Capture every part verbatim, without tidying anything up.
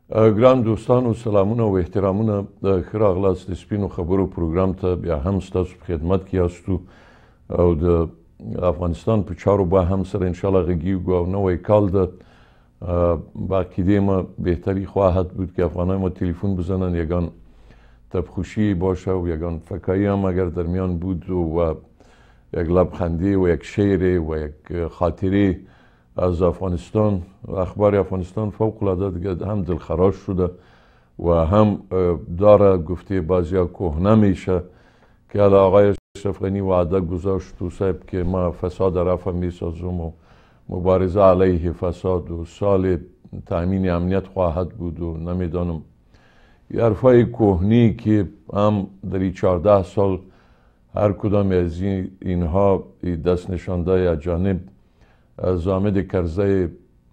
ګران دوستانو سلامونه او احترامونه. ښه راغلاست د سپینو خبرو پروګرام ته. بیا هم ستاسو په خدمت کې یاستو او د افغانستان په چارو با هم سر انشالله غږیږو او نوی کال ده. با عقیده ما بهتری خواهد بود که افغانای ما تلفن بزنن، یگان تبخوشی باشه و یگان فکایی هم اگر در میان بود و یک لبخندی و یک شعر و یک خاطره از افغانستان. اخبار افغانستان فوق العاده دیگه هم دلخراش شده و هم داره گفته بعضیا کهنه میشه که الان آقای اشرف غنی وعده گذاشت تو صاحب که ما فساد رفع میسازم و مبارزه علیه فساد و سال تأمین امنیت خواهد بود و نمیدانم یه حرفای کهنی که هم در این چهارده سال هر کدام از اینها دست نشانده اجانب زامد کرزی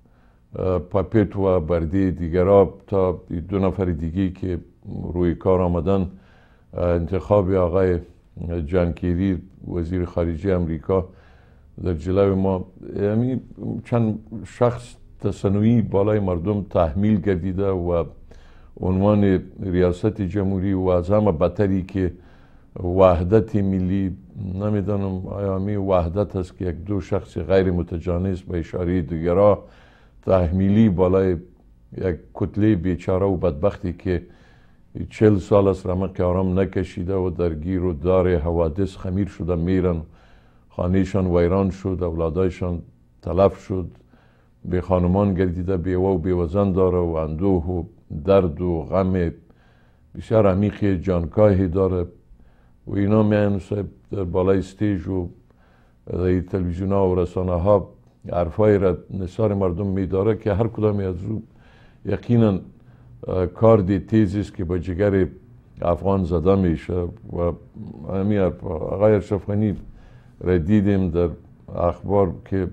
پاپیت و بردی دیگرها تا دو نفر دیگی که روی کار آمدن، انتخاب آقای جان کیری وزیر خارجه امریکا در جلوی ما، یعنی چند شخص تصنعی بالای مردم تحمیل گردیده و عنوان ریاست جمهوری و از همه بدتری که وحدت ملی، نمیدانم آیا می وحدت است که یک دو شخص غیر متجانس به اشاره دیگرها تحمیلی بالای یک کتله بیچاره و بدبختی که چل سال است رمق آرام نکشیده و در گیر و دار حوادث خمیر شده میرن، خانهشان ویران شد، اولادایشان تلف شد، به خانمان گردیده، بیوه و بیوزن داره و اندوه و درد و غم بسیار عمیقی جانکاهی داره و اینا میان صاحب در بالای استیج و در تلویزیون ها و رسانه ها حرفای را نثار مردم میداره که هر کدامی از او یقینا کاردی تیزی است که با جگر افغان زده میشه و همین آقای اشرف غنی را دیدیم در اخبار که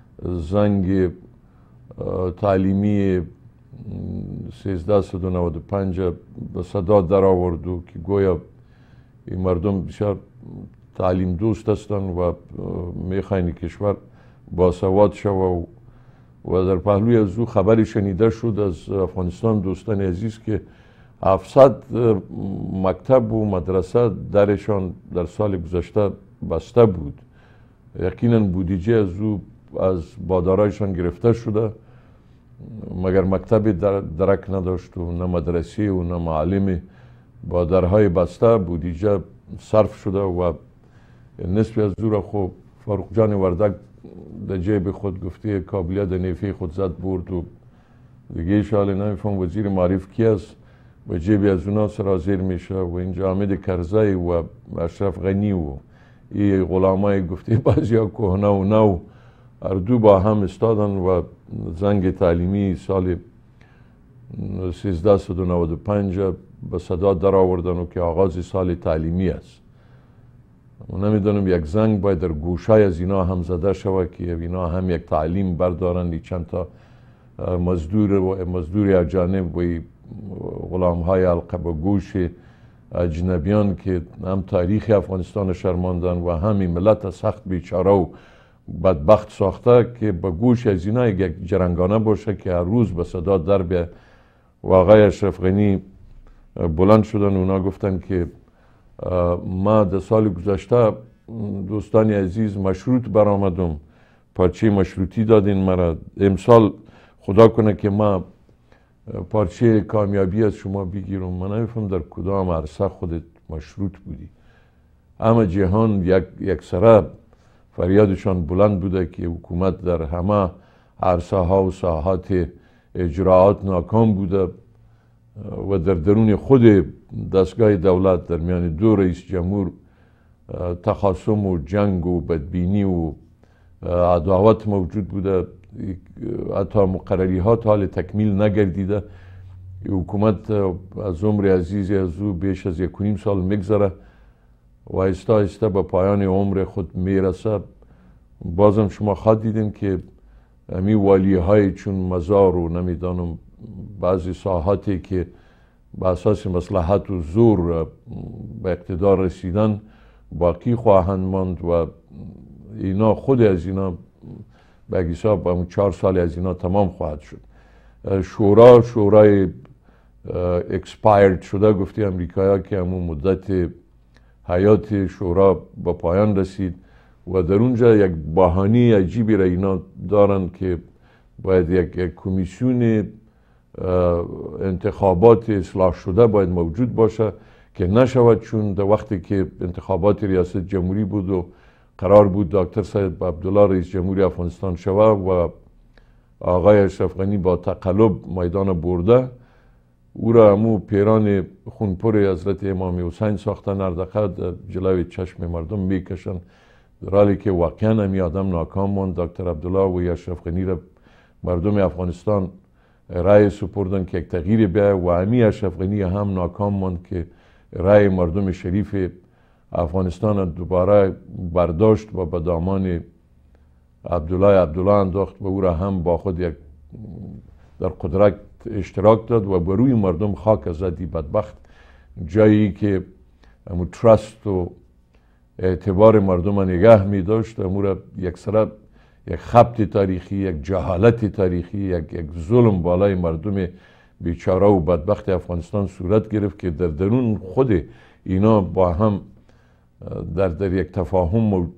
زنگ تعلیمی سیزده و نود و پنج به صدا در آورد و که گویا این مردم بسیار تعلیم دوست هستند و میخواین کشور باسواد شود و در پهلوی از او خبری شنیده شد از افغانستان دوستان عزیز که هفتصد مکتب و مدرسه درشان در سال گذشته بسته بود. یقینا بودجه از او از بادارایشان گرفته شده مگر مکتب در درک نداشت و نه مدرسه و نه معلم، با درهای بسته بودجه صرف شده و نصف از او را خب فاروق جان وردک در جیب خود گفته کابلیت نیفه خود زد برد و دیگه شاله نمیفهم وزیر معرف کی است و جیب از اونا سرازیر میشه و اینجا حامد کرزی و اشرف غنی و این غلامای گفته بعضیا کهنه و نو هر دو با هم استادن و زنگ تعلیمی سال سیزده و نود و پنج به صدا در آوردن و که آغاز سال تعلیمی است. نمیدونم یک زنگ باید در گوشای از اینا هم زده شود که اینا هم یک تعلیم بردارن، چند تا مزدور و مزدور اجانب و غلام های حلقه به گوش اجنبیان که هم تاریخ افغانستان شرماندن و هم ملت سخت بیچاره و بدبخت ساخته که به گوش از اینا یک جرنگانه باشه که هر روز به صدا در بیه. و آقای اشرف غنی بلند شدن اونا گفتن که ما در سال گذشته دوستان عزیز مشروط برآمدم، پارچه مشروطی دادین مرا، امسال خدا کنه که ما پارچه کامیابی از شما بگیرم. من نمیفهم در کدام عرصه خودت مشروط بودی. اما جهان یک یک سره فریادشان بلند بوده که حکومت در همه عرصه ها و ساحات اجراعات ناکام بوده و در درون خود دستگاه دولت در میان دو رئیس جمهور تخاصم و جنگ و بدبینی و عداوت موجود بوده. حتی مقرری ها تا حال تکمیل نگردیده. حکومت از عمر عزیزی از او بیش از یک و نیم سال میگذره و آهسته آهسته به پایان عمر خود میرسه. بازم شما خواهد دیدین که امی والی های چون مزار و نمیدانم بعضی ساحاتی که به اساس مصلحت و زور به اقتدار رسیدن باقی خواهند ماند و اینا خود از اینا به حساب همون چهار سال از اینا تمام خواهد شد. شورا شورای اکسپایرد شده گفتی امریکایی که همون مدت حیات شورا با پایان رسید و در اونجا یک بحانی عجیبی را اینا دارن که باید یک, یک کمیسیون انتخابات اصلاح شده باید موجود باشه که نشود، چون در وقتی که انتخابات ریاست جمهوری بود و قرار بود دکتر سید عبدالله رئیس جمهوری افغانستان شود و آقای اشرف غنی با تقلب میدان برده، او را همو پیران خونپور حضرت امام حسین ساختن، اردقه در جلوی چشم مردم میکشن، در حالی که واقعا همی آدم ناکام ماند. دکتر عبدالله و اشرف غنی را مردم افغانستان رای سپردن که یک تغییر بیاید و همی اشرف غنی هم ناکام ماند که رای مردم شریف افغانستان دوباره برداشت و به دامان عبدالله عبدالله انداخت و او را هم با خود یک در قدرت اشتراک داد و بر روی مردم خاک زدی بدبخت، جایی که امو ترست و اعتبار مردم نگه می داشت، امو را یک سره یک خبت تاریخی، یک جهالت تاریخی، یک, یک ظلم بالای مردم بیچاره و بدبخت افغانستان صورت گرفت که در درون خود اینا با هم در, در یک تفاهم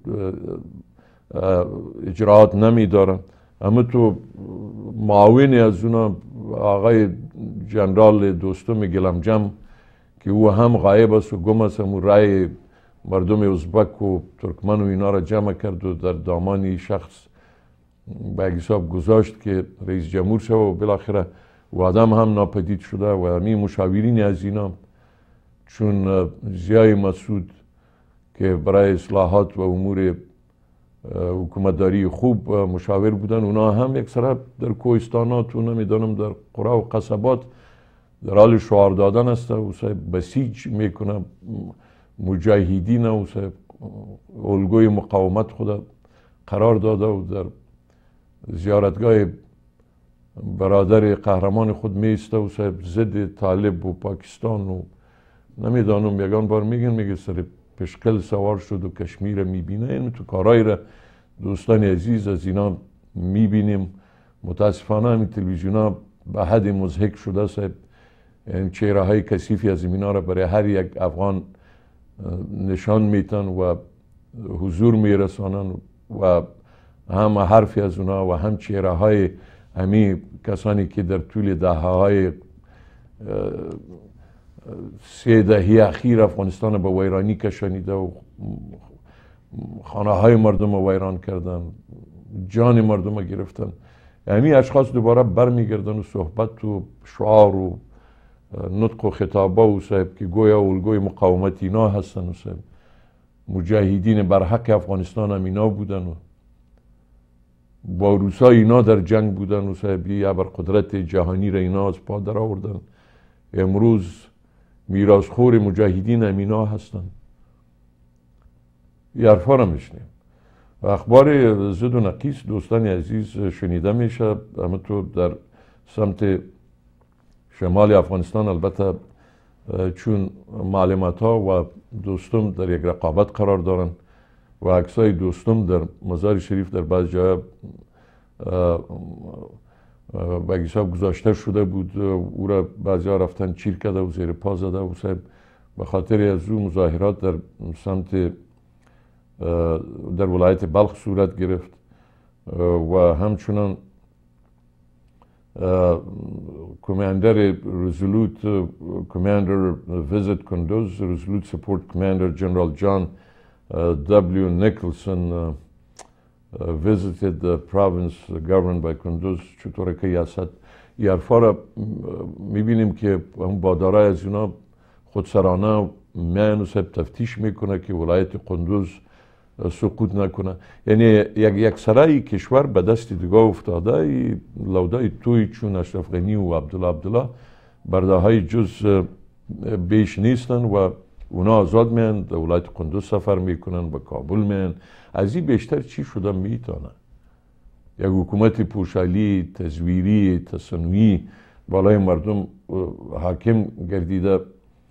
اجراعات نمی دارن. اما تو معاونی از اونا آقای جنرال دوستم گلمجم که او هم غایب است و گم است، همون رای مردم ازبک و ترکمن و اینا را جمع کرد و در دامانی شخص به حساب گذاشت که رئیس جمهور شد و بالاخره و آدم هم ناپدید شده و همین مشاورین از اینا چون ضیای مسعود که برای اصلاحات و امور حکومتداری خوب مشاور بودن، اونا هم یک سره در کوهستانات و نمیدانم در قرا و قصبات در حال شعار دادن است و بسیج میکنه مجاهدین و الگوی مقاومت خود قرار داده و در زیارتگاه برادر قهرمان خود میسته و ضد طالب و پاکستان و نمیدانم یگان بار میگن میگه سر پشکل سوار شد و کشمیر میبینه. این تو کارهای را دوستان عزیز از اینا میبینیم. متاسفانه همین تلویزیون ها به حد مضحک شده صاحب، این چهره های کثیفی از اینا را برای هر یک افغان نشان میتن و حضور میرسانن و هم حرفی از اونا و هم چهره های همین کسانی که در طول دهه های سه دهه اخیر افغانستان به ویرانی کشانیده و خانه های مردم رو ویران کردن، جان مردم رو گرفتن. همین اشخاص دوباره برمیگردن و صحبت و شعار و نطق و خطابه و صاحب که گویا الگوی مقاومت اینا هستن و صاحب مجاهدین بر حق افغانستان هم اینا بودن و با روسا اینا در جنگ بودن و صاحب یا بر قدرت جهانی را اینا از پا در آوردن. امروز میراثخور مجاهدین هم اینا هستن. یه حرفا را میشنیم. اخبار زد و نقیص دوستان عزیز شنیده میشه، اما تو در سمت شمال افغانستان البته چون معلومات ها و دوستم در یک رقابت قرار دارن و عکسای دوستم در مزار شریف در بعض جای به حساب گذاشته شده بود، او را بعضی ها رفتن چیر کرده و زیر پا زده و صاحب به خاطر از او مظاهرات در سمت در ولایت بلخ صورت گرفت و همچنان کماندر رزولوت کماندر ویزیت کندوز رزولوت سپورت کماندر جنرال جان دبلیو نیکلسون visited the province governed by کندوز. چطوره که یاسد این حرفا را میبینیم که اون بادارای از اینا خودسرانه میان و تفتیش میکنه که ولایت کندوز سقوط نکنه. یعنی یک یک سرای کشور به دست دیگه افتاده. لودای توی چون اشرف غنی و عبدالله عبدالله برده های جز بیش نیستن و اونا آزاد میان در ولایت کندوز سفر میکنن، به کابل میان. از این بیشتر چی شده میتونه؟ یک حکومت پوشالی تزویری تصنعی بالای مردم حاکم گردیده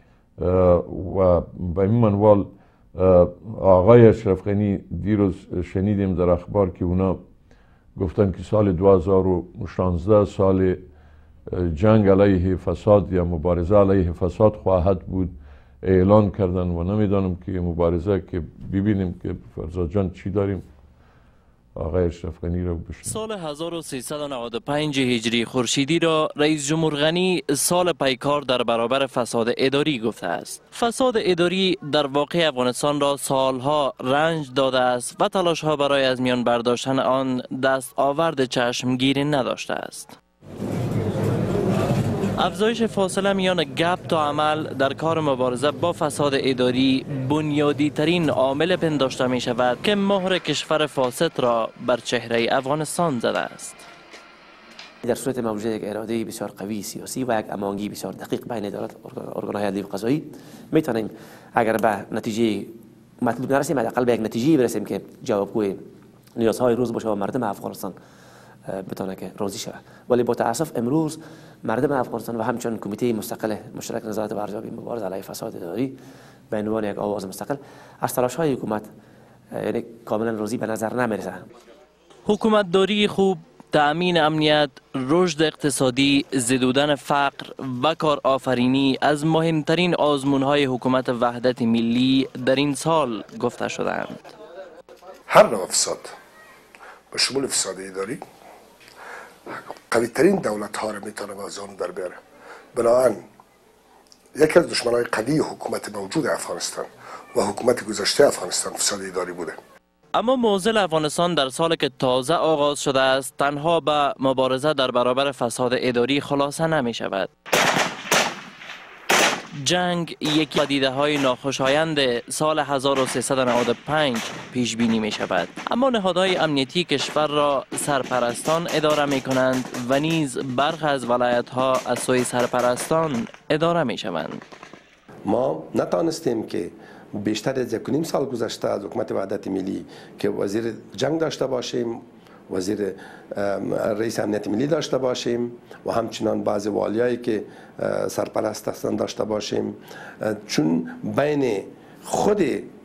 و به این منوال آقای اشرف غنی دیروز شنیدیم در اخبار که اونا گفتن که سال دو هزار و شانزده سال جنگ علیه فساد یا مبارزه علیه فساد خواهد بود اعلان کردن و نمیدانم که مبارزه که ببینیم که فرزاد جان چی داریم. آقای اشرف غنی را بشنویم. سال هزار و سیصد و نود و پنج هجری خورشیدی را رئیس جمهور غنی سال پیکار در برابر فساد اداری گفته است. فساد اداری در واقع افغانستان را سالها رنج داده است و تلاش‌ها برای از میان برداشتن آن دست آورد چشمگیری نداشته است. افزایش فاصله میان گپ تا عمل در کار مبارزه با فساد اداری بنیادی ترین عامل پنداشته می شود که مهر کشور فاسد را بر چهره افغانستان زده است. در صورت موجود یک اراده بسیار قوی سیاسی و یک امانگی بسیار دقیق بین دولت ارگان‌های عدلی و قضایی میتونیم اگر به نتیجه مطلوب نرسیم حداقل به یک نتیجه برسیم که جوابگوی نیازهای روز باشه و مردم افغانستان بتونه که راضی شود. ولی با تاسف امروز مردم افغانستان و همچنین کمیته مستقل مشترک نظارت و ارزیابی مبارزه علیه فساد اداری به عنوان یک آواز مستقل از تلاش‌های حکومت یعنی کاملا راضی به نظر نمیرسه. حکومت داری خوب، تأمین امنیت، رشد اقتصادی، زدودن فقر و کارآفرینی از مهمترین آزمون‌های حکومت وحدت ملی در این سال گفته شدند. هر نوع فساد به شمول فساد اداری قوی ترین دولت ها را میتونه از آن در بیاره. بنابراین یکی از دشمنان قوی حکومت موجود افغانستان و حکومت گذشته افغانستان فساد اداری بوده. اما موضوع افغانستان در سال که تازه آغاز شده است تنها به مبارزه در برابر فساد اداری خلاصه نمی شود. جنگ یکی پدیده های ناخوشایند سال هزار و سیصد و نود و پنج پیش بینی می شود. اما نهادهای امنیتی کشور را سرپرستان اداره می کنند و نیز برخی از ولایت ها از سوی سرپرستان اداره می شوند. ما نتانستیم که بیشتر از یک نیم سال گذشته از حکومت وحدت ملی که وزیر جنگ داشته باشیم، وزیر رئیس امنیت ملی داشته باشیم و همچنان بعض والیایی که سرپرست هستند داشته باشیم، چون بین خود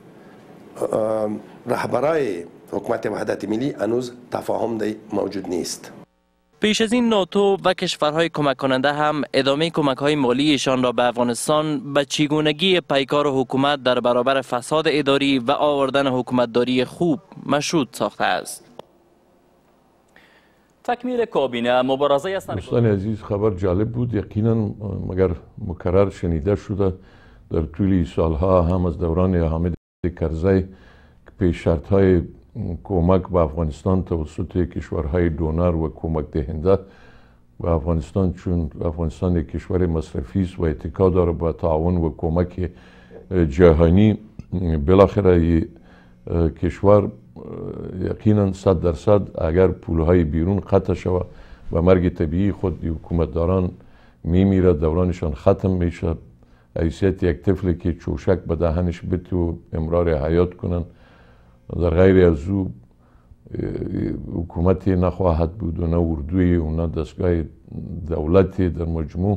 رهبرای حکومت وحدت ملی هنوز تفاهم موجود نیست. پیش از این ناتو و کشورهای کمک کننده هم ادامه کمک‌های مالیشان را به افغانستان به چگونگی پیکار حکومت در برابر فساد اداری و آوردن حکومتداری خوب مشروط ساخته است. تکمیل کابینه مبارزه است. دوستان عزیز، خبر جالب بود. یقینا مگر مکرر شنیده شده در طول سالها هم از دوران حامد کرزی که پیش شرط‌های کمک به افغانستان توسط کشورهای دونر و کمک دهنده و افغانستان، چون افغانستان یک کشور مصرفی است و اتکا داره با تعاون و کمک جهانی، بالاخره کشور یقینا صد درصد اگر پولهای بیرون قطع شود و مرگ طبیعی خود حکومتداران میمیره، دورانشان ختم میشه، حیثیت یک طفلی که چوشک به دهنش بده و امرار حیات کنن، در غیر از او حکومتی نخواهد بود و نه اردوی و نه دستگاه دولتی در مجموع،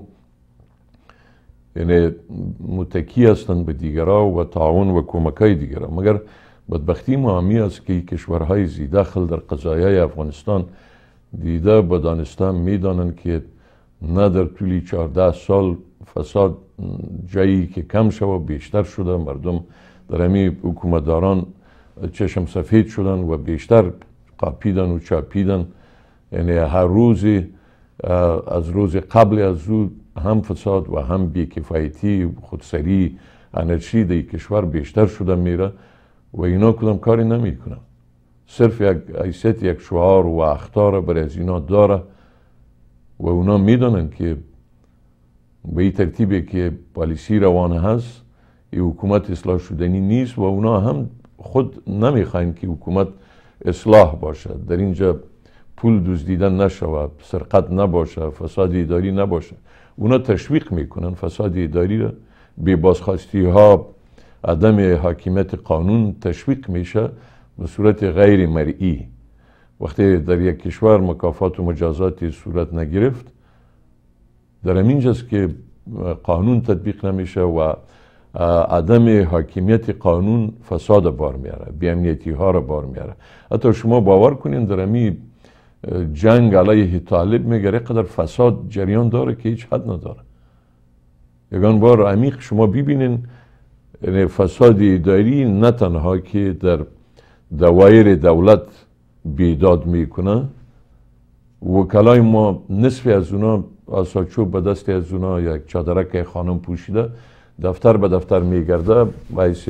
یعنی متکی هستند به دیگرها و تعاون و کمکای دیگرها. مگر بدبختی ما همی است که کشورهای زی دخل در قضایای افغانستان دیده به دانستان میدانند که نه در طول چهارده سال فساد جایی که کم شود بیشتر شده، مردم در همی حکومتداران چشم سفید شدن و بیشتر قاپیدن و چاپیدن، یعنی هر روزی از روز قبل از او هم فساد و هم بیکفایتی خودسری انرژی در کشور بیشتر شده میره و اینا کدام کاری نمی کنن. صرف یک حیثیت یک شعار و اخطار برای از اینا داره و اونا میدونن که به این ترتیبی که پالیسی روانه هست این حکومت اصلاح شدنی نیست و اونا هم خود نمیخواین که حکومت اصلاح باشه، در اینجا پول دزدیدن نشود، سرقت نباشه، فساد اداری نباشه. اونا تشویق میکنن فساد اداری را، بی بازخواستی ها، عدم حاکمیت قانون تشویق میشه به صورت غیر مرئی. وقتی در یک کشور مکافات و مجازاتی صورت نگرفت، در همینجاست که قانون تطبیق نمیشه و عدم حاکمیت قانون فساد بار میاره، بی‌امنیتی ها را بار میاره. حتی شما باور کنین در همی جنگ علیه طالب میگه قدر فساد جریان داره که هیچ حد نداره. یگان بار عمیق شما ببینین فساد اداری نه تنها که در دوایر دولت بیداد میکنه، وکلای ما نصف از اونا آساچوب به دست از اونا یک چادرک خانم پوشیده دفتر به دفتر میگرده باعث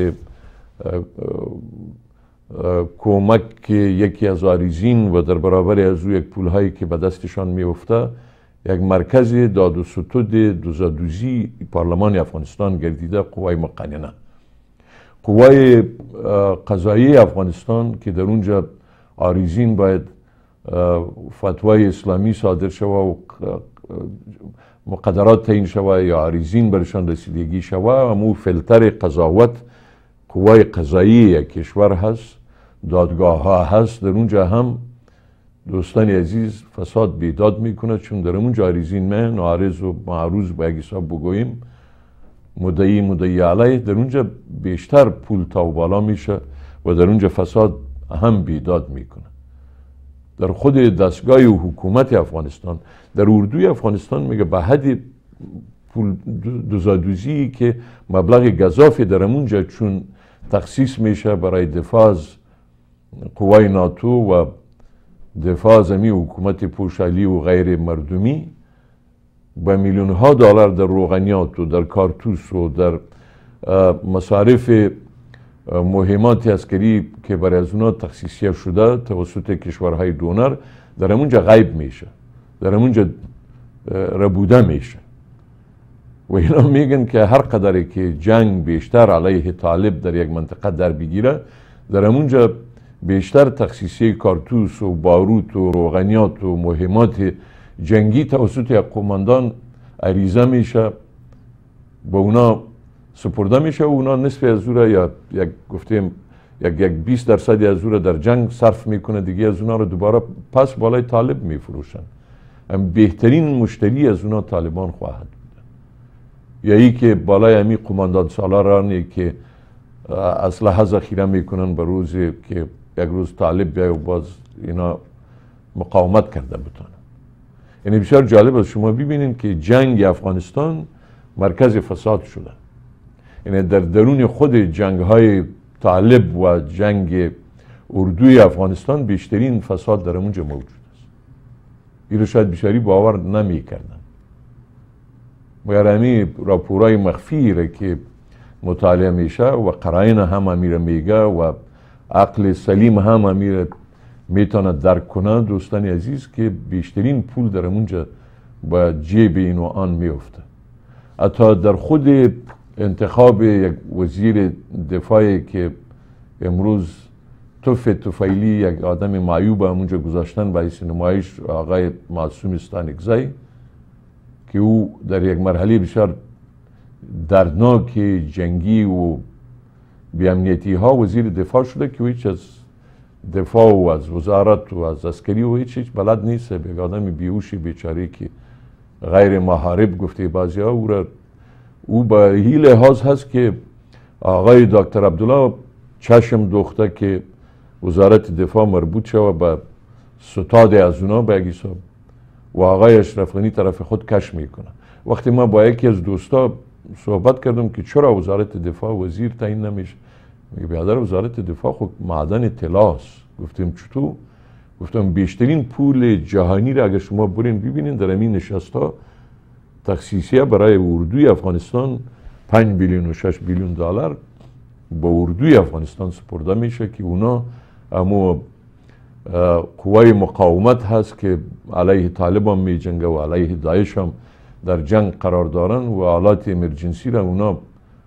کمک که یکی از آریزین و در برابر از او یک پولهایی که به دستشان میفته یک مرکز داد و ستود دوزادوزی پارلمان افغانستان گردیده قوای مقننه. قوای قضایی افغانستان که در اونجا آریزین باید فتوای اسلامی صادر شوه و مقدرات تعیین شوه یا آریزین برشان رسیدگی شوه، امو فلتر قضاوت قوای قضایی کشور هست، دادگاه ها هست. در اونجا هم دوستان عزیز فساد بیداد میکنه، چون در اونجا آریزین من ناعرض و معروض با یک حساب بگوییم مدعی مدعی علیه در اونجا بیشتر پول تا و بالا میشه و در اونجا فساد هم بیداد میکنه. در خود دستگاه و حکومت افغانستان در اردوی افغانستان میگه به حد پول دوزادوزی که مبلغ گزافی در اونجا چون تخصیص میشه برای دفاع از قوای ناتو و دفاع از امی حکومت پوشالی و غیر مردمی، به میلیون ها دلار در روغنیات و در کارتوس و در مصارف مهمات عسکری که برای از اونا تخصیصیه شده توسط کشورهای دونر در اونجا غیب میشه، در اونجا ربوده میشه. و اینا میگن که هر قدری که جنگ بیشتر علیه طالب در یک منطقه در بگیره، در اونجا بیشتر تخصیصی کارتوس و باروت و روغنیات و مهمات جنگی توسط یک قماندان عریضه میشه، با اونا سپرده میشه و اونا نصف از او یا یک گفتیم یک یک بیست درصد از او در جنگ صرف میکنه، دیگه از اونا رو دوباره پس بالای طالب میفروشن. هم بهترین مشتری از اونا طالبان خواهد بود. یا ای که بالای امی قماندان سالارانی که اسلحه ذخیره میکنن به روزی که یک روز طالب بیای و باز اینا مقاومت کرده بتونه. یعنی بسیار جالب است شما ببینین که جنگ افغانستان مرکز فساد شده. یعنی در درون خود جنگ های طالب و جنگ اردوی افغانستان بیشترین فساد در اونجا موجود است. این رو شاید بسیاری باور نمی کردن. مگر امی راپورای مخفی که مطالعه میشه و قرائن هم امیر میگه و عقل سلیم هم امیر میتونه درک کنه، دوستان عزیز، که بیشترین پول در اونجا با جیب این و آن میفته. حتی در خود انتخاب یک وزیر دفاعی که امروز توف توفیلی یک آدم معیوب همونجا گذاشتن باعث نمایش آقای معصوم استانکزی که او در یک مرحله بسیار دردناک جنگی و بی‌امنیتی ها وزیر دفاع شده که هیچ از دفاع و از وزارت و از عسکری و هیچ هیچ بلد نیست. یک آدم بیهوشی بیچاره که غیر محارب گفته بعضی ها او را او به این لحاظ هست که آقای دکتر عبدالله چشم دوخته که وزارت دفاع مربوط شود به ستاد از اونا به یک حساب و آقای اشرف غنی طرف خود کش میکنه. وقتی ما با یکی از دوستا صحبت کردم که چرا وزارت دفاع وزیر تعیین نمیشه، میگه برادر وزارت دفاع خود معدن طلاست. گفتیم چطور؟ گفتم بیشترین پول جهانی را اگر شما برین ببینین در همین نشست‌ها تخصیصیه برای اردوی افغانستان پنج بیلیون و شش بیلیون دلار با اردوی افغانستان سپرده میشه که اونا اما قوای مقاومت هست که علیه طالبان می جنگه و علیه داعش هم در جنگ قرار دارن و آلات امرجنسی را اونا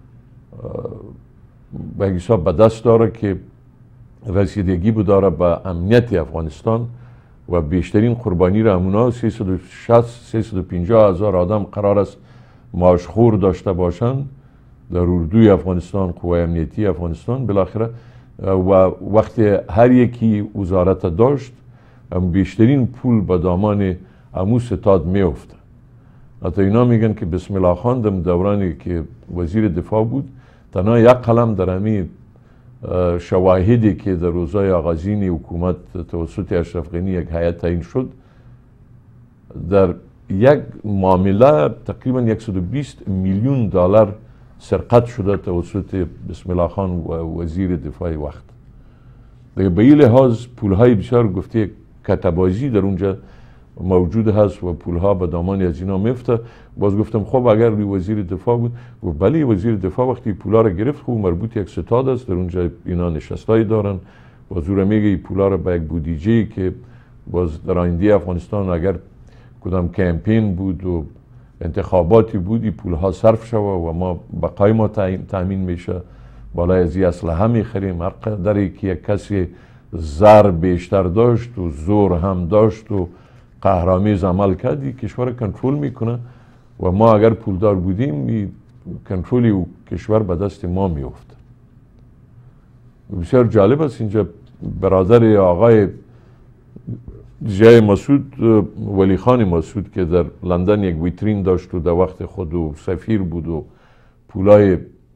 به حساب به دست داره که رسیدگی بداره به امنیت افغانستان و بیشترین قربانی را اونا سیصد و شصت سیصد و پنجاه هزار آدم قرار است ماشخور داشته باشند در اردوی افغانستان، قوای امنیتی افغانستان. بالاخره و وقتی هر یکی وزارت داشت بیشترین پول به دامان امو ستاد میفته. حتی اینا میگن که بسم الله خان در دورانی که وزیر دفاع بود تنها یک قلم در امی شواهدی که در روزهای آغازین حکومت توسط اشرف غنی یک هیئت تعیین شد، در یک معامله تقریبا صد و بیست میلیون دلار سرقت شده توسط بسم الله خان و وزیر دفاع وقت. به این لحاظ پولهای بسیار گفته کتبازی در اونجا موجود هست و پولها به دامان از اینا میفته. باز گفتم خب اگر وزیر دفاع بود، گفت بله وزیر دفاع وقتی پولا رو گرفت خب مربوط یک ستاد است، در اونجا اینا نشستایی دارن. باز او میگه این پولا رو به یک بودجه که باز در آینده افغانستان اگر کدام کمپین بود و انتخاباتی بود این پولها صرف شود و ما بقای ما تامین میشه، بالای از این اسلحه میخریم. هر قدری که یک کسی زر بیشتر داشت و زور هم داشت و قهرامیز عمل کردی کشور کنترل میکنه و ما اگر پولدار بودیم کنترلی و کشور به دست ما میفته. بسیار جالب است اینجا برادر آقای جای مسعود، ولی خان مسعود که در لندن یک ویترین داشت و در وقت خود و سفیر بود و پولای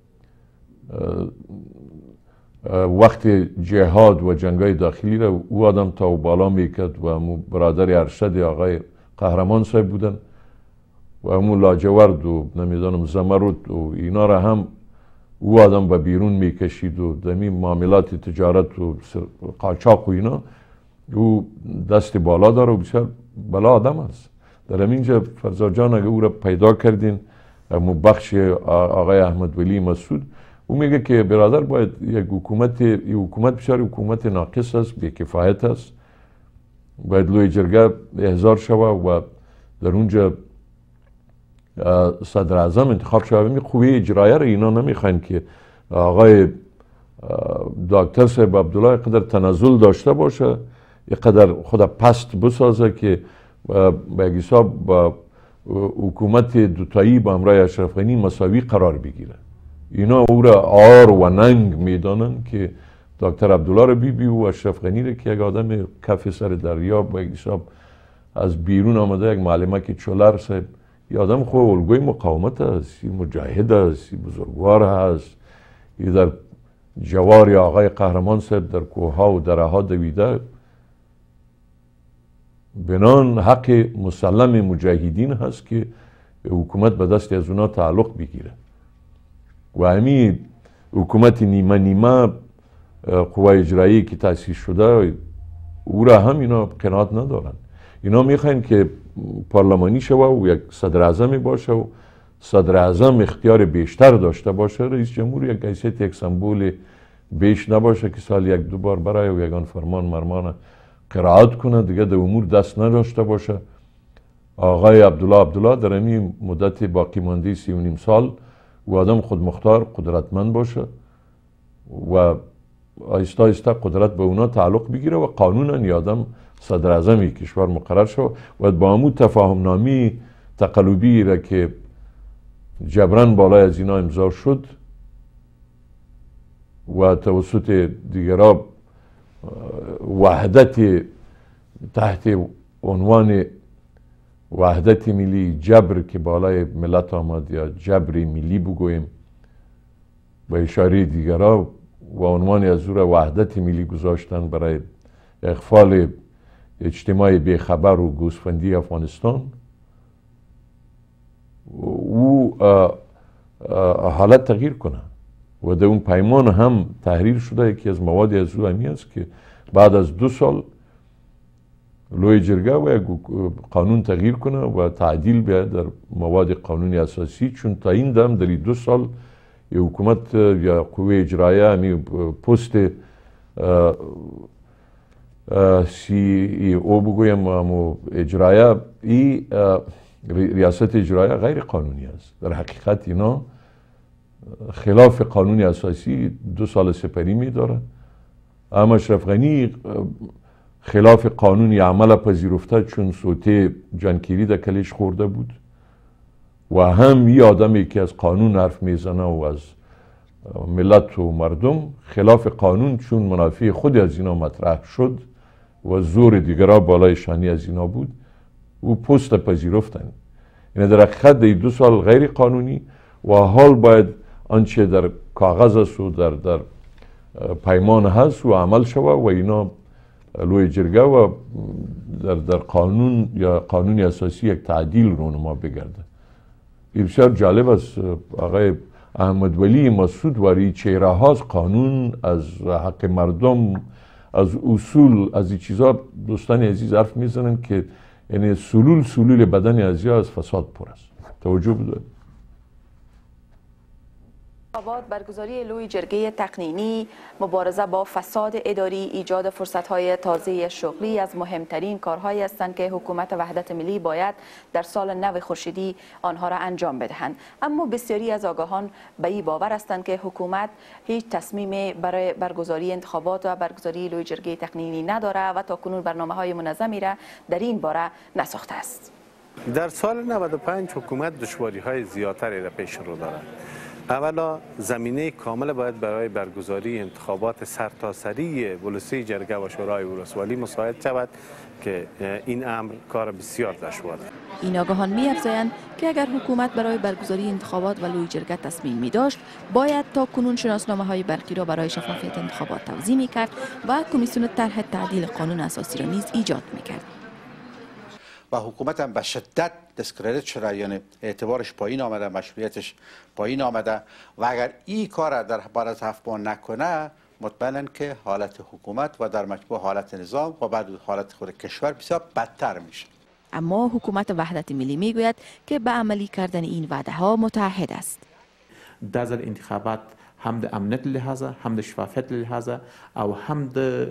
وقت جهاد و جنگای داخلی را او آدم تا و بالا میکرد و امو برادر ارشد آقای قهرمان صاحب بودن و امو لاجورد و نمیدانم زمرد و اینا را هم او آدم به بیرون میکشید و دمی معاملات تجارت و قاچاق و اینا او دست بالا داره و بسیار بلا آدم است. در همینجا فرزاد جان اگه او را پیدا کردین امو بخش آقای احمد ولی مسعود، او میگه که برادر باید یک حکومت یک حکومت بسیار حکومت ناقص است، بی‌کفایت است، باید لوی جرگه احضار شود و در اونجا صدر اعظم انتخاب شود. می قوه اجرایه را اینا نمیخواین که آقای دکتر صاحب عبدالله قدر تنزل داشته باشه، یک قدر خود پست بسازه که به یک حساب با حکومت دوتایی با همراه اشرف غنی مساوی قرار بگیره. اینا او را آر و ننگ میدانن که دکتر عبدالله را بی بی و اشرف غنی را که یک آدم کف سر دریا با یک حساب از بیرون آمده، یک معلمه که چولر صاحب، یه آدم خوب الگوی مقاومت است، مجاهد است، بزرگوار هست، ای در جوار آقای قهرمان صاحب در کوها و دره ها دویده. بنان حق مسلم مجاهدین هست که حکومت به دست از اونا تعلق بگیره و همین حکومت نیمه نیمه قوه اجرایی که تأسیس شده او را هم اینا قناعت ندارن. اینا میخواین که پارلمانی شوه و یک صدر اعظم باشه و صدر اعظم اختیار بیشتر داشته باشه، رئیس جمهور یک حیثیت یک سمبول بیش نباشه که سال یک دو بار برای و یگان فرمان مرمان قرائت کنه، دیگه در امور دست نداشته باشه. آقای عبدالله عبدالله در این مدت باقی مانده سی و نیم سال و آدم خودمختار قدرتمند باشه و آیسته آیسته قدرت به اونا تعلق بگیره و قانونا یا آدم صدر اعظم کشور مقرر شد و با همون تفاهم نامی تقلبی را که جبران بالای از اینا امضا شد و توسط دیگرها وحدت تحت عنوان وحدت ملی جبر که بالای ملت آمد یا جبر ملی بگویم با اشاره دیگرها و عنوان از او را وحدت ملی گذاشتن برای اغفال اجتماع بیخبر و گوسفندی افغانستان. او حالت تغییر کنه و در اون پیمان هم تحریر شده. یکی از مواد از او همی است که بعد از دو سال لوی جرگه و قانون تغییر کنه و تعدیل بیاید در مواد قانونی اساسی، چون تا این دم در دو سال یه حکومت یا قوه اجرایه همی پست سی ای او بگویم و اجرایه ای ریاست اجرایه غیر قانونی است. در حقیقت اینا خلاف قانون اساسی دو سال سپری می داره. اما اشرف غنی خلاف قانونی عمل پذیرفته چون صوته جانکیری در کلش خورده بود و هم یه آدمی که از قانون حرف میزنه و از ملت و مردم خلاف قانون چون منافع خود از اینا مطرح شد و زور دیگرها بالای شانی از اینا بود او پست پذیرفتن. یعنی در حقیقت دو سال غیر قانونی و حال باید آنچه در کاغذ است و در در پیمان هست و عمل شوه و اینا لوی جرگه و در, در قانون یا قانون اساسی یک تعدیل رونما بگرده. این بسیار جالب است. آقای احمد ولی مسعود واری چهره هاست قانون، از حق مردم، از اصول، از این چیزا دوستان عزیز حرف میزنن که یعنی سلول سلول بدن ازیا از فساد پر است. توجه بدارید. انتخابات، برگزاری لوی جرگه تقنینی، مبارزه با فساد اداری، ایجاد فرصت‌های تازه شغلی از مهمترین کارهایی هستند که حکومت وحدت ملی باید در سال نو خورشیدی آنها را انجام بدهند. اما بسیاری از آگاهان به این باور هستند که حکومت هیچ تصمیمی برای برگزاری انتخابات و برگزاری لوی جرگه تقنینی نداره و تاکنون برنامه‌های منظمی را در این باره نساخته است. در سال نود و پنج حکومت دشواری‌های زیادتری را پیش رو دارد. اولا زمینه کامل باید برای برگزاری انتخابات سرتاسری ولسی جرگه و شورای ولسوالی مساعد شود که این امر کار بسیار دشوار است. این آگاهان می‌افزایند که اگر حکومت برای برگزاری انتخابات و لوی جرگه تصمیم می داشت باید تا کنون شناسنامه‌های برقی را برای شفافیت انتخابات توزیع می‌کرد و کمیسیون طرح تعدیل قانون اساسی را نیز ایجاد می‌کرد. و حکومت هم به شدت دسکریدیت شده، یعنی اعتبارش پایین آمده، مشروعیتش پایین آمده و اگر این کار در بعد از هفت ماه نکنه مطمئناً که حالت حکومت و در مجموع حالت نظام و بعد حالت خود کشور بسیار بدتر میشه. اما حکومت وحدت ملی میگوید که به عملی کردن این وعده ها متعهد است. در انتخابات هم د امنیت لحاظه، هم د شفافیت لحاظه او هم د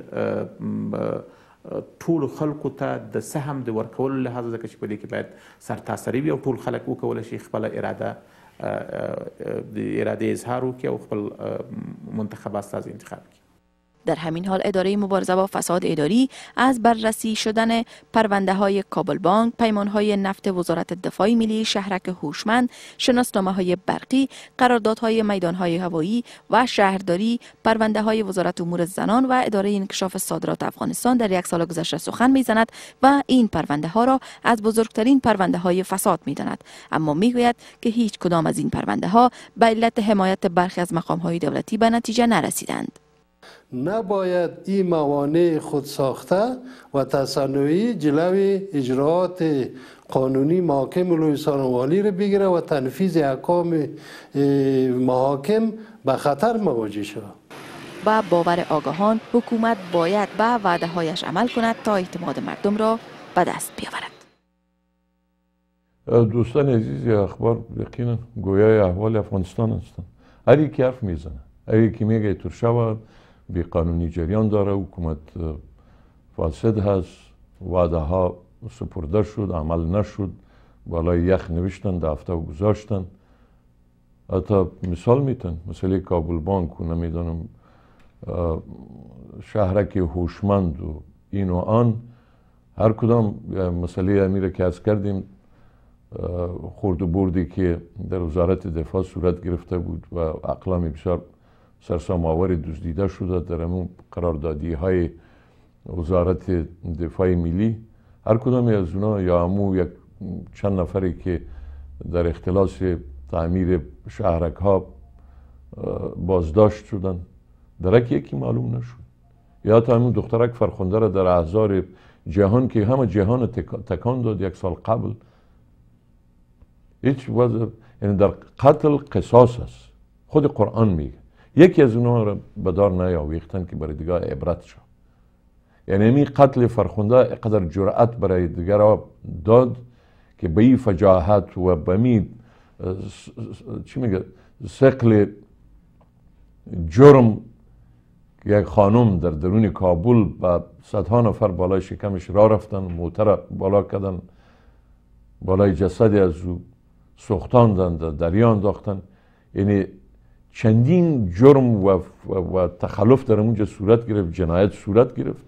ټول خلکو ته د سهم د ورکولو لحاظه ځکه چې په دې کې باید سرتاسري وي او ټول خلک وکولی شي خپله اراده د ارادې اظهار وکړي او خپل منتخب استازی انتخاب کړي. در همین حال اداره مبارزه با فساد اداری از بررسی شدن پرونده های کابل بانک، پیمان های نفت وزارت دفاع ملی، شهرک هوشمند، شناسنامه های برقی، قراردادهای میدان های هوایی و شهرداری، پرونده های وزارت امور زنان و اداره انکشاف صادرات افغانستان در یک سال گذشته سخن میزند و این پرونده ها را از بزرگترین پرونده های فساد میداند. اما میگوید که هیچ کدام از این پرونده ها به علت حمایت برخی از مقام های دولتی به نتیجه نرسیدند. نباید این موانع خود ساخته و تصنعی جلوی اجراعات قانونی محاکم ولایت‌سان والی را بگیره و تنفیذ احکام محاکم به خطر مواجه شود. با باور آگاهان حکومت باید به وعده هایش عمل کند تا اعتماد مردم را به دست بیاورد. دوستان عزیز اخبار یقینا گویای احوال افغانستان هستند. هر یکی حرف میزنه، هر یکی میگه ترشوا بی قانونی جریان داره، حکومت فاسد هست، وعده ها سپرده شد، عمل نشد، بالای یخ نوشتن، دفتر گذاشتن. حتی مثال میتن مسئله کابل بانک و نمیدانم شهرک هوشمند و این و آن، هر کدام مسئله امیره که از کردیم خورد و بردی که در وزارت دفاع صورت گرفته بود و اقلام بسیار سرسام آور دزدیده شده در همون قراردادی های وزارت دفاع ملی، هر کدام از اونا یا همون یک چند نفری که در اختلاس تعمیر شهرک ها بازداشت شدن، درک یکی معلوم نشد. یا تا همون دخترک فرخنده را در احضار جهان که همه جهان تکان داد یک سال قبل، هیچ وضع، یعنی در قتل قصاص است. خود قرآن میگه یکی از اونها را به دار نیاویختن که برای دیگه عبرت شد. یعنی می قتل فرخنده قدر جرأت برای دیگر داد که به این فجاحت و به می چی میگه ثقل جرم یک خانم در درون کابل با صدها نفر بالای شکمش را رفتن، موتر بالا کردن، بالای جسد از او سوختاندن، در دریا انداختن. یعنی چندین جرم و, و, و تخلف در اونجا صورت گرفت، جنایت صورت گرفت،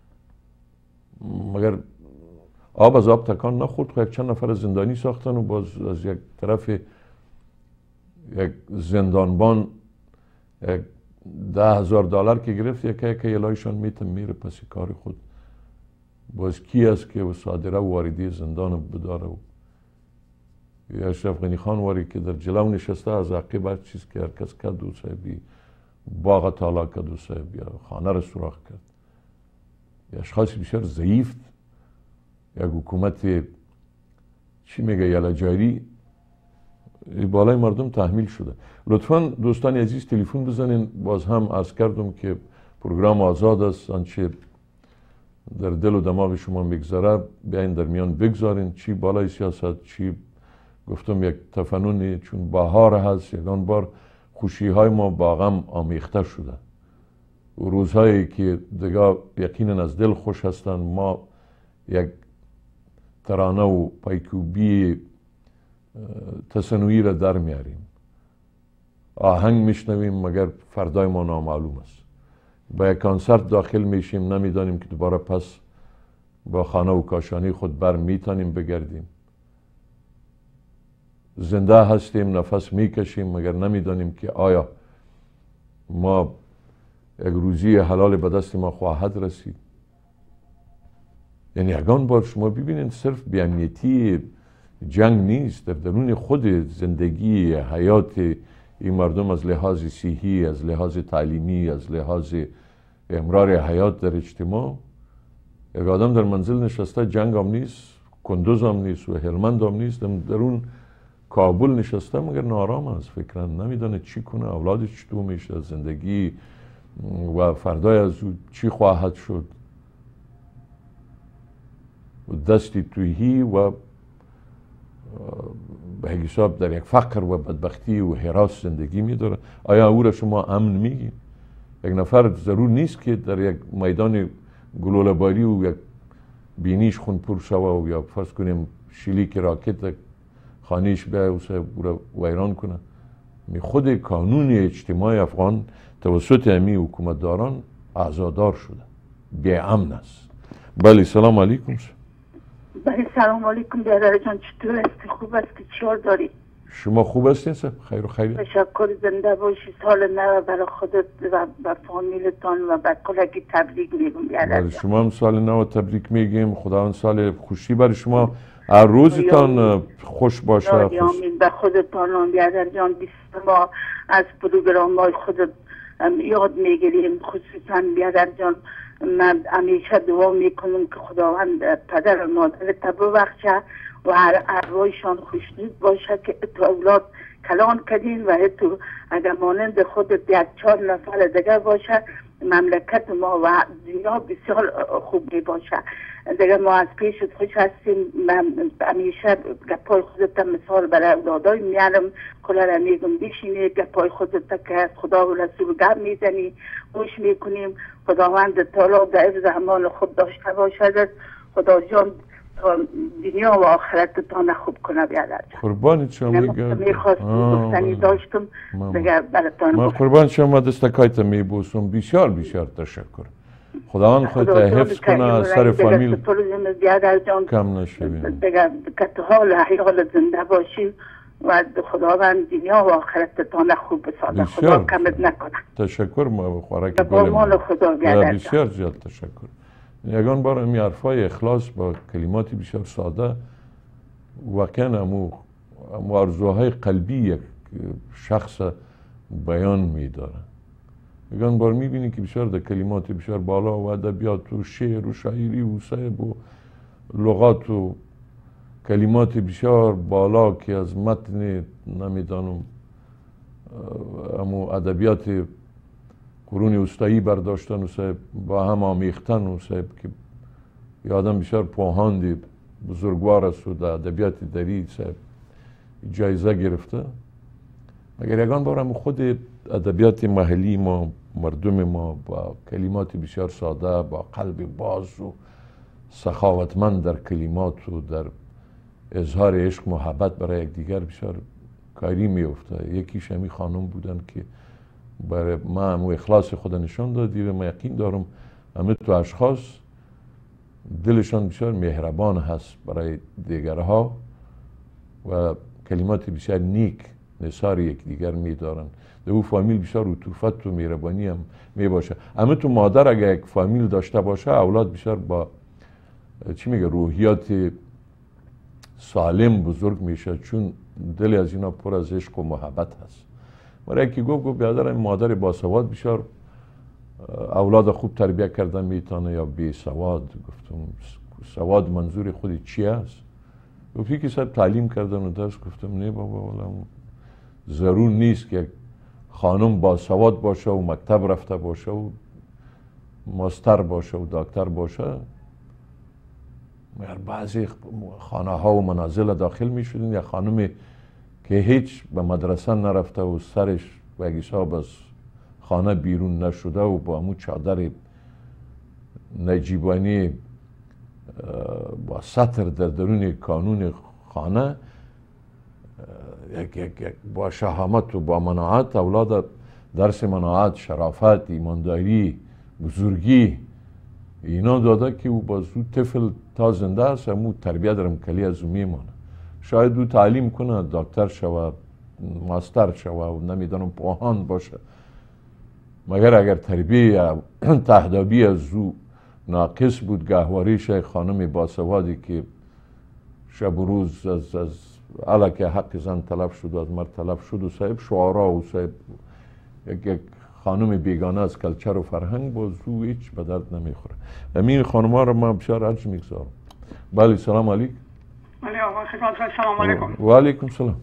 مگر آب از آب تکان نخورد. خب یک چند نفر زندانی ساختن و باز از یک طرف یک زندانبان یک ده هزار دلار که گرفت، یکی یکی الهیشان میتن میره پس کار خود. باز کی است که و صادره و واردی زندان بداره؟ و یا اشرف غنی خان واری که در جلو نشسته از عقیب هر چیز که هر کس کرد و صاحبی باغ تالا کرد و صاحب یا خانه را سوراخ کرد. یه اشخاص بسیار ضعیف، یک حکومت چی میگه یلجاری بالای مردم تحمیل شده. لطفا دوستان عزیز تلفن بزنین. باز هم عرض کردم که پروگرام آزاد است، آنچه در دل و دماغ شما میگذره بیاین در میان بگذارین، چی بالای سیاست، چی گفتم یک تفننی، چون بهار هست یگان بار خوشی های ما با غم آمیخته شده و روزهایی که دیگه یقینا از دل خوش هستن ما یک ترانه و پایکوبی تصنعی را در میاریم، آهنگ میشنویم مگر فردای ما نامعلوم است. با یک کنسرت داخل میشیم نمیدانیم که دوباره پس با خانه و کاشانی خود بر میتانیم بگردیم. زنده هستیم، نفس میکشیم مگر نمیدانیم که آیا ما یک روزی حلال به دست ما خواهد رسید. یعنی یگان بار شما ببینید صرف بی‌امنیتی جنگ نیست، در درون خود زندگی حیات این مردم از لحاظ صحی، از لحاظ تعلیمی، از لحاظ امرار حیات در اجتماع، یک آدم در منزل نشسته جنگ هم نیست، کندوز هم نیست و هلمند هم نیست، در اون کابل نشسته مگر نارام است، فکرن نمیدانه چی کنه، اولادش چطور میشه، زندگی و فردای از او چی خواهد شد و دستی تویی و به حساب در یک فقر و بدبختی و حراس زندگی میداره. آیا او را شما امن میگین؟ یک نفر ضرور نیست که در یک میدان گلوله‌باری و یک بینیش خون پر شوه و یا فرض کنیم شلیک راکت خانیش به او را ویران کنه. می خود قانون اجتماعی افغان توسط امی حکومتداران اعضادار شده، بی امن است. بله سلام علیکم. بله سلام علیکم برادر جان، چطور هستی؟ خوب است که چیار داری؟ شما خوب هستین سر؟ خیر و خیر. تشکر، زنده باشی. سال نو برای خودت و به فامیلتان و به کلگی تبریک میگم برادر جان. شما هم سال نو تبریک میگیم، خداوند سال خوشی برای شما، هر روزتان خوش باشه. خوش. آمین. به خودتان برادر جان، بیست ما از پروگرام های خودت یاد میگیریم، خصوصا برادر جان من همیشه دعا میکنم که خداوند پدر و مادر تبو بخشه و هر ارواحشان خوشنود باشه که تو اولاد کلان کردین و تو اگر مانند خودت یک چهار نفر دیگه باشه مملکت ما و دنیا بسیار خوب می باشه. دیگه ما از پیشت خوش هستیم. من همیشه گپای خودت مثال برای اولادای میارم، کلا میگم بشینی گپای خودت که خدا و رسول گپ میزنی گوش میکنیم. خداوند تعالی در حفظ امان خود داشته باشد. خدا جان دنیا و آخرتتان خوب کنه بیادر جان. قربان شما میگم. میخواستم گفتنی داشتم دیگه براتان. ما قربان شما دستکایت میبوسم. بسیار بسیار تشکر. خداوند خودت حفظ کنه، از سر فامیل کم نشویم. دیگه که حال حیال زنده باشیم و خداوند دنیا و آخرتتان خوب بسازه. خدا کمت نکنه. تشکر. ما خوراک گل خدا بیادر. بسیار زیاد تشکر. یگان بار امی حرفای اخلاص با کلماتی بسیار ساده واقعا امو آرزوهای قلبی یک شخص بیان میداره. یگان بار میبینی که بسیار در کلمات بسیار بالا و ادبیات و شعر و شاعری و صحب و لغات و کلمات بسیار بالا که از متن نمیدانم امو ادبیات قرون وسطایی برداشتن و صاحب با هم آمیختن و صاحب که یادم بسیار پوهاندی بزرگوار است و در ادبیات دری صاحب جایزه گرفته. مگر یگان بار هم خود ادبیات محلی ما، مردم ما با کلمات بسیار ساده، با قلب باز و سخاوتمند در کلمات و در اظهار عشق محبت برای یکدیگر بسیار کاری میفته. یکیش همی خانم بودن که برای ما همو اخلاص خود نشان دادی و ما یقین دارم همه تو اشخاص دلشان بسیار مهربان هست برای دیگرها و کلمات بسیار نیک نثار یک دیگر می دارن. در او فامیل بسیار عطوفت و مهربانی هم می باشه. همه تو مادر اگر یک فامیل داشته باشه اولاد بسیار با چی میگه روحیات سالم بزرگ میشه، چون دل از اینا پر از عشق و محبت هست. برای که گفت گفت بیادر مادر باسواد بسیار اولاد خوب تربیه کردن میتونه یا بی سواد. گفتم سواد منظور خود چی است؟ گفتی که صاحب تعلیم کردن و درس. گفتم نه بابا والا ضرور نیست که خانم با سواد باشه و مکتب رفته باشه و ماستر باشه و دکتر باشه. مگر بعضی خانه ها و منازل داخل می شدین یا خانمی که هیچ به مدرسه نرفته و سرش به حساب از خانه بیرون نشده و با همون چادر نجیبانی با سطر در درون کانون خانه یک یک یک با شهامت و با مناعت اولاد درس مناعت، شرافت، ایمانداری، بزرگی اینا داده که او باز او طفل تا زنده است همون تربیت درم کلی از او میمانه. شاید او تعلیم کنه دکتر شوه، ماستر شوه و نمیدانم پوهان باشه، مگر اگر تربیه تهدابی از او ناقص بود، گهواری شای خانم باسوادی که شب و روز از از علاکه حق زن طلب شد و از مرد طلب شد و صاحب شعارا و صاحب یک یک خانم بیگانه از کلچر و فرهنگ باز او هیچ به درد نمیخوره. همین خانم ها رو من بسیار عرض میگذارم. بله سلام علیکم. بله آقا خدمت سلام علیکم. و علیکم سلام.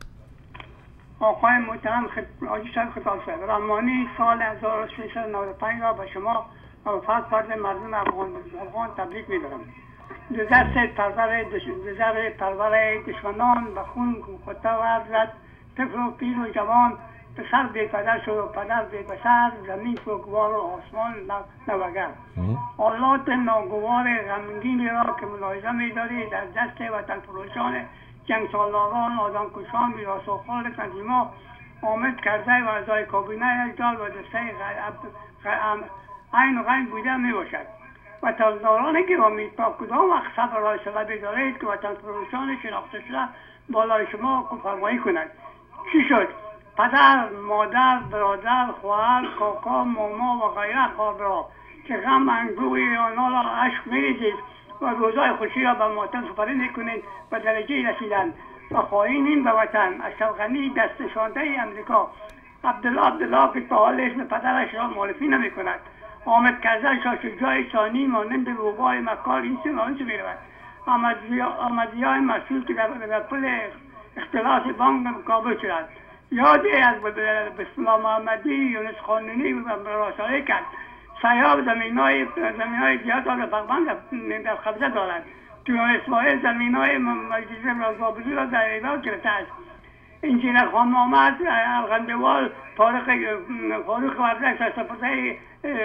آقای محترم آجی صاحب خدمت صاحب رحمانی سال هزار و سیصد و نود و پنج را به شما و فرد فرد مردم افغان افغان تبریک میدارم. دزرس پرور دزر پرور دشمنان به خون خودتا ورزد، طفل و پیر و جوان پسر بی پدر شد و پدر بی پسر، زمین سوگوار و آسمان نوگر. آلات ناگوار غمگینی را که ملاحظه می‌دارید در دست وطن فروشان جنگ سالاران، آدمکشان، میراث‌خوار تنظیم‌ها آمد کرده و اعضای کابینه اجدال و دسته عین و غین بوده میباشد. وطنداران گرامی تا کدام وقت صبر را صلبی دارید که وطن فروشان شناخته شده بالای شما فرمایی کند؟ چی شد؟ پدر، مادر، برادر، خواهر، کاکا، ماما و غیره خواهرها که غم انگوی آنها را عشق میریزید و روزای خوشی را به ماتم سپری میکنید به درجه رسیدن و خواهینین به وطن. اشرف غنی دست نشانده امریکا. عبدالله عبدالله که تا حال اسم پدرش را معرفی نمی کند. حامد کرزی شاه شجاع ثانی مانند روبای مکار این سه نانچه می رود. احمدیای مسئول که در پل اختلاس بانک کابل شد. یادی از بسم محمدی یونس خانونی و راساله کرد. سیاب زمین های زمین های زیاد را فقبان در قبضه دارد. جناب اسماعیل زمین های مجلس رازابزی را در ایران گرفته است. انجینر خان محمد الغندوال فارق فاروق وردک سرسپرده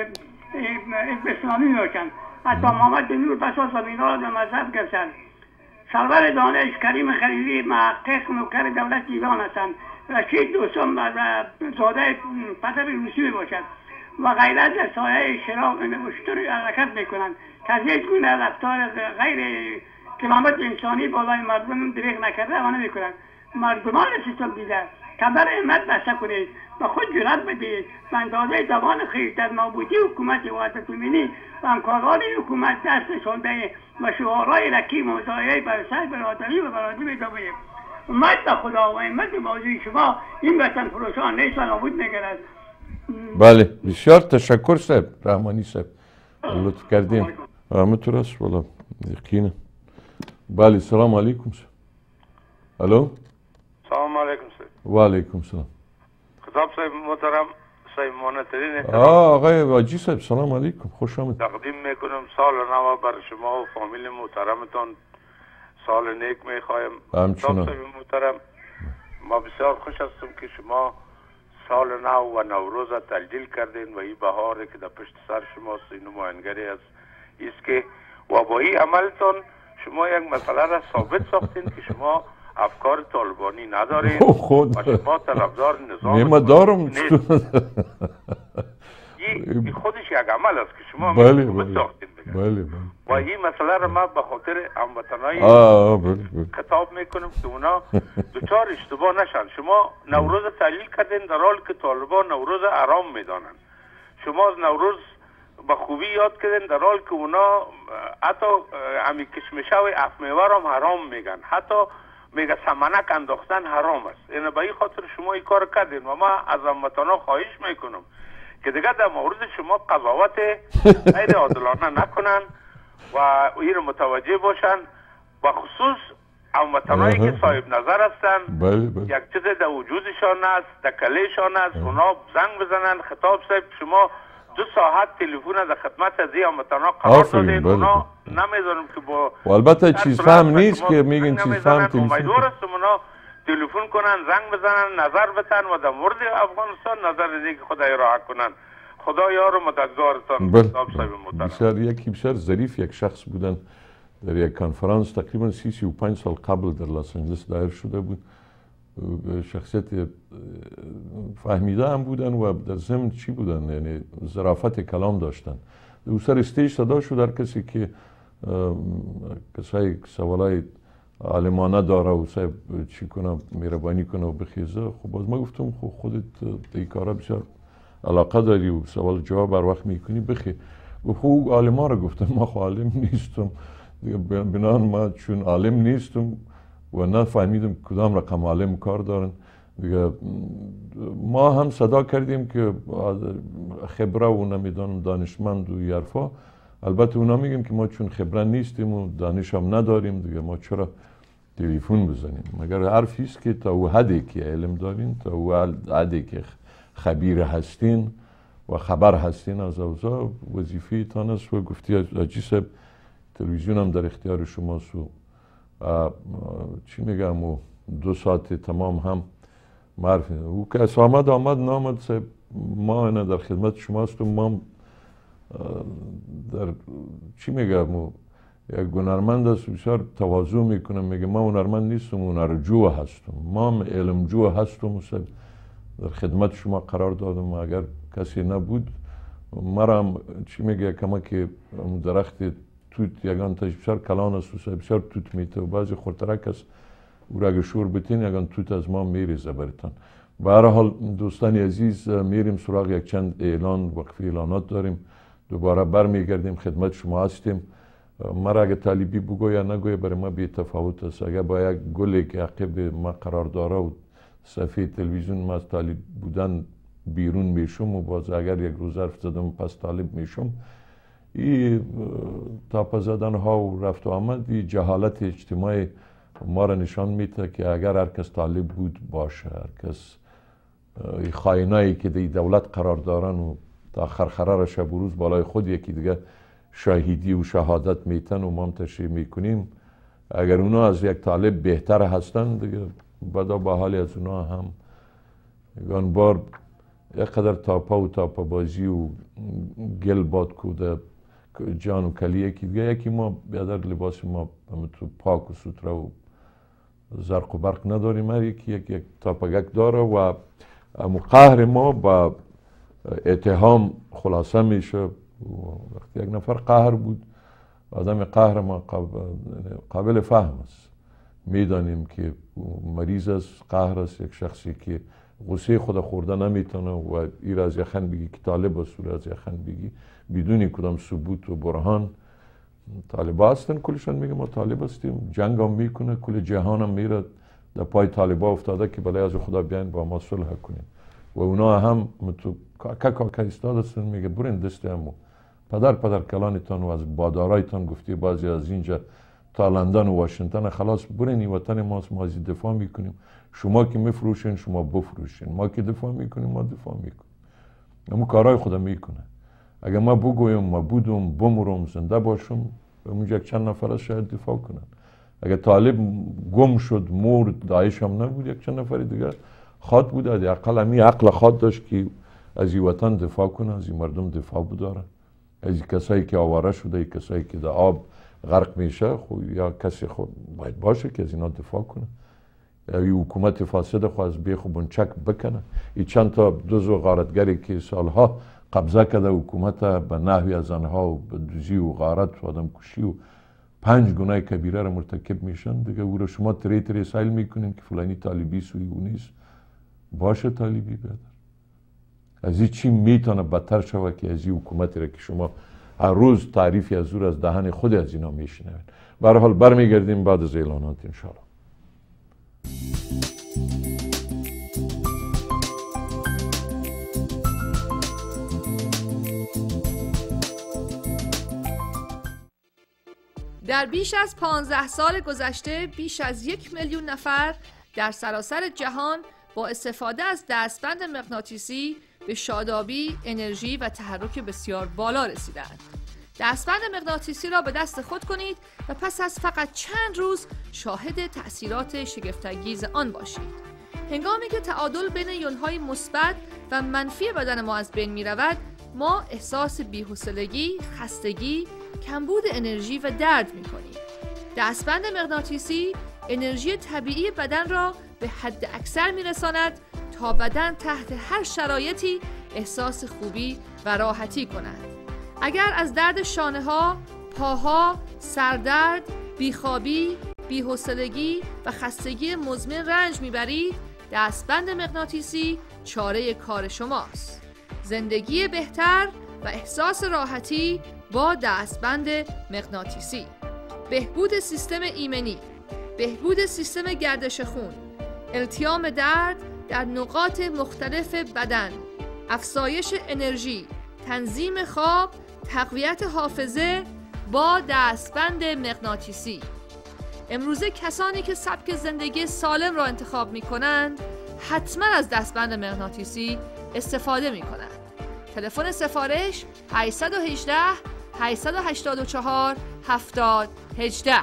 اسلامی میباشند. حتی محمد نور پس از زمین ها را در مذهب گرفتند. سرور دانش کریم خلیلی محقق نوکر دولت ایران هستند. رشید دوستم زاده پدر روسی میباشد و غیرت در سایه شراب اشتری حرکت میکنند که از هیچ گونه رفتار غیر کرامت انسانی بالای مردم دریغ نکرده و نمیکنند. مردمان سیستم دیده کمر همت بسته کنید و خود جرأت بدهید و اندازه توان خویش در نابودی حکومت وحدت المللی و همکاران حکومت دست نشانده و شعارهای رکی مزایای بر سر برادری و برادری بدوید. امت به خدا و امت موضوع شما این وطن فروشان نیست و نابود نگرد. بله بسیار تشکر صاحب رحمانی صاحب لطف کردیم. همینطور است والا یقینه. بله سلام علیکم صاحب. الو سلام علیکم صاحب. و علیکم سلام. خطاب صاحب محترم صاحب مانترین احترام. آقای واجی صاحب سلام علیکم خوش آمد. تقدیم میکنم سال نو بر شما و فامیل محترمتان. سال نیک میخوایم. همچنان. صاحب محترم ما بسیار خوش هستم که شما سال نو و نوروز تجلیل کردین و این بهاری که در پشت سر شماست این نمایانگری است است که و با این عملتان شما یک مسئله را ثابت ساختین که شما افکار طالبانی ندارین خود و شما طرفدار نظام نیمه دارم این خودش یک عمل است که شما بله ثابت ساختین بله بله و این مسئله را ما به خاطر هموطنای خطاب میکنم که اونا دچار اشتباه نشن. شما نوروز تحلیل کردین در حالی که طالبان نوروز حرام میدانن. شما از نوروز به خوبی یاد کردین در حالی که اونا حتی امی کشمشه و افمیوه هم حرام میگن. حتی میگه سمنک انداختن حرام است. این به این خاطر شما این کار کردین و ما از هموطنان خواهش میکنم که دیگه در مورد شما قضاوت غیر عادلانه نکنن و این متوجه باشن، و خصوص هموطنایی که صاحب نظر هستن. بله بله. یک چیز در وجودشان است، در کلیشان است، اونا زنگ بزنن. خطاب صاحب شما دو ساعت تلفن در خدمت از این هموطنا قرار دادین، اونا نمیدونم که با و البته چیز فهم نیست که میگن چیز فهم تلفن. امیدوار هستم اونا تلفن کنن، زنگ بزنن، نظر بتن و در مورد افغانستان نظر دیگه خدای راحت کنن. خدا یار و مددگارتان. بله. بسیار یکی بسیار ظریف یک شخص بودن در یک کنفرانس تقریبا سی سی و پنج سال قبل در لس آنجلس دایر شده بود. شخصیت فهمیده هم بودن و در ضمن چی بودن، یعنی ظرافت کلام داشتن. او سر استیج صدا شد در کسی که کسایی سوالای عالمانه داره و صاحب چی کنه مهربانی کنه و بخیزه. خب باز ما گفتم خب خودت این کارا بسیار علاقه داری و سوال جواب بر وقت میکنی بخی. گفت خب عالما رو گفتم ما خب عالم نیستم بنان ما چون عالم نیستم و نفهمیدم کدام رقم عالم کار دارن دیگه. ما هم صدا کردیم که خبره و نمیدانم دانشمند و یرفا. البته اونا میگن که ما چون خبره نیستیم و دانش هم نداریم دیگه ما چرا تلفن بزنیم. مگر حرفی است که تا او حدی که علم دارین، تا او حدی که خبیر هستین و خبر هستین از اوضاع وظیفه تان است. و گفتی حاجی صاحب تلویزیون هم در اختیار شماست و چی میگم و دو ساعت تمام هم معرفی. او که آمد آمد نامد صاحب ما اینا در خدمت شماست و ما در چی میگم و یک هنرمند است بسیار تواضع میکنم میگه ما هنرمند نیستم هنرجو هستم، ما علمجو هستم صاحب در خدمت شما قرار دادم. اگر کسی نبود مرا هم چی میگه کما که درخت توت یگان تاش بسیار کلان است و بسیار توت میته و بعضی خورترک است او را اگه شور بتین یگان توت از ما میریزه برتان. به هر حال دوستان عزیز میریم سراغ یک چند اعلان وقفی اعلانات داریم، دوباره برمیگردیم خدمت شما هستیم. مرا اگه طالبی بگو یا نگوی برای ما بی تفاوت است. اگه با یک گلی که عقب ما قرار داره و صفحه تلویزیون ما از طالب بودن بیرون میشم و باز اگر یک روز حرف زدم پس طالب میشم، این تاپ زدن ها و رفت و آمد این جهالت اجتماعی ما را نشان میده که اگر هر کس طالب بود باشه، هر کس خائنایی که در دولت قرار دارن و تا خرخره را شب و روز بالای خود یکی دیگه شاهدی و شهادت میتن و ما هم تشریح میکنیم، اگر اونا از یک طالب بهتر هستن دیگه بدا با حالی از اونا هم یگان بار یک قدر تاپا و تاپا بازی و گل باد کوده جان و کلی یکی دیگه. یکی ما بیادر لباس ما تو پاک و ستره و زرق و برق نداریم، هر یکی یک یک تاپگک داره و قهر ما با اتهام خلاصه میشه. وقتی یک نفر قهر بود آدم قهر ما قابل فهم است، میدانیم که مریض است، قهر است، یک شخصی که غصه خود خورده نمیتونه و ایر از یخن بگی که طالب است و از یخن بگی بدون کدام ثبوت و برهان. طالب هستن کلشان میگه ما طالب هستیم، جنگ هم میکنه، کل جهان هم میره در پای طالبا افتاده که بلای از خدا بیاین با ما صلح کنیم و اونا هم تو کاکا کاکا استاد هستن میگه برین دست همو پدر پدر کلانتان و از بادارایتان گفتی بعضی از اینجا تا لندن و واشنگتن خلاص برین این وطن ماست، ما از دفاع میکنیم، شما که میفروشین شما بفروشین، ما که دفاع میکنیم ما دفاع میکنیم. اما کارهای خدا میکنه. اگر ما بگویم ما بودم بمرم زنده باشم اونجا یک چند نفر از شاید دفاع کنن. اگر طالب گم شد مرد داعش هم نبود یک چند نفر دیگه خواد بود، از اقل همی عقل خواد داشت که از این وطن دفاع کنه، از این مردم دفاع بداره، از این کسایی که آواره شده، این کسایی که در آب غرق میشه خو یا کسی خود باید باشه که از اینا دفاع کنه. این حکومت فاسد خو از بیخ و بنچک بکنه. این چند تا دوز و غارتگری که سالها قبضه کرده حکومت به نحوی از آنها و به دوزی و غارت و آدم کشی و پنج گناه کبیره را مرتکب میشن دیگه، او را شما تری تری سایل میکنین که فلانی طالبی سوی او نیست. باشه طالبی بیادر، از این چی میتونه بدتر شود که از این حکومتی را که شما هر روز تعریفی از او از دهن خود از اینا میشنوید. به هر حال برمیگردیم بعد از اعلانات انشاءالله. در بیش از پانزده سال گذشته بیش از یک میلیون نفر در سراسر جهان با استفاده از دستبند مغناطیسی به شادابی، انرژی و تحرک بسیار بالا رسیدند. دستبند مغناطیسی را به دست خود کنید و پس از فقط چند روز شاهد تأثیرات شگفت‌انگیز آن باشید. هنگامی که تعادل بین یون‌های مثبت و منفی بدن ما از بین می‌رود، ما احساس بی‌حوصلگی، خستگی، کمبود انرژی و درد می‌کنیم. دستبند مغناطیسی انرژی طبیعی بدن را به حد اکثر می‌رساند تا بدن تحت هر شرایطی احساس خوبی و راحتی کند. اگر از درد شانه‌ها، پاها، سردرد، بیخوابی، بی‌حوصلگی و خستگی مزمن رنج می‌برید، دستبند مغناطیسی چاره کار شماست. زندگی بهتر و احساس راحتی با دستبند مغناطیسی. بهبود سیستم ایمنی، بهبود سیستم گردش خون، التیام درد در نقاط مختلف بدن، افزایش انرژی، تنظیم خواب، تقویت حافظه با دستبند مغناطیسی. امروزه کسانی که سبک زندگی سالم را انتخاب می کنند حتما از دستبند مغناطیسی استفاده می کنند. تلفن سفارش هشت یک هشت هشت هشت چهار هفتاد هجده.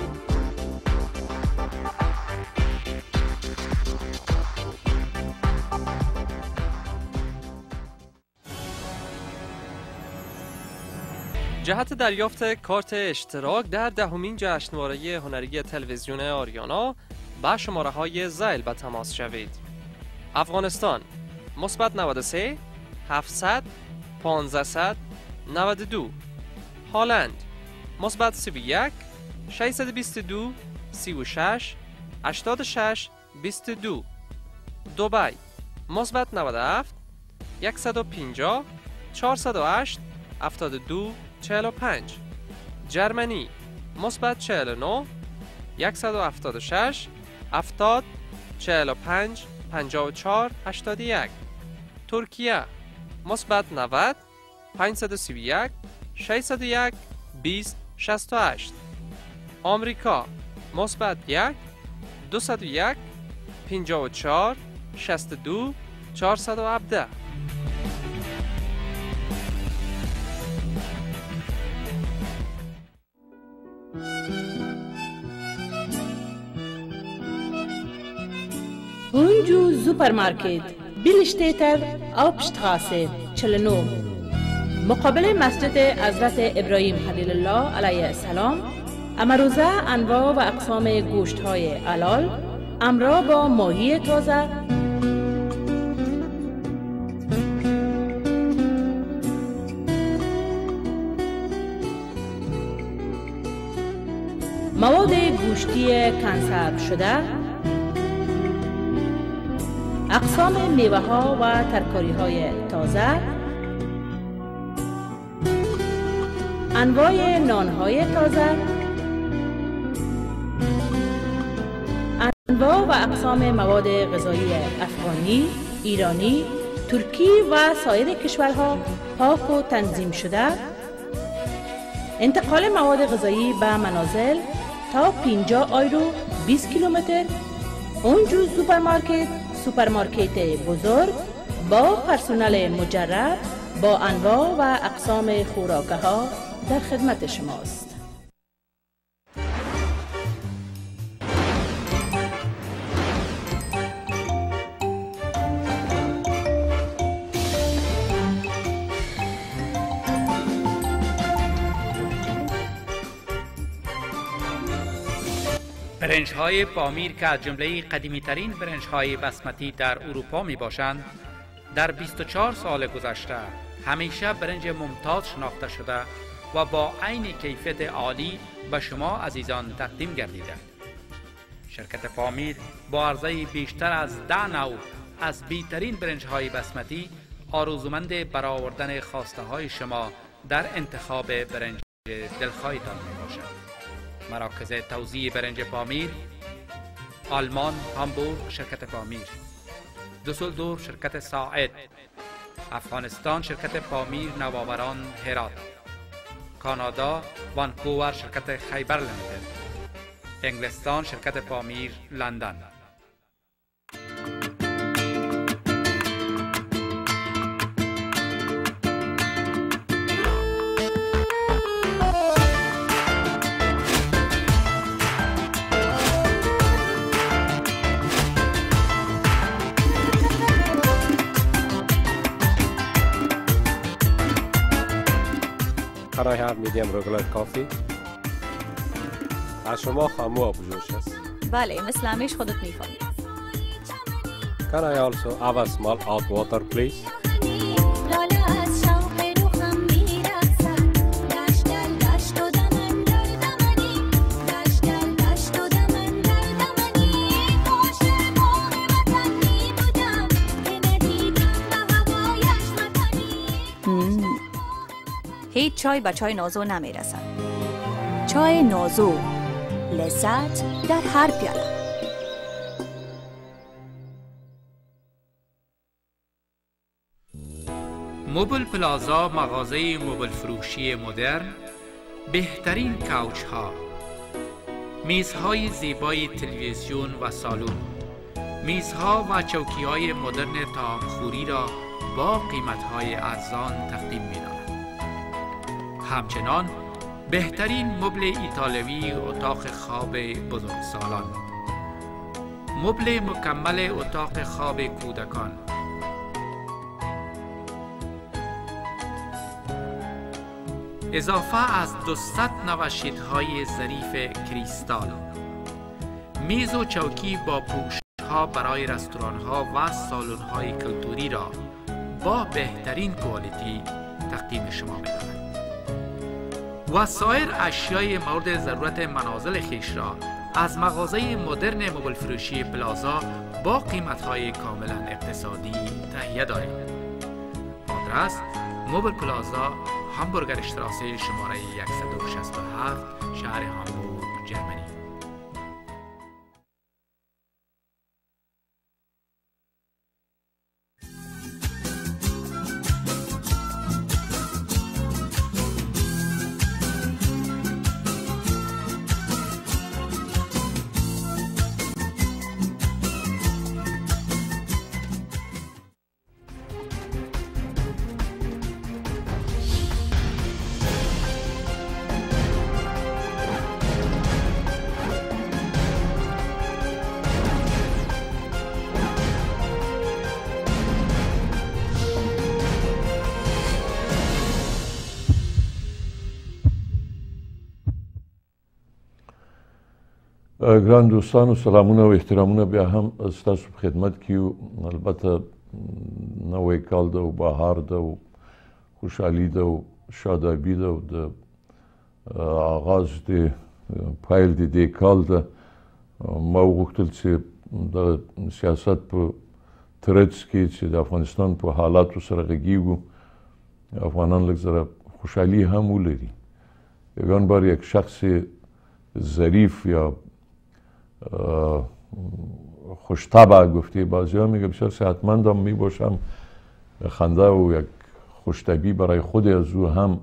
جهت دریافت کارت اشتراک در دهمین جشنواره هنری تلویزیون آریانا با شماره های ذیل به تماس شوید. افغانستان مثبت نود و سه هفتصد پانزده نود و دو. هلند مثبت سی و یک ششصد و بیست و دو سی و شش هشتاد و شش بیست و دو. دبی مثبت نود و هفت صد و پنجاه چهارصد و هشت هفتاد و دو چهل و پنج. جرمنی مثبت چهل و نه صد و هفتاد و شش هفتاد چهل و پنج پنجاه و چهار هشتاد و یک. ترکیه مثبت نود پانصد و سی و یک ششصد و یک بیست شصت و هشت. آمریکا مثبت یک دویست و یک پنجاه و چهار شصت و دو چهارصد و هفده. هونجو سوپرمارکت بیلشتیتر آبشتغاسه چهل و نه مقابل مسجد حضرت ابراهیم خلیل الله علیه السلام. امروزه انواع و اقسام گوشت های حلال همراه با ماهی تازه، مواد گوشتی کنسرو شده، اقسام میوه ها و ترکاری های تازه، انواع نان های تازه، انواع و اقسام مواد غذایی افغانی، ایرانی، ترکی و سایر کشورها پاک و تنظیم شده، انتقال مواد غذایی به منازل تا پنجاه آیرو بیست کیلومتر. اونجو سوپرمارکت، سوپرمارکت بزرگ با پرسنل مجرب با انواع و اقسام خوراکه ها در خدمت شماست. برنج های پامیر که از جمله قدیمی ترین برنج های بسمتی در اروپا می باشند، در بیست و چهار سال گذشته همیشه برنج ممتاز شناخته شده و با عین کیفیت عالی به شما عزیزان تقدیم گردیده. شرکت پامیر با عرضه بیشتر از ده نوع از بهترین برنج های بسمتی آرزومند برآوردن خواسته های شما در انتخاب برنج دلخواهتان می باشد. مراکز توزیع برنج پامیر آلمان هامبورگ شرکت پامیر، دوسلدورف شرکت ساعد، افغانستان شرکت پامیر نوآوران هرات، کانادا وانکوور شرکت خیبر لیمیتد، انگلستان شرکت پامیر لندن. Can I have medium regular coffee? از شما خامو آبجوش است. بله، مثل همیش خودت میفهمی. Can I also have a small hot water please? هیچ چای به چای نازو نمیرسد. چای نازو، لذت در هر پیاله. موبل پلازا مغازه موبل فروشی مدرن، بهترین کاوچ ها، میزهای زیبای تلویزیون و سالن، میزها و چوکی های مدرن طعامخوری را با قیمت های ارزان تقدیم می دارد. همچنان بهترین مبل ایتالوی اتاق خواب بزرگسالان، مبل مکمل اتاق خواب کودکان، اضافه از دویست نوشیدهای ظریف کریستال، میز و چوکی با پوشها برای رستوران‌ها و سالن‌های کلتوری را با بهترین کوالیتی تقدیم شما می‌دارد. و سایر اشیای مورد ضرورت منازل خیش را از مغازه مدرن موبل فروشی پلازا با قیمت‌های کاملا اقتصادی تهیه داریم. آدرس موبل پلازا، هامبورگر اشتراسی، شماره صد و شصت و هفت، شهر هامبورگ، جرمنی. ګران دوستانو، سلامونه او احترامونه بیا هم ستاسو په خدمت کې یو. البته نوی کال ده او بهار ده او خوشحالي ده او شادابي ده او د آغاز د پیل د دې کال ده. ما وغوښتل چې د سیاست په ترڅ کې چې د افغانستان په حالاتو سره غږیږو، افغانان لږ ذره خوشحالي هم ولري. یگان بار یک شخص ظریف یا خوشطبع گفته بعضی ها میگه بسیار صحتمندم می باشم، خنده و یک خوشطبعی برای خود از او هم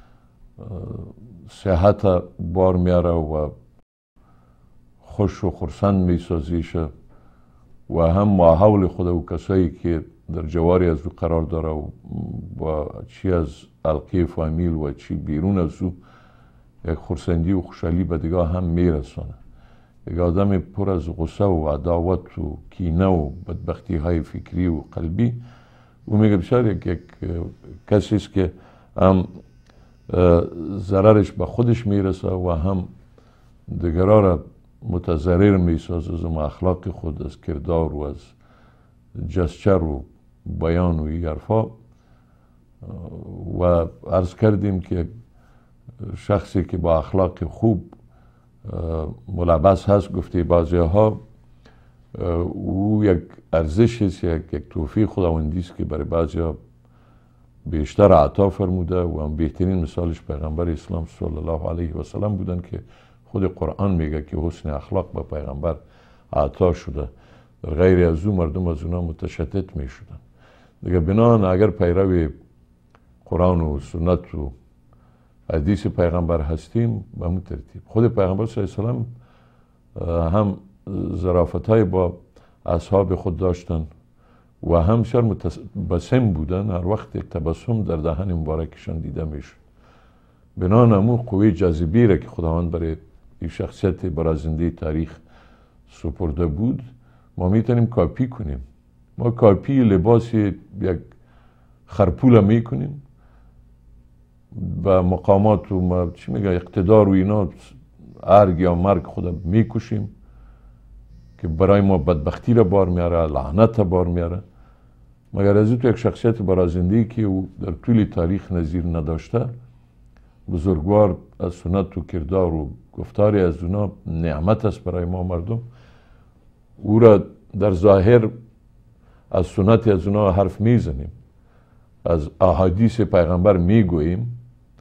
صحت بار میاره و خوش و خرسند میسازیش و هم ماحول خود و کسایی که در جواری از او قرار داره و چی از حلقه فامیل و چی بیرون از او یک خرسندی و خوشحالی به دیگه هم میرسانه. یک آدم پر از غصه و عداوت و کینه و بدبختی های فکری و قلبی، او میگه بسیار یک, یک کسی است که هم ضررش به خودش میرسه و هم دیگرها را متضرر میسازه از اخلاق خود، از کردار و از جسچر و بیان و این حرفا. و عرض کردیم که شخصی که با اخلاق خوب ملبس هست، گفته بعضی ها او یک ارزش است، یک, یک توفیق خداوندی است که برای بعضی ها بیشتر عطا فرموده و هم بهترین مثالش پیغمبر اسلام صلی الله علیه و سلم بودن که خود قرآن میگه که حسن اخلاق به پیغمبر عطا شده. در غیر از او مردم از اونا متشتت می شدن. دیگه بنان اگر پیرو قرآن و سنت و حدیث پیغمبر هستیم به همون ترتیب. خود پیغمبر صلی الله علیه و هم ظرافت های با اصحاب خود داشتن و هم بسیار متبسم بودن. هر وقت یک تبسم در دهن مبارکشان دیده میشد. بنان همون قوه جاذبه را که خداوند برای این شخصیت برازنده تاریخ سپرده بود ما میتونیم کاپی کنیم. ما کاپی لباس یک خرپول میکنیم و مقامات و چی میگه اقتدار و اینا ارگ یا مرگ خود میکشیم که برای ما بدبختی را بار میاره، لعنت را بار میاره. مگر از تو یک شخصیت برازنده که او در طول تاریخ نظیر نداشته، بزرگوار از سنت و کردار و گفتاری از اونا نعمت است برای ما مردم. او را در ظاهر از سنت از اونا حرف میزنیم، از احادیث پیغمبر میگوییم،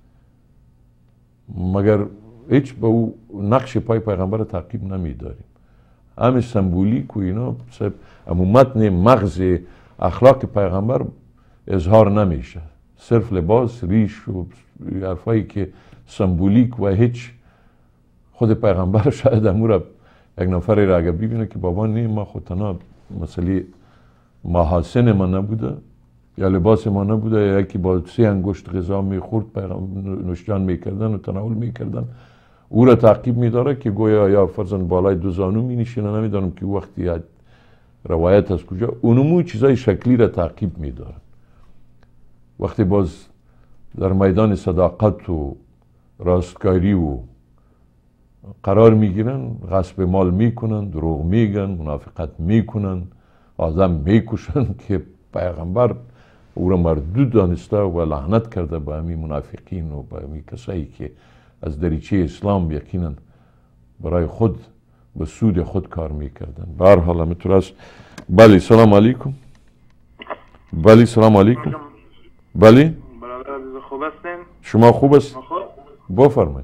مگر هیچ به او نقش پای پیغمبر تعقیب نمیداریم. همه سمبولیک و اینا اما متن مغز اخلاق پیغمبر اظهار نمیشه. صرف لباس، ریش و حرفایی که سمبولیک و هیچ خود پیغمبر شاید امور یک نفری را اگر ببینه که بابا نیم ما خودتنا مسئله محاسن ما نبوده یا لباس ما نبوده یا یکی با سه انگشت غذا میخورد نوشجان میکردن و تناول میکردن او را تعقیب میداره که گویا یا فرزن بالای دو زانو می نشینه. نمیدانم که وقتی روایت از کجا اونمو چیزای شکلی را تعقیب میدارن. وقتی باز در میدان صداقت و راستکاری و قرار میگیرن غصب مال میکنن، دروغ میگن، منافقت میکنن، آدم میکشن که پیغمبر او را مردود دانسته و لعنت کرده به همین منافقین و به همین کسایی که از دریچه اسلام یقینا برای خود به سود خود کار میکردن. به هر حال همینطور است. بله سلام علیکم. بله سلام علیکم. بله برادر عزیز خوب هستین؟ شما خوب است؟ بفرمایید.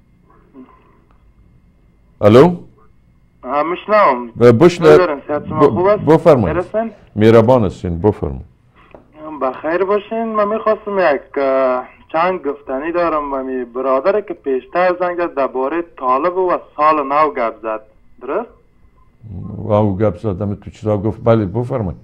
الو ها میشنوم. بشنوم. بفرمایید. مهربان هستین بفرمایید. بخیر باشین. من میخواستم یک چند گفتنی دارم و می برادر که پیشتر زنگ زد درباره طالب و سال نو گپ زد. درست؟ واو گپ زدم تو چیزا گفت. بله بفرمایید.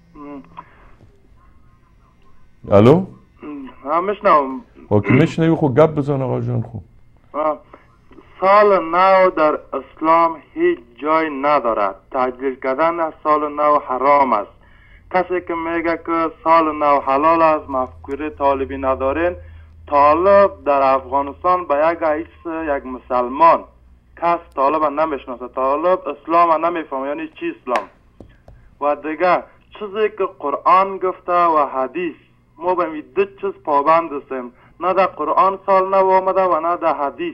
الو ها میشنوم. اوکی میشنوی خب گپ بزن آقا جان. خوب سال نو در اسلام هیچ جای ندارد. تعجیل کردن از سال نو حرام است. کسی که میگه که سال نو حلال است مفکوره طالبی ندارین. طالب در افغانستان به یک عیس یک مسلمان کس طالب نمیشناسه. طالب اسلام نمیفهمه یعنی چی اسلام. و دیگه چیزی که قرآن گفته و حدیث ما به می دو چیز پابند هستیم. نه در قرآن سال نو آمده و نه در حدیث.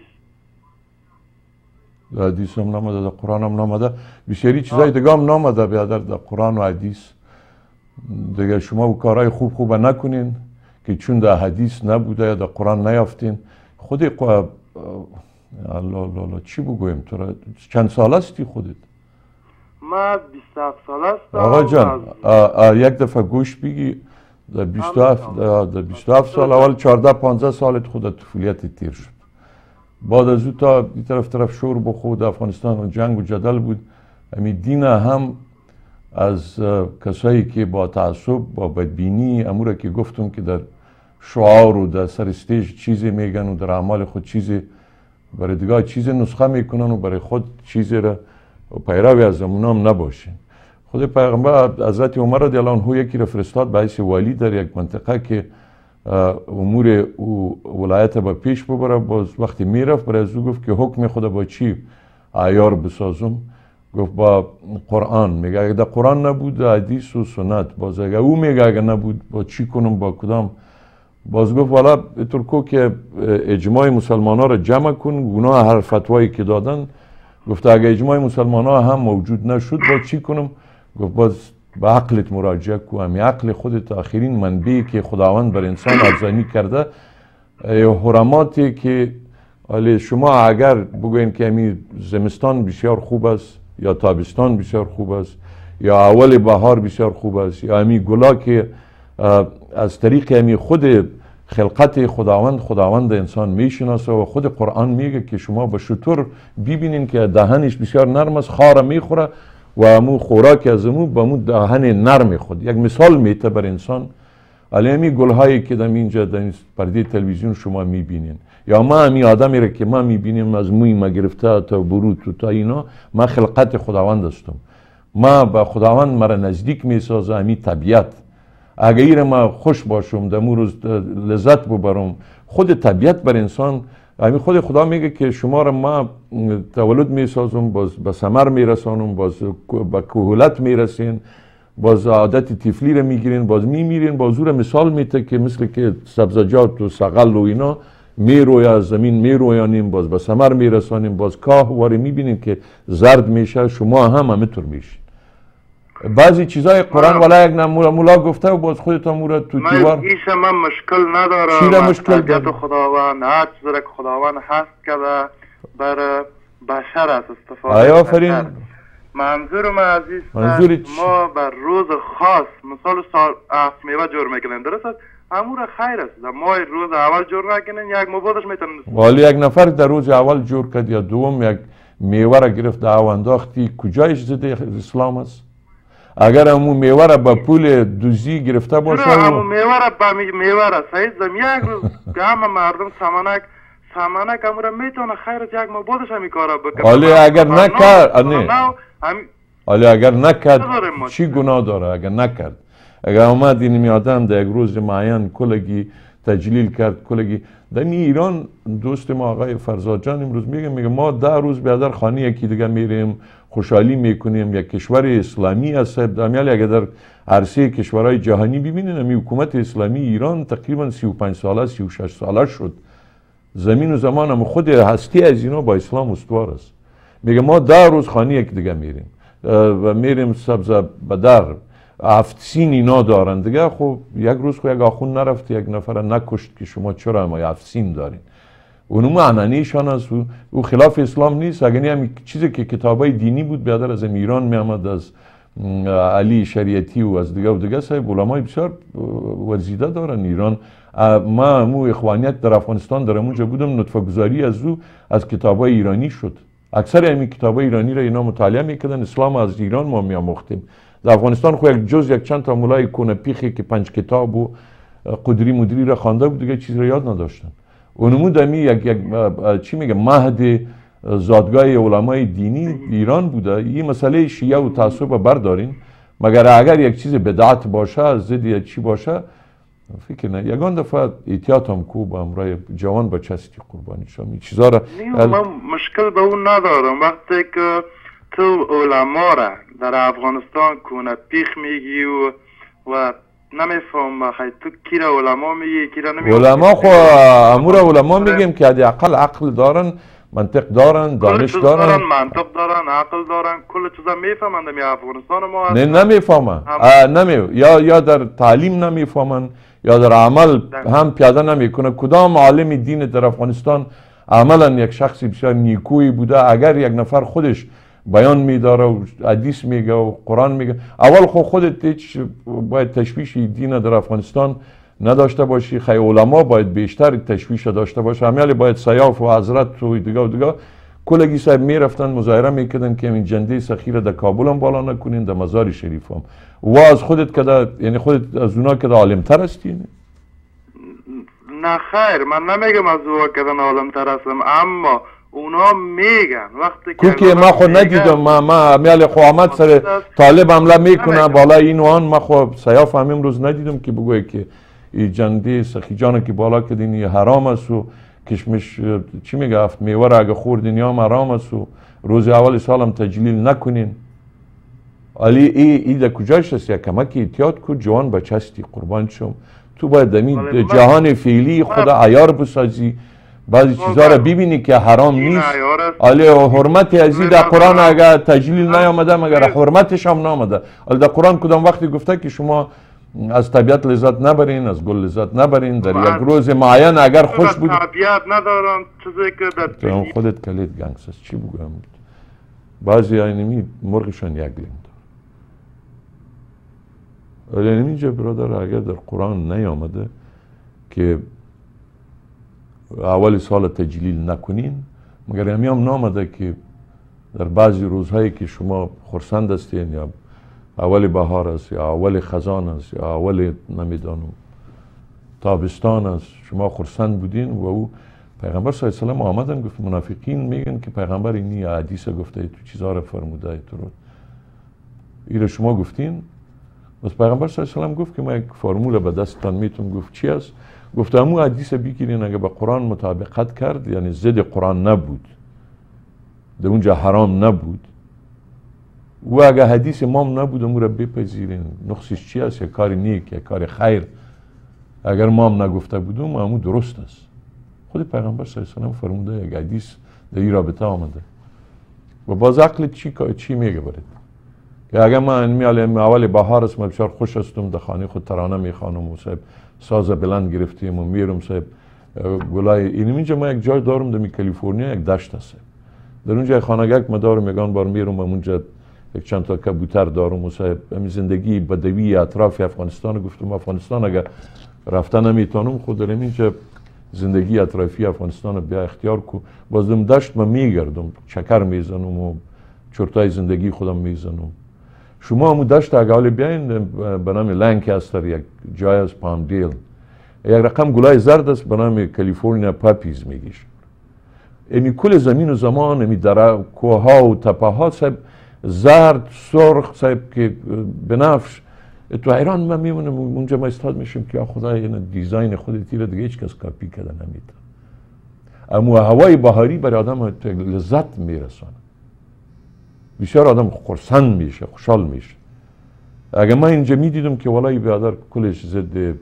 در حدیث هم نامده، در قرآن هم نامده، بسیاری چیزای دیگه هم نامده بیادر در قرآن و حدیث. دیگه شما و کارهای خوب خوب نکنین که چون در حدیث نبوده یا در قرآن نیافتین. خود قو... الله الله چی بگویم تو را؟ چند سال هستی خودت؟ من بیست و هفت سال هستم. آقا جان یک دفعه گوش بگی در بیست و هفت در بیست و هفت سال اول چهارده پانزده سالت خود طفولیت تیر شد. بعد از او تا این طرف طرف شور بخود افغانستان و جنگ و جدل بود. همین دین هم از کسایی که با تعصب با بدبینی اموره که گفتم که در شعار و در سر استیج چیزی میگن و در اعمال خود چیزی برای دیگه چیزی نسخه میکنن و برای خود چیزی را پیروی از همون هم نباشین. خود پیغمبر حضرت عمر رضی الله عنه یکی را فرستاد به حیث والی در یک منطقه که امور ولایت با پیش ببره. باز وقتی میرفت برای از او گفت که حکم خدا با چی عیار بسازم؟ گفت با قرآن. میگه اگه در قرآن نبود حدیث و سنت. باز اگه او میگه اگه نبود با چی کنم با کدام؟ باز گفت والا ترکو که اجماع مسلمان ها را جمع کن گناه هر فتوایی که دادن. گفت اگه اجماع مسلمان ها هم موجود نشد با چی کنم؟ گفت باز به عقلت مراجعه کو. همی عقل خودت آخرین منبعی که خداوند بر انسان ارزانی کرده حرماتی که شما اگر بگوین که همی زمستان بسیار خوب است یا تابستان بسیار خوب است، یا اول بهار بسیار خوب است، یا امی گلا که از طریق امی خود خلقت خداوند خداوند انسان میشناسه و خود قرآن میگه که شما به شتر ببینین که دهنش بسیار نرم است، خار میخوره و امو خوراک از امو به امو دهن نرم خود یک مثال میته بر انسان. علی امی گلهایی که در اینجا در پرده تلویزیون شما میبینین، یا ما امی آدمی را که ما میبینیم از موی ما گرفته تا برود تا اینا، ما خلقت خداوند هستم، ما به خداوند مرا نزدیک میسازه امی طبیعت. اگر ما خوش باشم در مو روز لذت ببرم، خود طبیعت بر انسان همین خود خدا میگه که شما را ما تولد میسازم، باز به ثمر میرسانم، باز به کهولت میرسین، باز عادت طفلی را میگیرین، باز میمیرین. باز او را مثال میته که مثل که سبزیجات و سقل و اینا میروی از زمین میرویانیم، باز به ثمر میرسانیم، باز کاه واره میبینیم که زرد میشه، شما هم همینطور میشین. بعضی چیزای قرآن والا یک نمولا مولا گفته و باز خودت مورا تو دیوار. من ایش من مشکل ندارم. چی را مشکل داره؟ خداوند هر چیزی که خداوند هست کرده بر بشر است استفاده. آیا آفرین. منظورم عزیز منظور ما بر روز خاص مثال سال هفت میوه جور میکنیم، درست است؟ امور خیر است. ما روز اول جور نکنیم یک مبادش میتونیم. ولی یک نفر در روز اول جور کرد یا دوم یک میوه را گرفت دعو انداختی، کجایش ضد اسلام است؟ اگر همون میوه را با پول دوزی گرفته باشه، همون میوه را با میوه را سایزم یک روز که همه مردم سمنک سمنک امور میتونه خیر است یک مبادش همی کارا بکنه. ولی اگر نکرد نه ولی اگر نکرد چی گناه داره؟ اگر نکرد، اگر اومد این می آدم در یک روز معین کلگی تجلیل کرد، کلگی در ایران دوست ما آقای فرزاد جان امروز میگه میگه ما ده روز بیادر خانه یکی دیگه میریم خوشحالی میکنیم، یک کشور اسلامی است. دمیال اگر در عرصه کشورهای جهانی ببینین، امی حکومت اسلامی ایران تقریبا سی و پنج ساله سی و شش ساله شد. زمین و زمان هم خود هستی از اینا با اسلام استوار است. میگه ما ده روز خانه یک دیگه میریم و میریم سبز بدر هفت سین اینا دارن دیگه. خب یک روز خو یک آخون نرفت یک نفر نکشت که شما چرا ما هفت سین دارین؟ اونو معنیشان است، او خلاف اسلام نیست. اگر همین چیزی که کتابای دینی بود بیادر از ایران می آمد، از علی شریعتی و از دیگه و دیگه صاحب علمای بسیار ورزیده دارن ایران. ما مو اخوانیت در افغانستان در اونجا بودم، نطفه گذاری از او از کتابای ایرانی شد. اکثر همین کتابای ایرانی را اینا مطالعه میکردن، اسلام از ایران ما میآموختیم. در افغانستان خو یک جز یک چند تا مولای کونه پیخی که پنج کتاب و قدری مدری را خوانده بود دیگه چیز را یاد نداشتن. اونمو دمی یک یک چی میگه مهد زادگاه علمای دینی ایران بوده. این مسئله شیعه و تعصب بردارین، مگر اگر یک چیز بدعت باشه ضد یک چی باشه فکر نه. یگان دفعه احتیاط هم کو با امرای جوان با چستی قربانی شم این چیزا را. من مشکل به اون ندارم وقتی که تو علما را در افغانستان کونه پیخ میگی و و نمیفهم خیلی تو کی را علما میگی کی را نمیفهم. علما خو امور علما میگیم که حداقل عقل دارن، منطق دارن، دانش دارن. دارن منطق دارن، عقل دارن، کل چیزا میفهمند. می افغانستان ما نه نمیفهمن، نمی یا یا در تعلیم نمیفهمن یا در عمل هم پیاده نمیکنه. کدام عالم دین در افغانستان عملا یک شخصی بسیار نیکویی بوده؟ اگر یک نفر خودش بیان میداره و حدیث میگه و قرآن میگه، اول خود خودت هیچ باید تشویش دین در افغانستان نداشته باشی، خیلی علما باید بیشتر تشویش داشته باشه. همیالی باید سیاف و حضرت و دیگه و دیگه کلگی صاحب میرفتن مظاهره میکردن که این جنده سخیر در کابل هم بالا نکنین، در مزار شریف هم. و از خودت که یعنی خودت از اونا که عالم تر هستی؟ نه خیر، من نمیگم از اونا که عالم تر هستم، اما اونا میگن وقتی که که ما خود ندیدم، ما ما میال خو آمد سر طالب حمله میکنه بالا این و آن، ما خو سیاف هم امروز ندیدم که بگوی که این جنده سخی جانه که بالا کدین این حرام است و کشمش چی میگه هفت میوه را اگه خوردین یا حرام است و روز اول سال هم تجلیل نکنین. علی ای ای در کجاش هست؟ یا کمکی احتیاط کو جوان بچه هستی قربان شم. تو باید دمی جهان فعلی خود عیار بسازی، بعضی چیزها را ببینی که حرام نیست. علی حرمت ازی در قرآن اگر تجلیل نیامده مگر حرمتش هم نامده. علی در قرآن کدام وقتی گفته که شما از طبیعت لذت نبرین، از گل لذت نبرین، در یک روز معین اگر خوش بود. طبیعت ندارم چیزی که در تو خودت کلید گنگس است. چی بگویم؟ بعضی اینمی مرغشان یک لنگ داره. ولی اینجا برادر اگر در قرآن نیامده که اول سال تجلیل نکنین، مگر همی هم نامده که در بعضی روزهایی که شما خرسند هستین یا اول بهار است یا اول خزان است یا اول نمیدانم تابستان است شما خرسند بودین و او پیغمبر صلی الله علیه و آله آمدن گفت منافقین میگن که پیغمبر اینی حدیث گفته تو چیزها را فرموده تو رو این شما گفتین. بس پیغمبر صلی الله علیه و آله گفت که ما یک فرمول به دستتان میتونم. گفت چی است؟ گفت همون حدیث بگیرین اگه به قرآن مطابقت کرد یعنی ضد قرآن نبود در اونجا حرام نبود و اگه حدیث امام نبود امور بپذیرین. نقصش چی است؟ یک کار نیک یک کار خیر اگر امام نگفته بودم همون درست است. خود پیغمبر صلی الله علیه و آله فرموده یک حدیث در این رابطه آمده و باز عقل چی چی میگه برید که اگر من میالم اول بهار است من بسیار خوش هستم در خانه خود ترانه میخوانم و صاحب ساز بلند گرفتیم و میرم صاحب گلای این اینجا ما یک جای دارم در کالیفرنیا یک دشت است در اونجا خانگک ما دارم میگن بار میرم اونجا یک چند تا کبوتر دارم و صاحب همین زندگی بدوی اطراف افغانستان گفتم افغانستان اگر رفتن نمیتونم خود در اینجا زندگی اطرافی افغانستان بیا اختیار کو بازم دشت ما میگردم چکر میزنم و چرتای زندگی خودم میزنم. شما همون دشت اگه حالی بیاین به نام لانکستر یک جای از پام دیل یک رقم گلای زرد است به نام کالیفرنیا پاپیز میگیش. امی کل زمین و زمان امی در کوها و تپه ها صاحب زرد سرخ صاحب که بنفش تو ایران من میمونم اونجا ما استاد میشیم که خدا این دیزاین خودت تیره دیگه هیچ کس کاپی کرده نمیتونه. اما هوای بهاری برای آدم لذت میرسانه بسیار آدم خرسند میشه خوشحال میشه. اگه من اینجا میدیدم که والای بیادر کلش ضد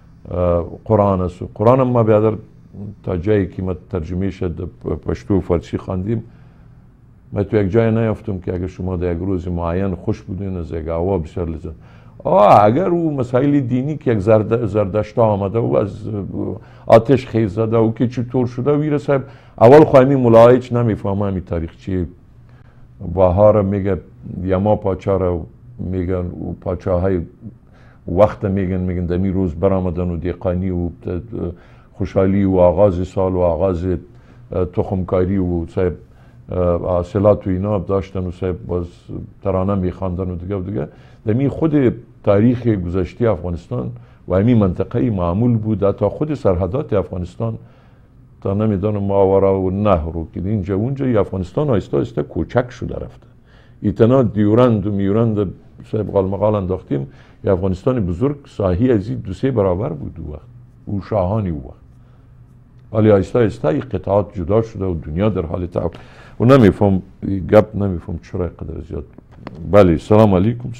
قرآن است و قرآن هم ما بیادر تا جایی که ما ترجمه شد پشتو و فارسی خواندیم من تو یک جای نیافتم که اگر شما در یک روز معین خوش بودین از یک هوا بسیار لذت آه اگر او مسائل دینی که یک زرد زردشت آمده و از آتش خیز زده و که چطور شده ویره صاحب اول خواهمی ملاحظ نمیفهمه همی تاریخچی بهار میگه یما پاچا را میگن و پاچاهای وقت میگن میگن دمی روز برآمدن و دیقانی و خوشحالی و آغاز سال و آغاز تخمکاری و صاحب حاصلات و اینا داشتن و صاحب باز ترانه میخواندن و دیگه و دیگه دمی خود تاریخ گذشته افغانستان و همین منطقه معمول بود حتی خود سرحدات افغانستان تا نمیدانم ماورا و نهر رو که اینجا اونجا ای افغانستان آیسته آیسته کوچک شده رفته ایتنا دیورند و میورند صاحب قالمقال انداختیم ای افغانستان بزرگ ساحی از این دو سه برابر بود دو وقت او شاهانی او وقت ولی آیسته آیسته ای قطعات جدا شده و دنیا در حال تعب و نمیفهم گپ نمیفهم چرا قدر زیاد. بله سلام علیکم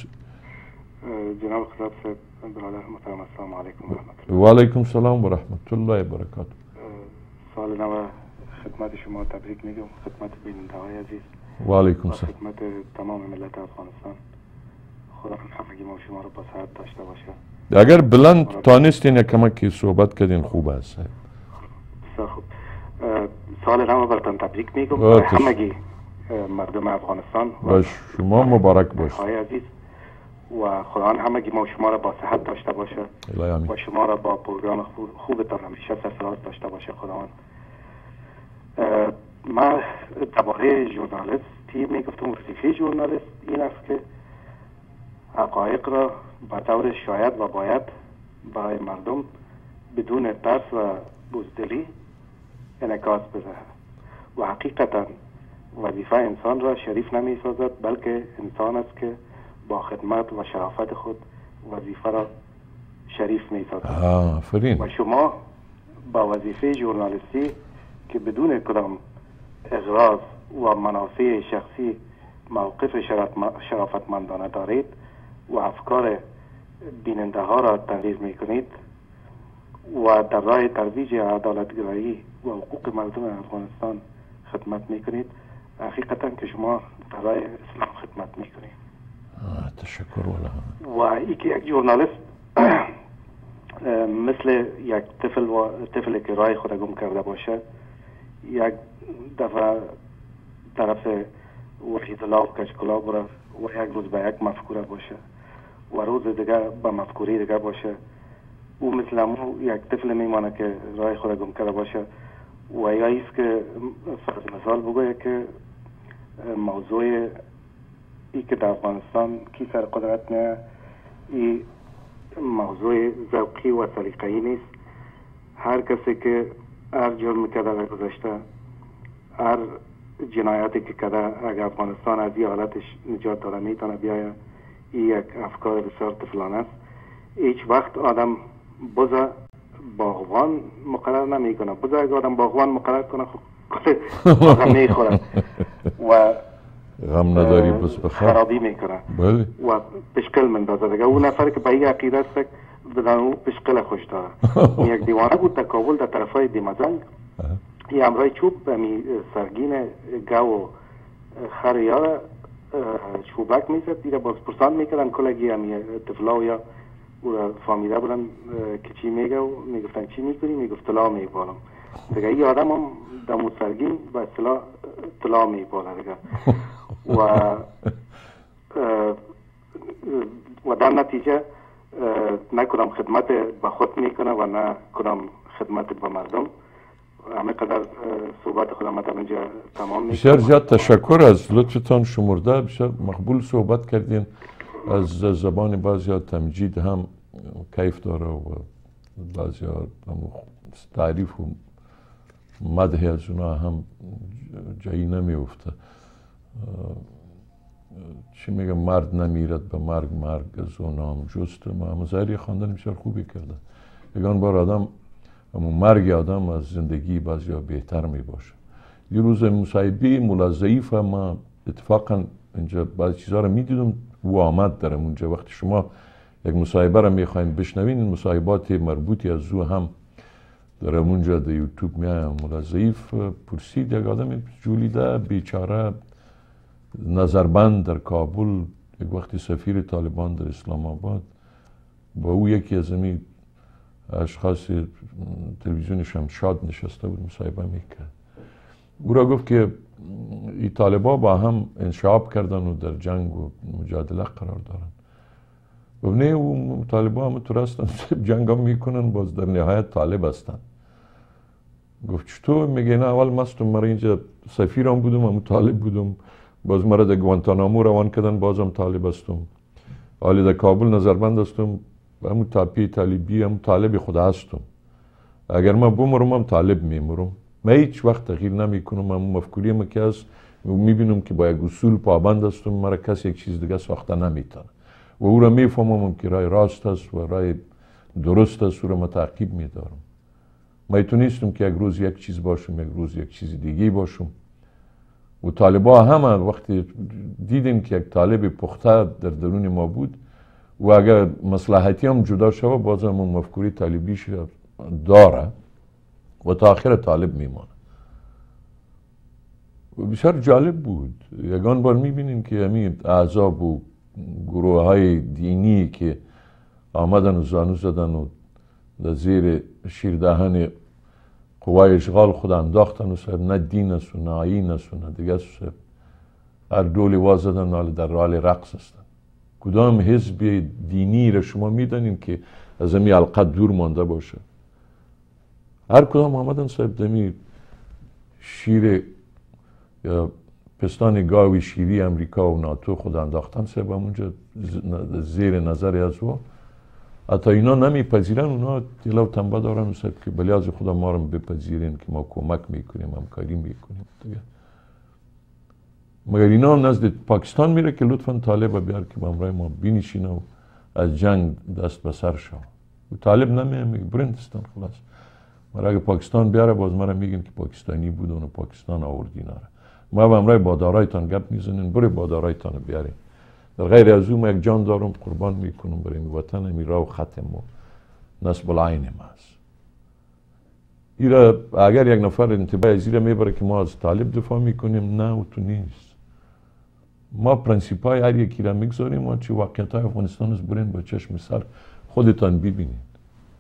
جناب خطاب صاحب برادر محترم السلام علیکم و رحمت الله. و علیکم السلام و رحمت الله و برکاته. سال نو خدمت شما تبریک میگم خدمت بیننده های عزیز و علیکم السلام خدمت تمام ملت افغانستان. خدا همگی ما شما رو با صحت داشته باشه. اگر بلند تانستین یا کمکی صحبت کردین خوب است. بسیار خوب. سال نو براتون تبریک میگم همگی مردم افغانستان و شما مبارک باشید عزیز و خدا همگی ما شما را با صحت داشته باشه و شما را با پروگرام خوبتان همیشه سرفراز داشته باشه خداوند. من درباره ژورنالیستی میگفتم وظیفه ژورنالیست این است که حقایق را به طور شاید و باید برای مردم بدون ترس و بزدلی انعکاس بده و حقیقتا وظیفه انسان را شریف نمی سازد بلکه انسان است که با خدمت و شرافت خود وظیفه را شریف می سازد. آفرین. و شما با وظیفه ژورنالیستی که بدون کدام اغراض و منافع شخصی موقف شرافتمندانه دارید و افکار بیننده ها را تنظیر می کنید و در راه ترویج عدالتگرایی و حقوق مردم افغانستان خدمت می کنید حقیقتا که شما در راه اسلام خدمت می کنید. تشکر والله. و ای که یک ژورنالیست مثل یک طفل و طفلی که راه خود گم کرده باشه یک دفعه طرف و ایطلاع و کشکلا بره و یک روز به یک مفکوره باشه و روز دیگه به مفکوره دیگه باشه. او مثل امو یک طفل میمانه که راه خود گم کرده باشه و یا ایست که فرض مثال بگویه که موضوع ای که در افغانستان کی سر قدرت نه، ای موضوع ذوقی و سلیقه‌ای نیست. هر کسی که هر جرم کرده در گذشته، هر جنایتی که کرده، اگر افغانستان از این حالتش نجات داده میتونه بیاید. این یک افکار بسیار طفلانه است. هیچ وقت آدم بزه باغوان مقرر نمی کنه. بزه اگر آدم باغوان مقرر کنه خود میخوره و غم نداری بس بخیر خرابی میکنه بله. و پشکل مندازه دیگه. اون نفر که به این عقیده است بدن او پشکل خوش داره. یک دیوانه بود در کابل در طرفای دیمزنگ، یه امرای چوب به می سرگین گو و خر یاره چوبک میزد، دیگه باز پرسان میکردن کلگی همی طفلا یا او را فامیده بودن که چی میگه و میگفتن چی میکنی؟ میگفت طلا میبالم دیگه. این آدم هم دمو سرگین با اصطلاح طلا میباله دیگه و و در نتیجه نه کدام خدمت به خود میکنه و نه کدام خدمت به مردم. همه قدر صحبت خودم در اینجا تمام میکنم. بسیار زیاد تشکر از لطفتان شمرده، بسیار مقبول صحبت کردین. از زبان بعضی ها تمجید هم کیف داره و بعضی ها تعریف و مدح از اونا هم جایی نمیفته. چی میگه مرد نمیرد به مرگ، مرگ از اونام جست. محمد ظاهری خواندن بسیار خوبی کرده. یگان بار آدم اما مرگ آدم از زندگی بعضی ها بهتر می باشه. یه روز مصاحبه مولا ضعیف ما اتفاقا اینجا بعضی چیزها رو می دیدم و آمد دارم اونجا. وقتی شما یک مصاحبه رو می خواهید بشنوین، این مصاحبات مربوطی از او هم دارم اونجا در یوتیوب می آیم. مولا ضعیف پرسید یک آدم جولیده بیچاره نظربند در کابل، یک وقتی سفیر طالبان در اسلام آباد، با او یکی از امی اشخاص تلویزیون شمشاد نشسته بود مصاحبه میکرد. او را گفت که این طالبا با هم انشعاب کردن و در جنگ و مجادله قرار دارن. گفت نه، او طالبا هم تو راستن جنگ هم میکنن، باز در نهایت طالب هستن. گفت چطور؟ میگه نه، اول مستم مرا اینجا سفیرم بودم، هم طالب بودم، باز مرا در گوانتانامو روان کردن، بازم طالب هستم. حالی در کابل نظربند هستم، همون تاپی طالبی هم طالب خود هستم. اگر من بمرم هم طالب میمرم. من هیچ وقت تغییر نمی کنم. همون مفکوری ما که هست میبینم که با یک اصول پابند هستم، مرا کسی یک چیز دیگه ساخته نمیتونه و او را میفهمم که رای راست است و رای درست است، او را من تعقیب میدارم. من نیستم که یک روز یک چیز باشم، یک روز یک چیز دیگه باشم. و طالبا همه وقتی دیدیم که یک طالب پخته در درون ما بود و اگر مصلحتی هم جدا شده باز هم مفکوری طالبیش داره و تا آخر طالب میمانه. و بسیار جالب بود. یگان بار میبینیم که همین احزاب و گروه های دینی که آمدن و زانو زدن و در زیر شیردهن قوای اشغال خود انداختن و صاحب نه دین است و نه آیین است و نه دیگه است. هر دولی واز زدن حال در حال رقص هستن. کدام حزب دینی را شما میدانیم که از امی حلقه دور مانده باشه؟ هر کدام آمدن صاحب دمی شیر یا پستان گاوی شیری امریکا و ناتو خود انداختن صاحب همونجا زیر نظر از او. حتی اینا نمیپذیرن، اونا دل و تنبه دارن صاحب که بلی از خدا ما رو بپذیرین که ما کمک میکنیم، همکاری میکنیم دیگه. مگر اینا نزد پاکستان میره که لطفا طالب بیار که با امرای ما بینشینه و از جنگ دست به سر شو. و طالب نمیه، میگه برندستان خلاص. مرا اگه پاکستان بیاره باز مرا میگن که پاکستانی بودن و پاکستان آوردین آره. ما با امرای بادارایتان گپ میزنین، بره بادارایتان بیارین. در غیر از اون یک جان دارم قربان میکنم برای این وطن، این راه و ختم و نصب العین ما است. ایرا اگر یک نفر انتباه از ایرا میبره که ما از طالب دفاع میکنیم، نه و تو نیست. ما پرنسیپای هر یکی را میگذاریم و چی واقعیت های افغانستان از برین با چشم سر خودتان ببینید.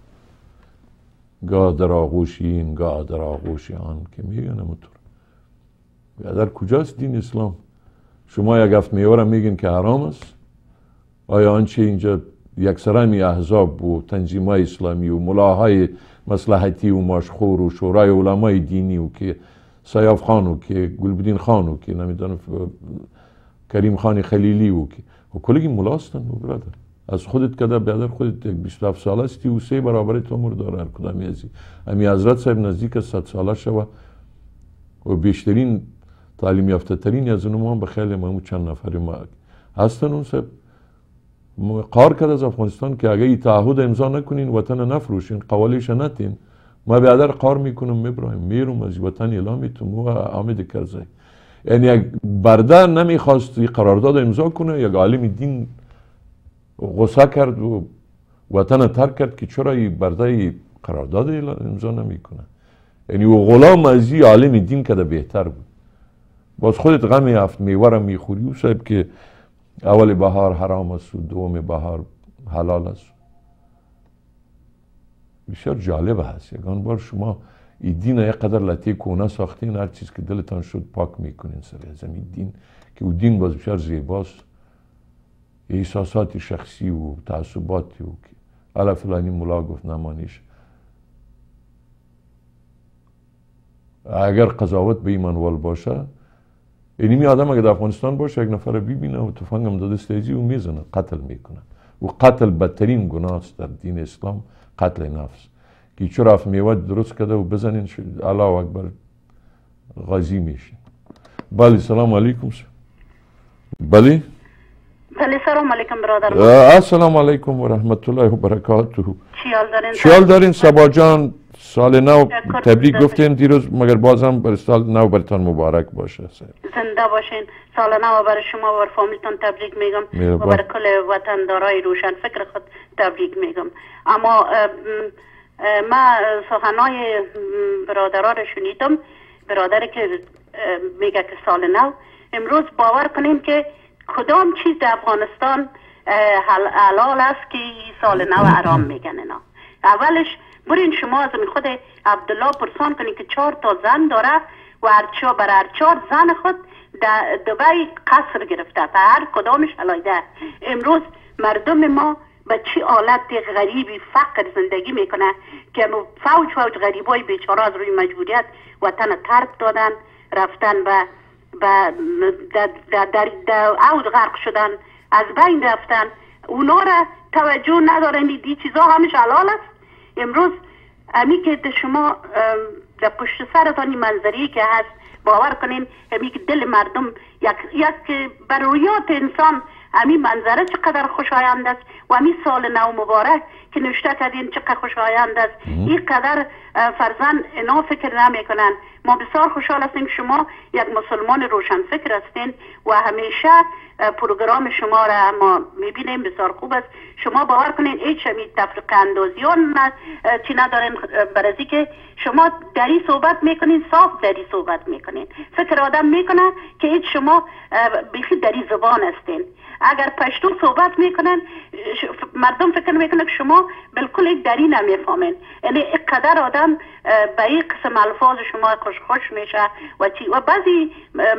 گاه در آغوش این، گاه در آغوش آن که میگن همونطور. در کجاست دین اسلام؟ شما یک هفت میوه را میگین که حرام است؟ آیا آنچه اینجا یکسره می احزاب و تنظیم‌های اسلامی و ملاهای مصلحتی و ماشخور و شورای علمای دینی و که سیاف خانو که گلبدین خانو که نمیدونم کریم خان خلیلی و که و کلگی ملاستن و برادر از خودت کده بیادر خودت بیست و هفت ساله استی و سه برابر تو عمر داره هر کدامی ازی امی حضرت صاحب نزدیک صد ساله شوه و بیشترین تعلیم یافته ترین از اونو ما به خیلی ما چند نفری ما هستن اون صاحب قار کرد از افغانستان که اگه ای تعهد امضا نکنین وطن نفروشین قوالیش نتین ما بیادر قار میکنم میبرایم میرم از وطن اعلامیتون و آمد کرزه یعنی یک برده نمیخواست قرارداد امضا کنه یک عالم دین غصه کرد و وطن ترک کرد که چرا این برده قرارداد امضا نمیکنه یعنی و غلام از این عالم دین کده بهتر بود باز خودت غم هفت میوه را میخوری و صاحب که اول بهار حرام است و دوم بهار حلال است بسیار جالب هست یکان بار شما این دین یک قدر لطیف کونه ساختین هر چیز که دلتان شد پاک میکنین سر از این دین که او دین باز بسیار زیباست احساسات شخصی و تعصباتی و که علا فلانی ملا گفت نمانیش اگر قضاوت به ایمانوال باشه اینی می آدم اگر در افغانستان باشه یک نفر ببینه و تفنگ هم داده استیزی و میزنه قتل میکنه و قتل بدترین گناه است در دین اسلام قتل نفس که چرا اف میوه درست کرده و بزنین الله اکبر غازی میشه بله سلام علیکم بله بله سلام علیکم برادر السلام علیکم و رحمت الله و برکاته چیال دارین چیال دارین سبا جان سال نو تبریک گفتیم دیروز مگر بازم بر سال نو برتان مبارک باشه زنده باشین سال نو برای شما و فامیلتان تبریک میگم و برای کل وطندارای روشن فکر خود تبریک میگم اما ما سخنای برادرها رو شنیدم برادری که میگه که سال نو امروز باور کنیم که کدام چیز در افغانستان حلال است که سال نو حرام میگن اینا اولش برین شما از خود عبدالله پرسان کنید که چهار تا زن داره و هر چهار بر هر چهار زن خود در دبی قصر گرفته و هر کدامش علایده امروز مردم ما به چی حالت غریبی فقر زندگی میکنه که فوج فوج غریبای بیچاره از روی مجبوریت وطن ترک دادن رفتن به در در در در عود غرق شدن از بین رفتن اونا را توجه ندارن دی چیزا همش حلال است امروز امی که شما در پشت سرتانی منظری که هست باور کنین امی که دل مردم یک یک بر رویات انسان امی منظره چقدر خوشایند است و امی سال نو مبارک که نوشته کردین چقدر خوشایند است این قدر فرزن اینا فکر نمی کنن ما بسیار خوشحال هستیم شما یک مسلمان روشن فکر هستین و همیشه پروگرام شما را ما میبینیم بسیار خوب است شما باور کنین هیچ همی تفرقه اندازیان چی ندارین برازی که شما دری صحبت میکنین صاف دری صحبت میکنین فکر آدم میکنه که هیچ شما بیخی دری زبان هستین اگر پشتو صحبت میکنن مردم فکر میکنن که شما بالکل یک دری نمیفهمین یعنی اقدر آدم به این قسم الفاظ شما خوش خوش میشه و چی و بعضی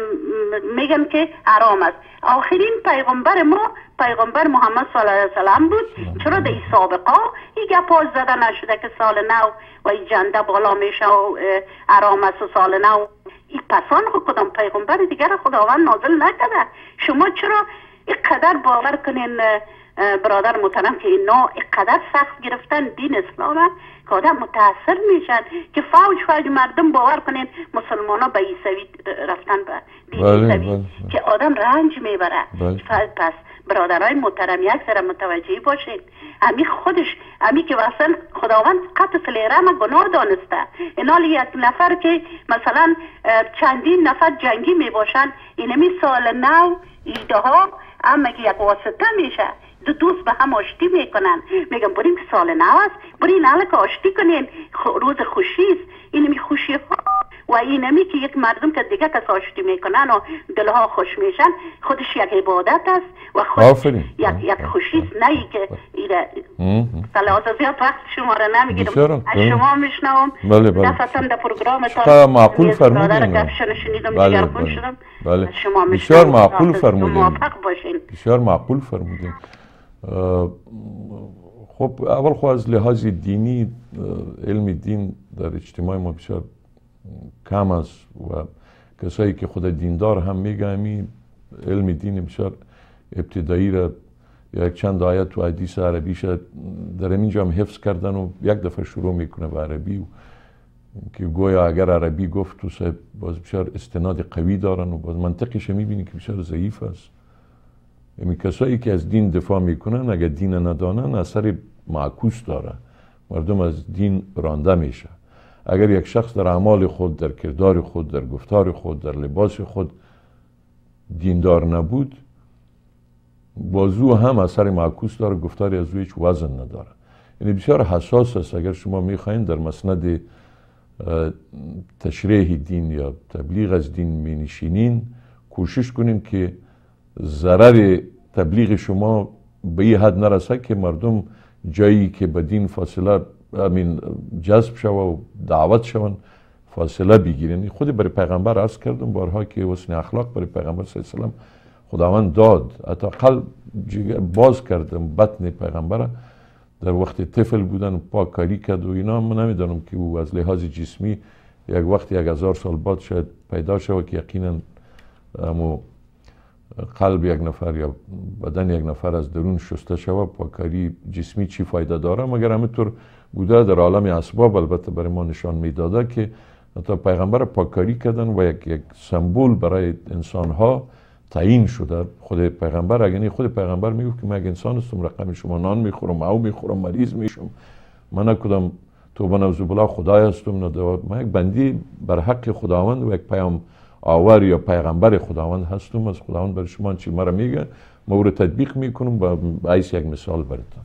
میگن که حرام است آخرین پیغمبر ما پیغمبر محمد صلی الله علیه وسلم بود چرا در این سابقه این گپاش زده نشده که سال نو و این جنده بالا میشه و حرام است و سال نو این پسان خود کدام پیغمبر دیگر خداوند نازل نکرده شما چرا اینقدر باور کنین برادر محترم که اینا اینقدر سخت گرفتن دین اسلام که آدم متاثر میشن که فوج فوج مردم باور کنین مسلمان ها به عیسوی رفتن به دین عیسوی که آدم رنج میبره پس برادرای محترم یک ذره متوجه باشید امی خودش امی که اصلا خداوند قتل ایران گناه دانسته اینال یک نفر که مثلا چندین نفر جنگی میباشن اینمی سال نو ایده ها اما یک واسطه میشه دو دوست به هم آشتی میکنن میگم بریم که سال نو است برین حالا که آشتی کنین روز خوشی است اینمی خوشی ها و اینمی که یک مردم که دیگه کس آشتی میکنن و دلها خوش میشن خودش یک عبادت است و خودش یک, یک خوشی است، نه ای که صلوات زیاد وقت شما را نمیگیرم از شما میشنوم. بله بله دفعتا در پروگرام تا معقول فرمودین. گپشن شنیدم دیگرگون شدم. بله از شما بسیار معقول فرمودین. موفق باشین. بسیار معقول فرمودین. خب اول خو از لحاظ دینی علم دین در اجتماع ما بسیار کم است و کسایی که خود دیندار هم میگه همین علم دین بسیار ابتدایی را یک چند آیت و حدیث عربی شد در اینجا هم حفظ کردن و یک دفعه شروع میکنه به عربی و که گویا اگر عربی گفت تو صاحب باز بسیار استناد قوی دارن و باز منطقش میبینی که بسیار ضعیف است. یعنی کسایی که از دین دفاع میکنن اگر دین ندانن اثر معکوس داره، مردم از دین رانده میشه. اگر یک شخص در اعمال خود، در کردار خود، در گفتار خود، در لباس خود دیندار نبود بازو هم اثر معکوس داره، گفتاری از او هیچ وزن نداره. یعنی بسیار حساس است. اگر شما میخواین در مسند تشریح دین یا تبلیغ از دین مینشینین کوشش کنین که ضرر تبلیغ شما به این حد نرسه که مردم جایی که به دین فاصله امین جذب شوه و دعوت شون فاصله بگیرن. خود برای پیغمبر عرض کردم بارها که حسن اخلاق برای پیغمبر صلی الله علیه و آله خداوند داد، حتی قلب باز کردم بطن پیغمبر در وقت طفل بودن پاککاری کرد و اینا. من نمیدانم که او از لحاظ جسمی یک وقت یک هزار سال بعد شاید پیدا شود که یقینا امو قلب یک نفر یا بدن یک نفر از درون شسته شود، پاککاری جسمی چی فایده داره، مگر همینطور بوده در عالم اسباب البته برای ما نشان میداده که حتی پیغمبر پاککاری کردن و یک یک سمبل برای انسان ها تعیین شده. خود پیغمبر اگه خود پیغمبر میگفت که من یک انسان هستم، رقم شما نان میخورم، او میخورم، مریض میشم، من نکدم توبه نوذ بالله خدای هستم، من یک بندی بر حق خداوند و یک پیام آور یا پیغمبر خداوند هستم. از خداوند برای شما چی مرا میگه ما او رو تطبیق میکنم. با عیسی یک مثال براتون،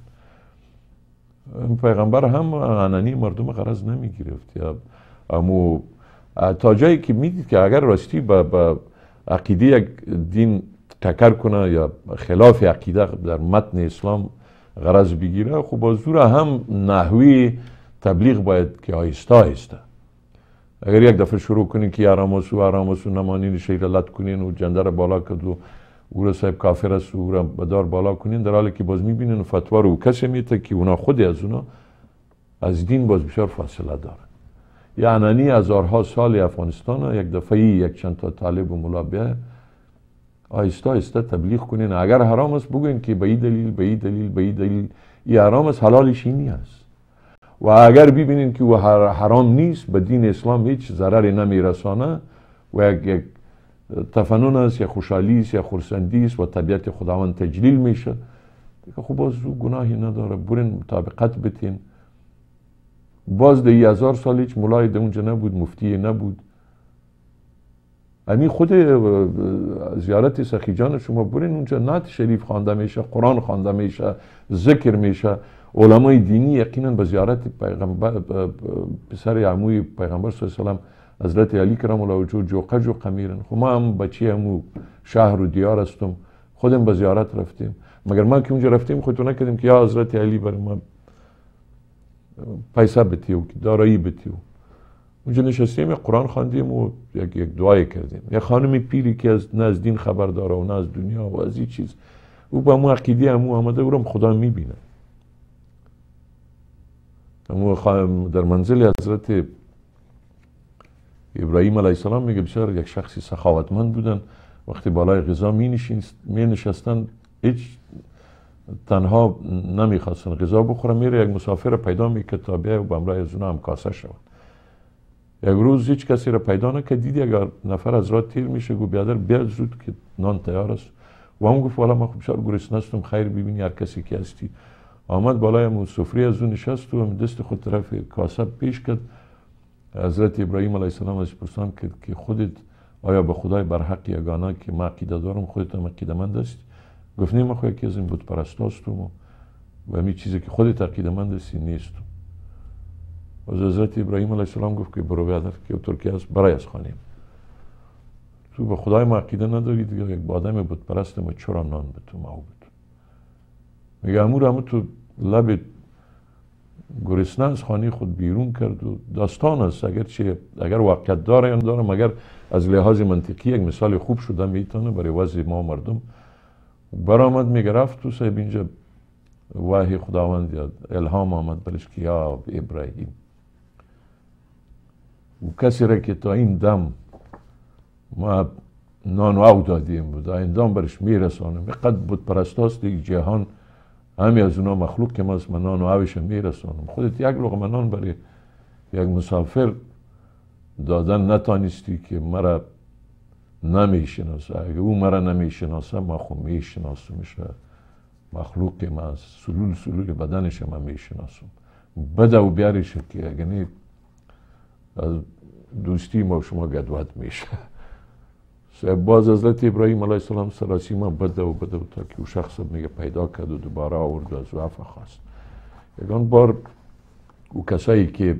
پیغمبر هم عنعنی مردم غرض نمیگرفت یا امو تا جایی که میدید که اگر راستی با عقیده یک دین تکر کنه یا خلاف عقیده در متن اسلام غرض بگیره، خب با زور هم نحوی تبلیغ باید که آهسته آهسته. اگر یک دفعه شروع کنین که آرامسو آرامسو نمانین شیر لط کنین و جنده را بالا کد و او را صاحب کافر است و او را بدار بالا کنین، در حالی که باز میبینین فتوا رو کسی میته که اونا خود از اونا از دین باز بسیار فاصله داره. یعنی هزارها سال افغانستان یک دفعه یک چند تا طالب و ملا بیه آهسته آهسته تبلیغ کنین. اگر حرام است بگوین که به این دلیل به این دلیل به این دلیل این حرام است، حلالش اینی است. و اگر ببینین که او حرام نیست، به دین اسلام هیچ ضرری نمیرسانه و یک تفنن است یا خوشحالی است یا خرسندی است و طبیعت خداوند تجلیل میشه، خب باز او گناهی نداره، برین مطابقت بتین. باز ده ای هزار سال هیچ ملای ده اونجا نبود، مفتی نبود. همین خود زیارت سخی جان شما برین اونجا نعت شریف خوانده میشه، قرآن خوانده میشه، ذکر میشه. علمای دینی یقینا به زیارت پیغمبر پسر عموی پیغمبر صلی الله علیه و آله حضرت علی کرام الله وجهه جوقه جوقه میرن. خب ما هم بچه همو شهر و دیار هستم، خودم به زیارت رفتیم. مگر ما که اونجا رفتیم خودتون نکردیم که یا حضرت علی برای ما پیسه بتیو که دارایی بتیو. اونجا نشستیم قرآن خواندیم و یک یک دعای کردیم. یک خانم پیری که از نه از دین خبر داره و نه از دنیا و از این چیز، او با مو عقیده همو آمده او رو خدا میبینه. همو در منزل حضرت ابراهیم علیه السلام میگه بسیار یک شخصی سخاوتمند بودن. وقتی بالای غذا می نشستن هیچ تنها نمیخواستن غذا بخورن، میره یک مسافر پیدا میکرد تا بیای و به همراه از اونا هم کاسه شود. یک روز هیچ کسی را پیدا نکرد، دید اگر نفر از راه تیر میشه، گفت بیادر بیاد زود که نان تیار است. و هم گفت والا من خوب بسیار گرسنه هستم، خیر ببینی هر کسی که هستی. آمد بالای همون سفره از اون نشست و دست خود طرف کاسه پیش کرد. حضرت ابراهیم علیه السلام ازش پرسان کرد که خودت آیا به خدای برحق یگانه که من عقیده دارم خودت هم عقیده‌مند هستی؟ گفت نه، من خود یکی از این بت پرستا هستم و همین چیزی که خودت عقیده‌مند هستی نیستم. از حضرت ابراهیم علیه السلام گفت که برو بیادر که ترکیه است برای از خانیم تو به خدای ما عقیده ندارید یا یک آدم بود پرست ما چرا نان به تو ما بود میگه امور همه تو لب گرسنه از خانه خود بیرون کرد و داستان است اگر چه اگر واقعیت داره یا نداره مگر از لحاظ منطقی یک مثال خوب شده میتونه برای وضع ما مردم برآمد میگه رفت تو صاحب اینجا وحی خداوند یا الهام آمد برش که یا ابراهیم و کسی را که تا این دم ما نان و او دادیم بود این دم برش میرسانم قد بود پرستاست دیگه جهان همی از اونا مخلوق که من نان و اوش میرسانم خودت یک لقمه نان برای یک مسافر دادن نتانستی که مرا نمیشناسه اگه او مرا نمیشناسه ما خو میشناسمش مخلوق که من سلول سلول بدنش من میشناسم بده و بیارش که اگه نی دوستی ما شما گدوت میشه باز حضرت ابراهیم علیه السلام سراسی ما بده و بده و تا که او شخص میگه پیدا کرد و دوباره آورد و از او عفو خواست یکان بار او کسایی که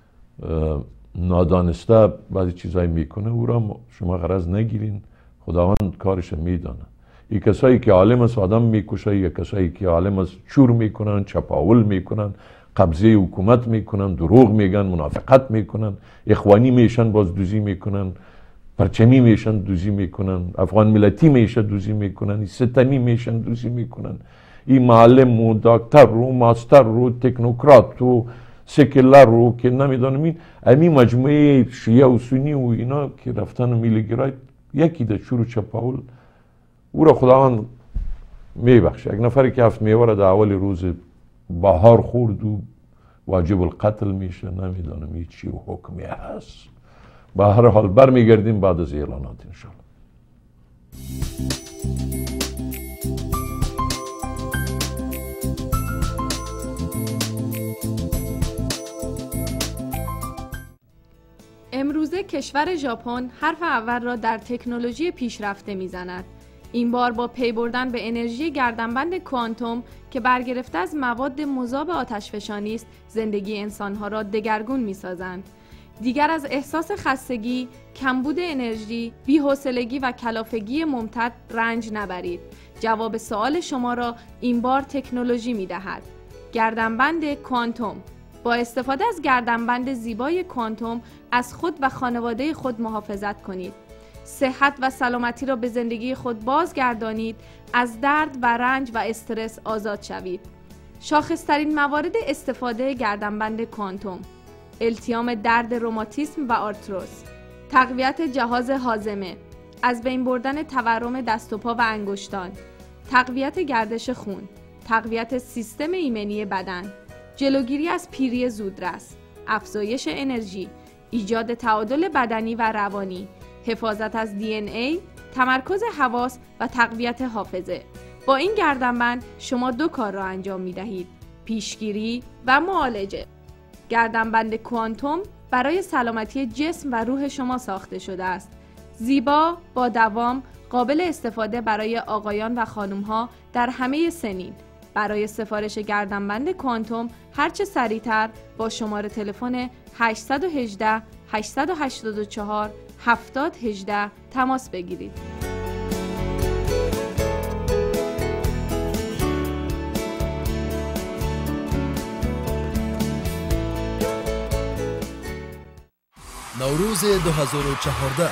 نادانسته بعضی چیزایی میکنه او را شما غرض نگیرین خداوند کارش میدانه این کسایی که عالم است آدم میکشه یا کسایی که عالم است چور میکنن چپاول میکنن قبضه حکومت میکنن دروغ میگن منافقت میکنن اخوانی میشن باز دوزی میکنن پرچمی میشن دوزی میکنن افغان ملتی میشن دوزی میکنن ستمی میشن دوزی میکنن این معلم و دکتر و ماستر و تکنوکرات و سکولار رو که نمیدانم این امی مجموعه شیعه و سنی و اینا که رفتن میلیگرای یکی ده چور و چپاول او را خداوند میبخشه یک نفری که هفت میوه را در اول روز بهار خورد و واجب القتل میشه نمیدانم این چی و حکمی هست به هر حال برمیگردیم بعد از اعلانات انشاءالله. امروزه کشور ژاپن حرف اول را در تکنولوژی پیشرفته میزند. این بار با پی بردن به انرژی گردنبند کوانتوم که برگرفته از مواد مذاب آتشفشانی است، زندگی انسانها را دگرگون میسازند. دیگر از احساس خستگی، کمبود انرژی، بی‌حوصلگی و کلافگی ممتد رنج نبرید. جواب سوال شما را این بار تکنولوژی می‌دهد. گردنبند کوانتوم. با استفاده از گردنبند زیبای کوانتوم از خود و خانواده خود محافظت کنید. صحت و سلامتی را به زندگی خود بازگردانید، از درد و رنج و استرس آزاد شوید. شاخصترین موارد استفاده گردنبند کوانتوم: التیام درد روماتیسم و آرتروز، تقویت جهاز هاضمه، از بین بردن تورم دست و پا و انگشتان، تقویت گردش خون، تقویت سیستم ایمنی بدن، جلوگیری از پیری زودرس، افزایش انرژی، ایجاد تعادل بدنی و روانی، حفاظت از دی ان ای، تمرکز حواس و تقویت حافظه. با این گردنبند شما دو کار را انجام می دهید: پیشگیری و معالجه. گردنبند کوانتوم برای سلامتی جسم و روح شما ساخته شده است. زیبا، با دوام، قابل استفاده برای آقایان و خانم‌ها در همه سنین. برای سفارش گردنبند کوانتوم هرچه سریعتر با شماره تلفن هشت یک هشت هشت هشت چهار هفتاد هجده تماس بگیرید. نوروز دو هزار و چهارده،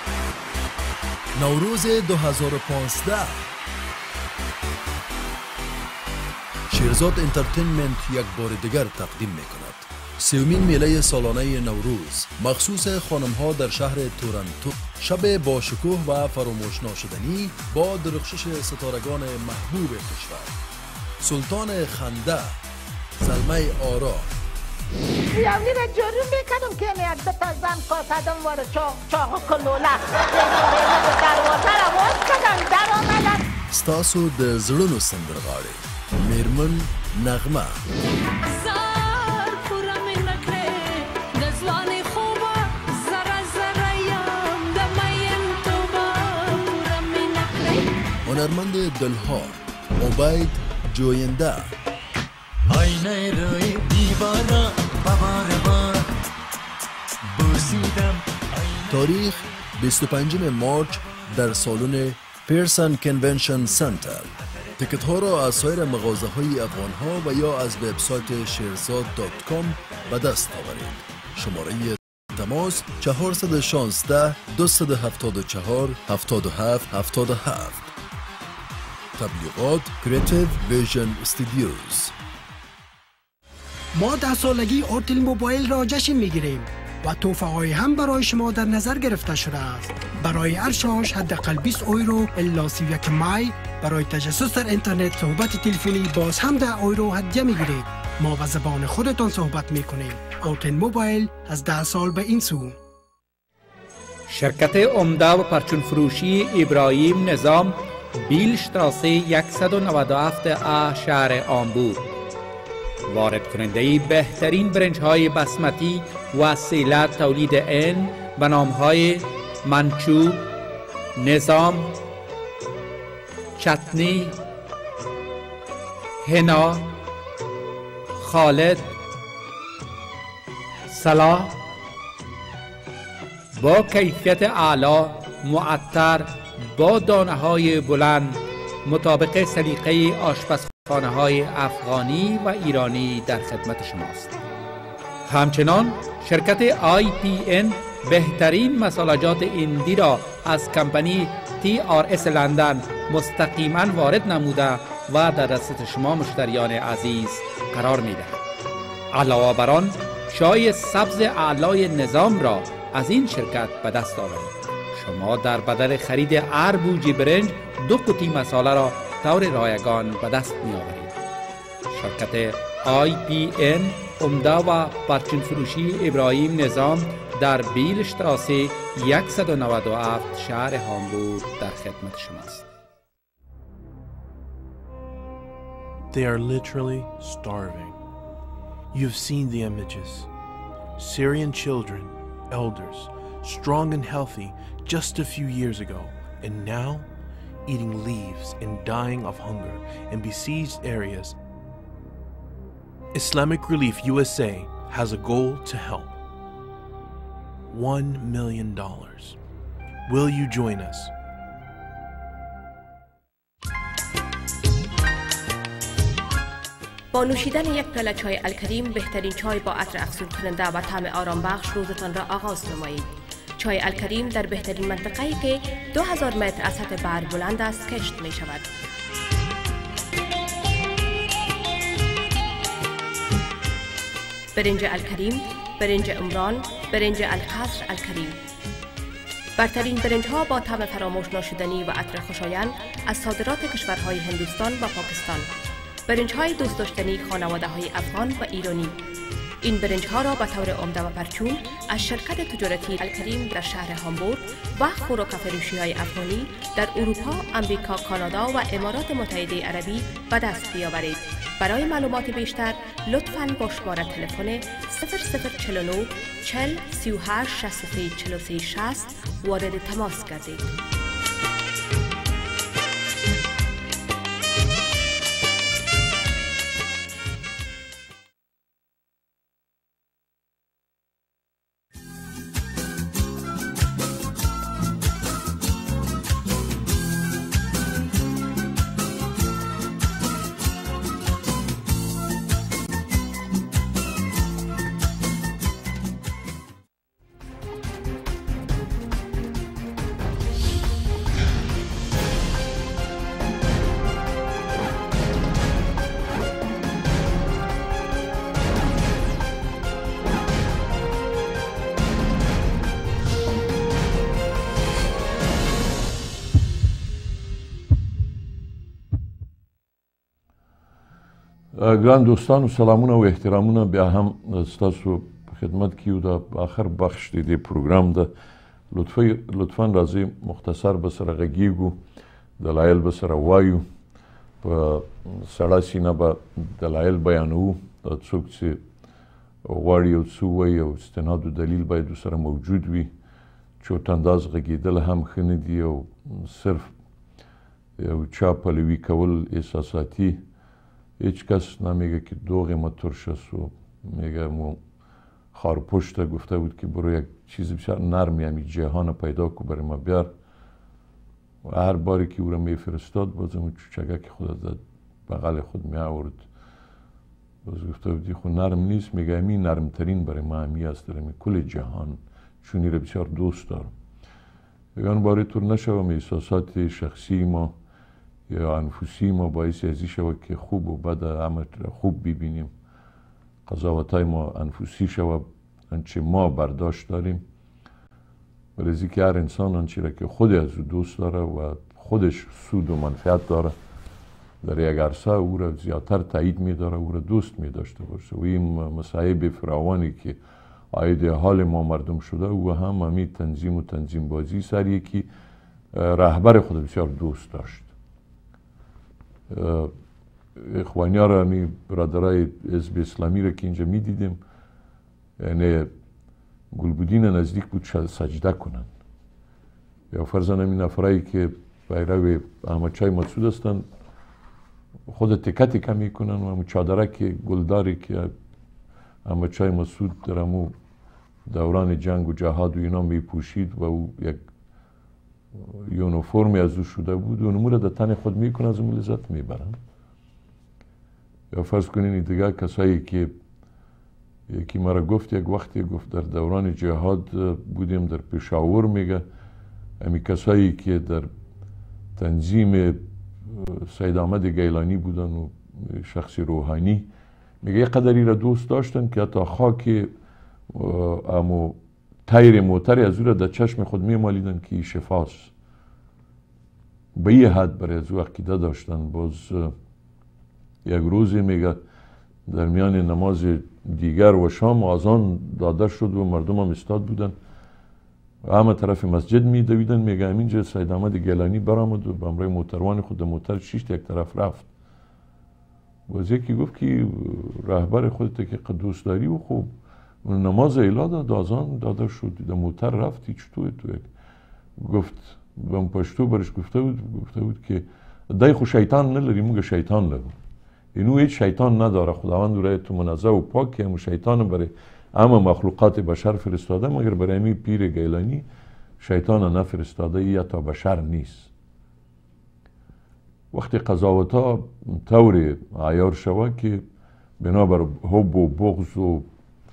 نوروز دو هزار و پانزده، شیرزاد انترتینمنت یک بار دیگر تقدیم می کند سیومین میله سالانه نوروز مخصوص خانم ها در شهر تورنتو. شب با شکوه و فراموش ناشدنی با درخشش ستارگان محبوب کشور: سلطان خنده، سلمه آرا. یعنی را جوری میکنم که یک دو تا زن قاصدم وارد چاق چاق و کلوله دروازه را باز کردن در آمدن. ستاسو د زړونو سندرغاړې میرمن نغمه. زار پورا می نکړې د ځوانۍ خوبه زره زره یم د مین توبه پورا می نکړې. هنرمند دلهار عبید جوینده. آینه روی دیوارا بابا تاریخ بیست و پنجم مارچ در سالن پیرسن کنونشن سنتر. تکت ها را از سایر مغازه های افغان ها و یا از وبسایت شیرزاد دات کام به دست آورید. شماره تماس چهارصد و شانزده دویست و هفتاد و چهار هفتاد و هفت هفتاد و هفت. تبلیغات کریتیو ویژن استودیوز. ما در سالگی اوتل موبایل را جشن میگیریم و توفه های هم برای شما در نظر گرفته شده است. برای هر شارژ حداقل بیست یورو الا سی و یک مای، برای تجسس در اینترنت صحبت تلفنی باز هم ده یورو هدیه میگیرید. ما به زبان خودتان صحبت میکنیم. اوتل موبایل از ده سال به این سو. شرکت عمده و پرچون فروشی ابراهیم نظام، بیلشتراسه صد و نود و هفت ا شهر آمبور، وارد کننده بهترین برنج های بسمتی و سیله تولید این به نام های منچو، نظام، چتنی، هنا، خالد، صلاح، با کیفیت اعلی، معطر، با دانه های بلند مطابق سلیقه آشپزخانه های افغانی و ایرانی در خدمت شماست. همچنان شرکت آی پی ان بهترین مسالجات هندی را از کمپانی تی آر اس لندن مستقیما وارد نموده و در دسترس شما مشتریان عزیز قرار می دهد. علاوه بر آن چای سبز اعلای نظام را از این شرکت به دست آورید. شما در بدل خرید هر بوجی برنج دو قوطی مساله را طور رایگان به دست می آورید. شرکت آی پی ان عمده و پرچین فروشی ابراهیم نظام در بیلشتراسه صد و نود و هفت شهر هامبورگ در خدمت شماست. They are literally starving. You've seen the images. Syrian children, elders, strong and healthy just a few years ago, and now eating leaves and dying of hunger in besieged areas. Islamic Relief U S A has a goal to help. One million dollars. Will you join us? با نوشیدن یک پیاله چای الکریم، بهترین چای با عطر افزون کننده و طعم آرام بخش، روزتان را آغاز نمایید. چای الکریم در بهترین منطقه‌ای که دو هزار متر از سطح بحر بلند است کشت می شود. برنج الکریم، برنج عمران، برنج القصر الکریم. برترین برنج ها با طعم فراموش ناشدنی و عطر خوشایند از صادرات کشورهای هندوستان و پاکستان. برنج های دوست داشتنی خانواده های افغان و ایرانی. این برنج ها را به طور عمده و پرچون از شرکت تجارتی الکریم در شهر هامبورگ و خوراک فروشی های افغانی در اروپا، امریکا، کانادا و امارات متحده عربی به دست بیاورید. برای معلومات بیشتر لطفاً با شماره تلفن صفر صفر چهل و نه چهل سی و هشت شصت و سه چهل و سه شصت وارد تماس گردید. ګران دوستانو سلامونه او احترامونه بیا هم ستاسو په خدمت کې یو د آخر بخش دی د پروګرام د لطفا راځي مختصر به سره غږیږو دلایل به سره وایو په سړه سینه به دلایل بیانوو دا څوک چې غواړي یو څه ووایي او استناد و دلیل باید ورسره موجود وي چوت انداز غږېدل هم ښه نه دي او صرف یو چا پلوي کول احساساتي هیچ کس نمیگه که دو قیمت ترش است و میگه مو خارپشت گفته بود که برو یک چیز بسیار نرمی همی جهان پیدا کو برای ما بیار و هر باری که او را میفرستاد باز اون چوچگک خود از بغل خود می آورد. باز گفته بودی خود نرم نیست، میگه امی نرمترین برای ما همی است در امی کل جهان، چونی را بسیار دوست دارم. بگان باری طور نشوم احساسات شخصی ما یا انفسی ما باعث ازی شود که خوب و بد همه خوب ببینیم، قضاوت های ما انفسی شود انچه ما برداشت داریم، ولی که هر انسان آنچه را که خود از او دوست داره و خودش سود و منفعت داره در یک عرصه او را زیادتر تایید می داره، او را دوست می داشته باشه. و این مصائب فراوانی که عاید حال ما مردم شده او هم همی تنظیم و تنظیم بازی سر یکی رهبر خود بسیار دوست داشت. اخوانی ها را همی برادرای حزب اسلامی را که اینجا می دیدیم، یعنی گلبودین نزدیک بود سجده کنند. یا فرزن همین نفرایی که پیرو احمد شاه مسعود هستند خود تکه تکه میکنن و همون چادرک گلداری که احمد شاه مسعود در همون دوران جنگ و جهاد و اینا میپوشید و او یک یونیفرمی از او شده بود و اونمو را در تن خود میکنن، از اون لذت میبرن. یا فرض کنین دیگه کسایی که یکی مرا گفت یک وقتی گفت در دوران جهاد بودیم در پشاور، میگه امی کسایی که در تنظیم سید احمد گیلانی بودن و شخص روحانی، میگه یه قدری را دوست داشتن که حتی خاک امو تیر موتری از او را در چشم خود میمالیدن که شفاست. به یه حد برای از او عقیده داشتن. باز یک روزی میگه در میان نماز دیگر و شام آذان داده شد و مردم هم استاد بودن و همه طرف مسجد میدویدن. میگه همینجا سید احمد گیلانی برآمد و به همراه موتروان خود موتر شیشت یک طرف رفت. باز یکی گفت که رهبر خودت که دوست داری و خوب نماز ایلا داد، آذان داده شد، در موتر رفتی چطور تو؟ گفت به پشتو برش گفته بود گفته بود که دای خو شیطان نلری، موگه شیطان لگو. اینو هیچ شیطان نداره، خداوند رای تو منزه و پاک که همو شیطان برای اما مخلوقات بشر فرستاده، مگر برای امی پیر گیلانی شیطان نفرستاده، یا تا بشر نیست. وقتی قضاوت ها طور عیار شود که بنابر حب و بغض و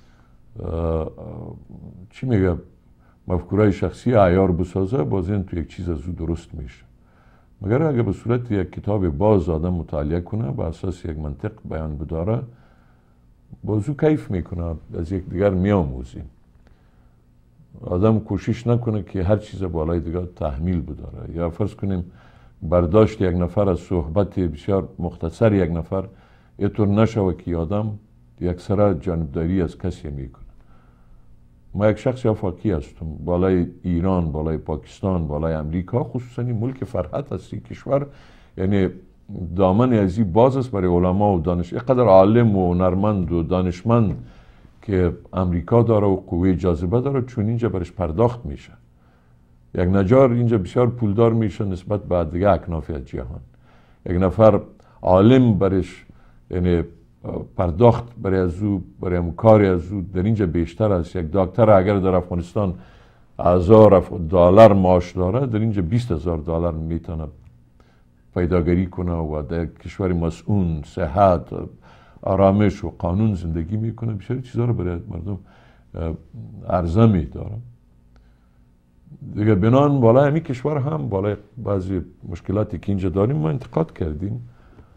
چی میگه مفکورای شخصی عیار بسازه، باز این تو یک چیز از او درست میشه. مگر اگر به صورت یک کتاب باز آدم مطالعه کنه، با اساس یک منطق بیان بداره، باز او کیف میکنه، از یک دیگر میآموزیم. آدم کوشش نکنه که هر چیز بالای دیگر تحمیل بداره. یا فرض کنیم برداشت یک نفر از صحبت بسیار مختصر یک نفر اینطور نشوه که آدم یک سره جانبداری از کسی میکنه. ما یک شخص افاقی هستم، بالای ایران، بالای پاکستان، بالای امریکا، خصوصا این ملک فرحت هستی کشور، یعنی دامن ازی باز است برای علما و دانش، اینقدر عالم و هنرمند و دانشمند که امریکا داره و قوه جاذبه داره، چون اینجا برش پرداخت میشه. یک نجار اینجا بسیار پولدار میشه نسبت به دیگه اکناف از جهان. یک نفر عالم برش یعنی پرداخت برای از او، برای کاری از او در اینجا بیشتر است. یک دکتر اگر در افغانستان هزار دلار معاش داره، در اینجا بیست هزار دلار میتونه پیداگری کنه و در کشور مسئول صحت، آرامش و قانون زندگی میکنه. بسیار چیزها رو برای مردم عرضه میداره. دیگه بنان بالای همین کشور هم بالای بعضی مشکلاتی که اینجا داریم ما انتقاد کردیم.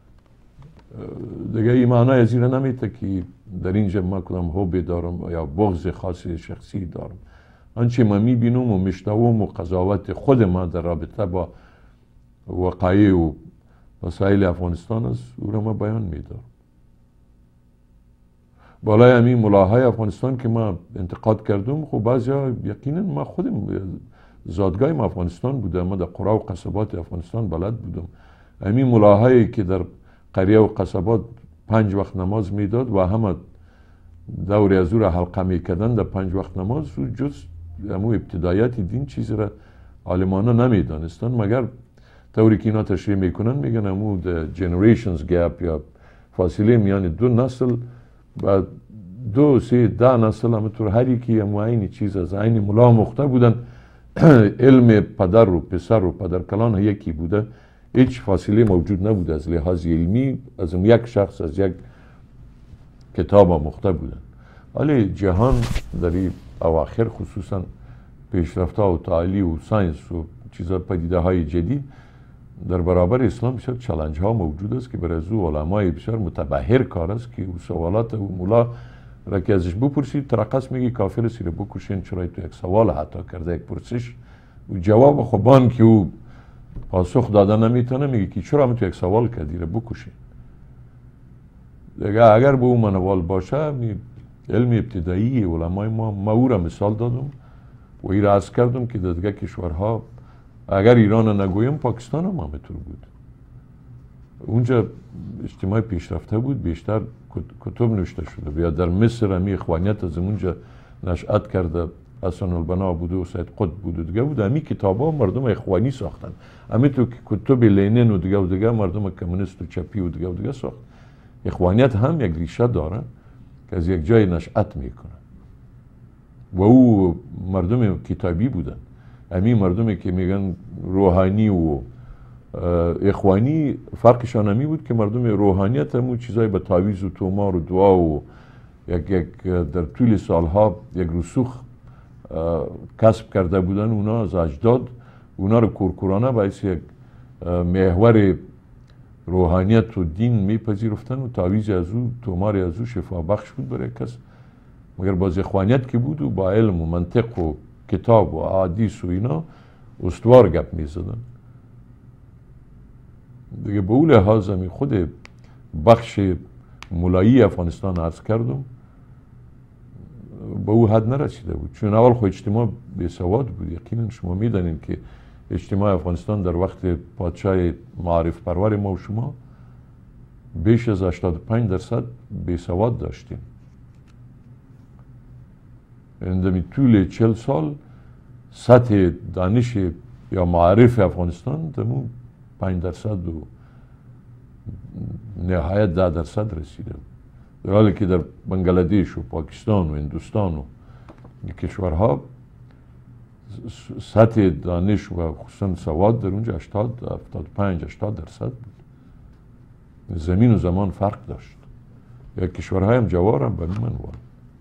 دیگه این معنای از این نمیده که در اینجا ما کدام حبی دارم یا بغض خاصی شخصی دارم. آنچه ما میبینم و میشنوم و قضاوت خود ما در رابطه با وقایع و مسائل افغانستان است، او را ما بیان میدارم. بالای همین ملاهای افغانستان که ما انتقاد کردم، خب بعضی ها یقینا ما خودم زادگاه ما افغانستان بوده، ما در قرا و قصبات افغانستان بلد بودم. همین ملاهایی که در قریه و قصبات پنج وقت نماز میداد و همه دور از او را حلقه میکردن در پنج وقت نماز، و جز همو ابتدایت دین چیزی را عالمانه نمیدانستن، مگر طوری که اینا تشریح میکنن میگن همو the generations gap یا فاصله میان دو نسل و دو سه ده نسل همطور هر یکی هم عین چیز از عین ملا مخته بودن. علم پدر و پسر و پدر کلان یکی بوده، هیچ فاصله موجود نبود از لحاظ علمی، از یک شخص از یک کتاب مخته بودن. ولی جهان در این اواخر خصوصا پیشرفته و تعالی و ساینس و چیزا پدیده های جدید در برابر اسلام بسیار چالش ها موجود است که برای از او علمای بسیار متبحر کار است که او سوالات و مولا را که ازش بپرسید ترقص میگی کافر سی رو بکشین، چرا تو یک سوال حتی کرده یک پرسش و جواب خوبان که او پاسخ داده نمیتونه میگه که چرا هم تو یک سوال کردی رو بکشین. دیگه اگر به اون منوال باشه علم ابتدایی علمای ما ما او را مثال دادم و ای را عرض کردم که در دیگه کشورها اگر ایران نگویم پاکستان هم همینطور بود. اونجا اجتماع پیشرفته بود، بیشتر کتب نوشته شده. بیا در مصر همی اخوانیت از اونجا نشأت کرده، حسن البنا بوده و سید قطب بوده دیگه بود. همی کتاب ها مردم اخوانی ساختن، همی تو کتب لینین و دیگه و دیگه مردم کمونیست و چپی و دیگه و دیگه ساخت. اخوانیت هم یک ریشه داره که از یک جای نشأت میکنه و او مردم کتابی بودن. همی مردمی که میگن روحانی و اخوانی فرقشان همی بود که مردم روحانیت همون چیزای به تعویض و تومار و دعا و یک یک در طول سالها یک رسوخ کسب کرده بودن اونا از اجداد، اونا رو کورکورانه باعث یک محور روحانیت و دین میپذیرفتن و تعویض از او تومار از او شفا بخش بود برای کس. مگر باز اخوانیت که بود و با علم و منطق و کتاب و احادیث و اینا استوار گپ میزدن دیگه. به اون لحاظ همی خود بخش ملایی افغانستان عرض کردم به او حد نرسیده بود، چون اول خود اجتماع بیسواد بود. یقینا شما میدانید که اجتماع افغانستان در وقت پادشاه معارف پرور ما و شما بیش از هشتاد و پنج درصد بیسواد داشتیم. اندمی طول چل سال سطح دانش یا معارف افغانستان دمو پنج درصد و نهایت ده درصد رسیده بود، در حالی که در بنگلادیش و پاکستان و هندوستان و کشورها سطح دانش و خصوصا سواد در اونجا هشتاد هفتاد و پنج هشتاد درصد بود. زمین و زمان فرق داشت. یا کشورهای هم جوار هم به منوال.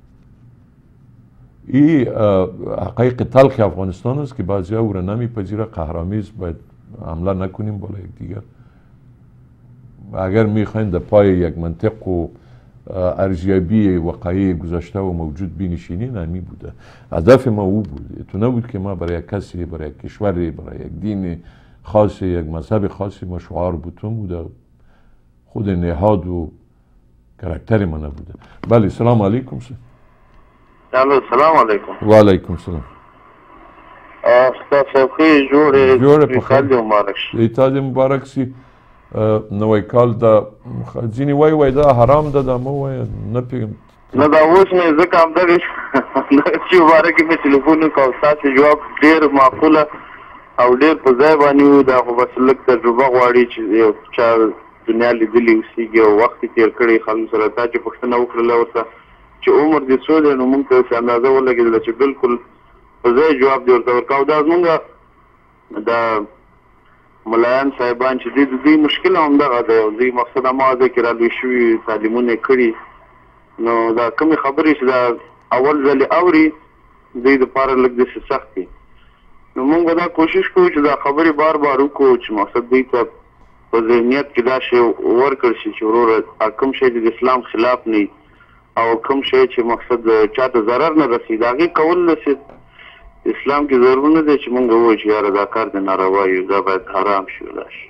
این حقایق تلخ افغانستان است که بعضی ها او را نمیپذیره. قهرامیز باید حمله نکنیم بالا یک دیگر. اگر میخواین در پای یک منطق و ارزیابی وقایع گذشته و موجود بینشینین همی بوده. هدف ما او بود. تو نبود که ما برای کسی، برای کشوری، برای یک دین خاصی، یک مذهب خاصی ما شعار بودم بوده. خود نهاد و کاراکتر ما نبوده. بله سلام علیکم. سلام علیکم. و علیکم سلام. استاد صاحب خیلی جوړ جوړ په خیر مبارک شي. تاسو مبارک سي. نوې کال د ځینې وای وای دا حرام ده، دا مو وای نه پیږم. نه دا اوس مې ځکه همدغه چې باره کې مې تلیفون وکړ، ستاسو جواب ډېر معقوله او ډېر په ځای باندې و. دا خو بس لږ تجربه غواړي چې یو چا دنیا لیدلې اوسېږي او وخت یې تېر کړی خلکو سره. تا چې پوښتنه وکړله ورته چې عمر دې څو دی، نو موږ ته داسې اندازه ولګېدله چې بلکل په ځای جواب دې ورته ورکاو. دا زمونږ د ملایان صاحبان چې دي د دوی مشکل همدغه دی. دوی مقصد هماغه کې را لوی شوي تعلیمونه یې کړي، نو دا کومې خبرې چې دا اول ځلې اوري دوی دپاره لږ داسې سخت دي. نو موږ به دا کوشش کوو چې دا خبرې بار بار وکړو چې مقصد دوی ته په ذهنیت کې دا شی ورکړل شي چې وروره کوم شی د اسلام خلاف نه او کوم شی چې مقصد چا ته ضرر نه رسي د هغې کول نشي. اسلام کې ضرور نه دی چې مونږ ووایو چې یاره دا کار د ناروا یو، دا باید حرام شي ولا شي.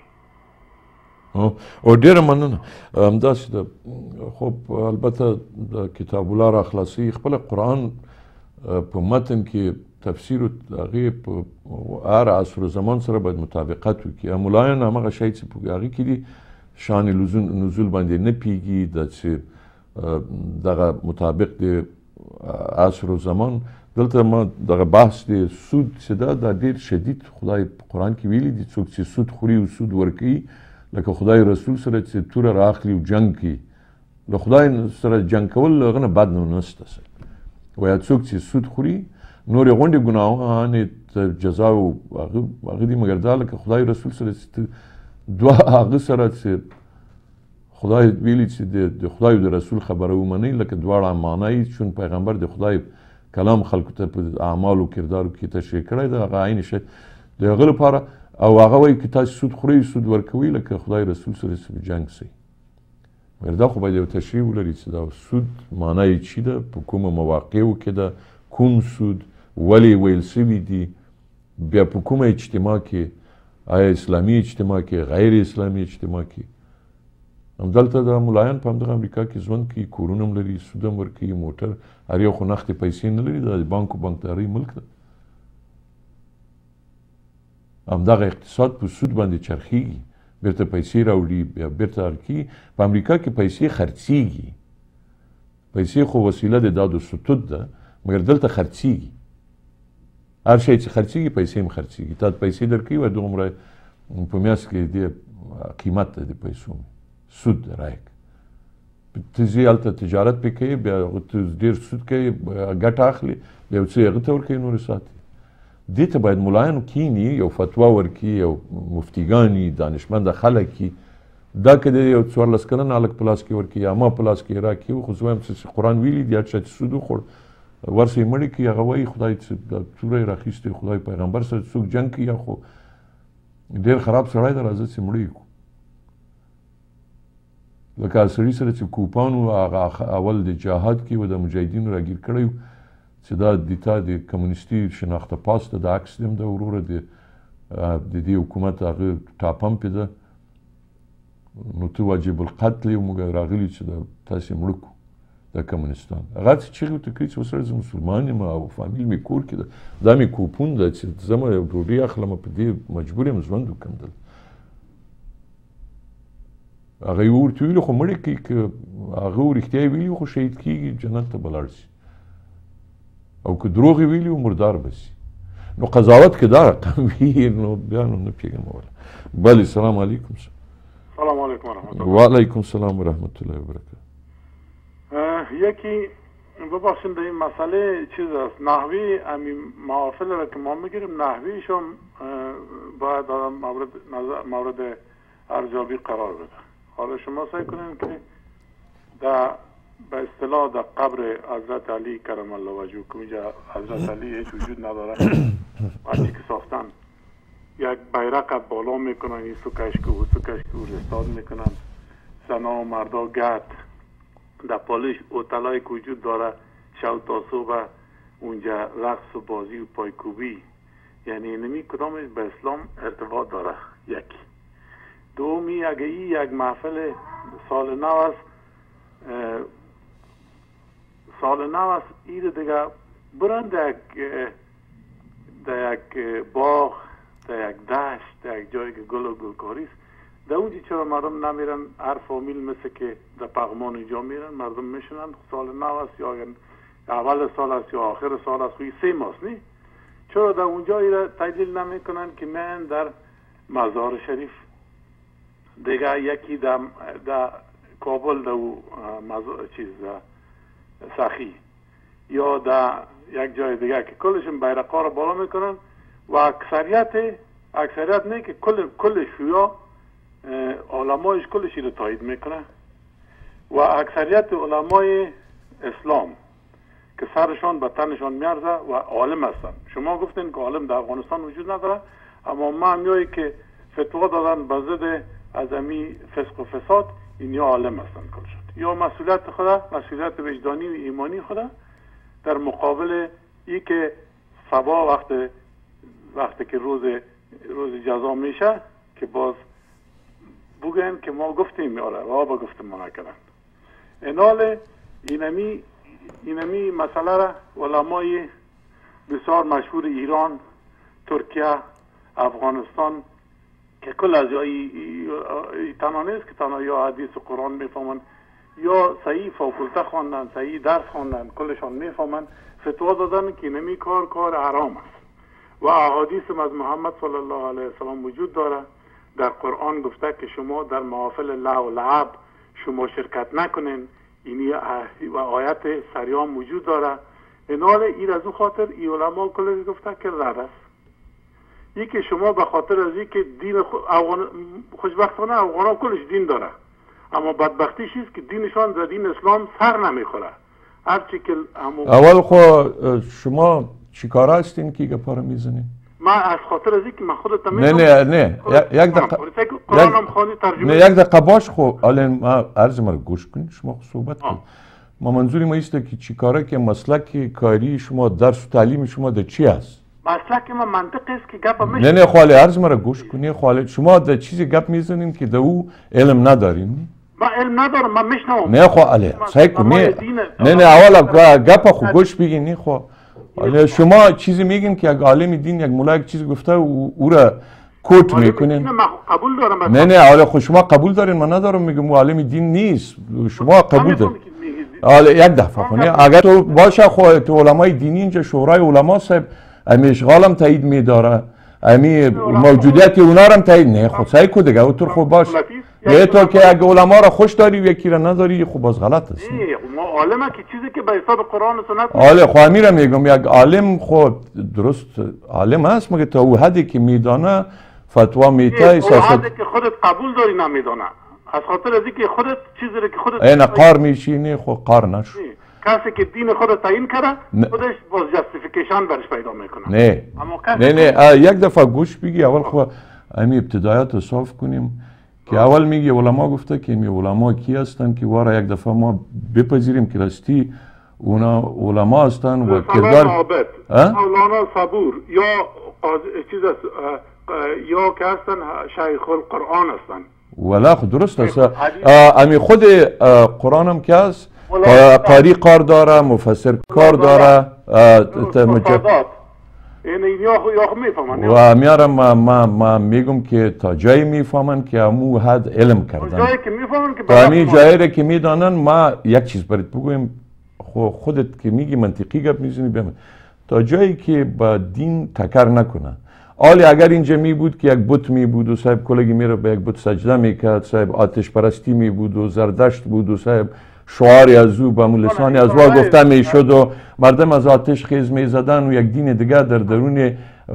او ډېره مننه. همداسې ده. خب البته د کتاب الله را خلاصي خپله قرآن په متن کې تفسیر هغې په هر عصر و زمان سره باید مطابقت وکړي. ملایان همغه شی چې په هغې کې دي شان نزول باندې نه پوهېږي، داسې دغه مطابق د عصر و زمان. دلته ما دغه بحث د سود چې ده دا ډېر شدید خدای په قرآن کې ویلي دي. څوک چې سود خوري او سود ورکوي لکه خدای رسول سره چې توره رااخلي او جنګ کوي د خدای سره جنګ کول هغه نه بد نه نسته و یا څوک چې سود خوري نورې غونډې ګناهانې ته جزا او هغه هغه دي مګر دا لکه خدای رسول سره دوه هغه سره چې خدای ویلي چې د خدای او د رسول خبره ومنئ لکه دواړه معنی چون پیغمبر د خدای کلام خلکو ته په اعمالو کردارو کې تشریح کړی دی هغه عین شی د هغه لپاره او هغه وایي که تاسو سود خورئ سود ورکوئ لکه خدای رسول سره په جنګ سئ مګر دا خو باید یو تشریح ولري چې دا سود معنی یې چی ده په کومو مواقعو کې ده کوم سود ولې ویل سوي دي بیا په کومه اجتماع کې آیا اسلامي اجتماع کې غیر اسلامي اجتماع کې همدلته د ملایان په همدغه امریکا کې ژوند کوي کورونه هم لري سود هم ورکوي موټر هر یو خو نقدې پیسې نه لري دا د بانک و بانکدارۍ ملک ده همدغه اقتصاد په سود باندې چرخیږي بیرته پیسې راوړي بیا بیرته ورکوي په امریکا کې پیسې خرڅیږي پیسې خو وسیله د داد و ستود ده مګر دلته خرڅیږي هر شی چې خرڅیږي پیسې هم خرڅیږي تا پیسې درکوي و دومره په میاشت کې د قیمت ده د پیسو سود رایک ته ځې هلته تجارت پې کوې بیا ته ډېر سود کوې ګټه اخلي بیا یو څه هغه ته ورکوي نورې ساتي دې ته باید ملایان کیني یو فتوا ورکړي یو مفتیګانې دانشمنده خلک کي دا که د یو څوارلس کلن هلک په لاس کې ورکړي یا ما په لاس کې راکړي خو زه وایم چې قرآن ویلي دي هر چا چې سود وخوړ ورسې یې مړی کړي هغه وایي خدای دا توره یې راخیستې خدای پیغمبر سره څوک جنګ کوي یا خو ډېر خراب سړی ده راځه چې مړه یې کړو لکه سړي سره چې کوپان و هغه اول د جهاد کې و د مجاهدینو راګیر کړی و چې دا د تا د کمونیستي شناخته پاس ده د عکس دیم ده وروره د د دې حکومت هغه ټاپم پې ده نو ته واجب القتل یې موږ راغلي چې د تاسې مړه کړو د کمونستان هغه څه چیغې ورته کوي چې وسړی زه مسلمان یم او فامیل مې کور کې ده دا مې کوپون ده چې زه مه یو ډوډۍ اخلم په دې مجبور یم ژوند وکړم دلته هغه یې ورته ویلي خو مړې کوي که هغه رښتیا یې ویلي خو شهید کېږي جنت ته به لاړ شي او که دروغ یې ویلي و مردار به شي نو قضاوت که دا رقم وي نو بیا نو نه پوهېږم وله بله سلام علیکم سلام علیکم ورحمت الله وعلیکم سلام ورحمت الله وبرکاته یکی ببخشید این مسئله چیز است نحوی همین محافل را که ما میگیریم نحویش هم باید آدم مورد, مورد ارزیابی قرار بده حالا شما سعی کنید که در به اصطلاح در قبر حضرت علی کرم الله وجهه که اینجا حضرت علی هیچ وجود نداره وقتی که ساختن یک بیرق بالا میکنن این سکش که و سکش که و رستاد میکنن زنا و مردا گرد در پالش اوتلایی که وجود داره شو تا صبح اونجا رقص و بازی و پایکوبی یعنی نمی کدامش به اسلام ارتباط داره یکی دومی اگه ای یک محفل سال نو است سال نو است اید دیگه برن در یک در یک باغ در یک دشت در یک جایی که گل و گلکاری است در اونجا چرا مردم نمیرن هر فامیل مثل که در پغمان اینجا میرن مردم میشنن سال نو است یا اول سال است یا آخر سال است خوی سه ماست نی چرا در اونجا ایره تجلیل نمیکنن که من در مزار شریف دیگه یکی در, در کابل در مزار چیز در سخی یا در یک جای دیگه که کلشون بیرقا رو بالا میکنن و اکثریت اکثریت نه که کل کل شویا علمایش کلشی رو تایید میکنه و اکثریت علمای اسلام که سرشان به تنشان میارزه و عالم هستن شما گفتین که عالم در افغانستان وجود نداره اما ما همیایی که فتوا دادن به ضد از امی فسق و فساد این یا عالم هستن کلشان یا مسئولیت خدا مسئولیت وجدانی و ایمانی خدا در مقابل ای که صبا وقت وقتی که روز روز جزا میشه که باز بگن که ما گفتیم آره و آبا گفتیم ما نکردن اینال اینمی اینمی مسئله را علمای بسیار مشهور ایران ترکیه افغانستان که کل از ای تنها نیست که تنها یا حدیث قرآن میفهمن یا صحیح فاکولته خواندن صحیح درس خواندن کلشان میفهمن فتوا دادن که اینمی کار کار حرام است و احادیث از محمد صلی الله علیه وسلم وجود داره در قرآن گفته که شما در محافل لهو و لعب شما شرکت نکنین. اینی و آیت سریام وجود داره. این حال این از او خاطر ای علما کلی گفته که رد است. یکی شما به خاطر از این که دین افغان خوشبختانه افغان کلش دین داره، اما بدبختیش است که دینشان در دین اسلام سر نمیخوره. هرچی که اول خو شما چیکار هستین که گپا رو میزنین؟ من از خاطر از این که من خودت نه نه نه یک دقیقه قرآنم خوانی ترجمه نه یک دقیقه باش خو الان ما عرض ما رو گوش کنید شما صحبت کنید. ما منظوری ما است که چیکاره که مسلک کاری شما درس و تعلیم شما در چی است؟ مسلک ما منطق است که گپ میشه. نه نه خاله عرض ما رو گوش کنید خاله شما در چیزی گپ میزنین که در او علم ندارین. ما علم ندارم من میشنوم. نه خو اله سعی کنید. نه نه اول گپ خو گوش بگین نه خو شما چیزی میگین که یک عالم دین یک مولای چیزی گفته و او را کوت میکنین. نه من قبول دارم. نه نه حالا خو شما قبول دارین من ندارم میگم عالم دین نیست شما قبول دارین. حالا یک دفعه خونه اگر تو باشه خو تو علمای دینی اینجا شورای علما صاحب امی اشغالم تایید میداره امی موجودیت اونا هم تایید نه خود سعی کو دیگه اوتر خوب باش یه تو که اگه علما را خوش داری و یکی را نداری خب باز غلط است. ما عالمه که چیزی که به حساب قرآن و سنت حالا خو امیرم میگم یک عالم خود درست عالم هست مگه تا او حدی که میدانه فتوا میته سیاست حدی که خودت قبول داری نمیدانه از خاطر از اینکه خودت چیزی که خودت اینا قار میشینی خو قار نشو کسی که دین خود تعیین کرده خودش باز جاستیفیکیشن برش پیدا میکنه. نه نه نه یک دفعه گوش بگی اول خو امی ابتدایات رو صاف کنیم که اول میگه علما گفته که می علما کی هستن که واره یک دفعه ما بپذیریم که راستی اونا علما هستن و کردار مولانا صبور یا چیز یا که هستن شیخ القرآن هستن. ولا خود درست است امی خود قرآن هم که هست قاری کار داره مفسر کار داره و میارم ما, ما, ما میگم که تا جایی میفهمن که امو حد علم کردن تا امی جایی که میدانن ما یک چیز برات بگویم خودت که میگی منطقی گپ میزنی بهم تا جایی که با دین تکر نکنه. آلی اگر اینجا می بود که یک بت می بود و صاحب کلگی میره به یک بت سجده میکرد صاحب آتش پرستی می بود و زردشت بود و صاحب شعاری از او با لسانی از وا گفته می شد و مردم از آتش خیز می زدن و یک دین دیگر در درون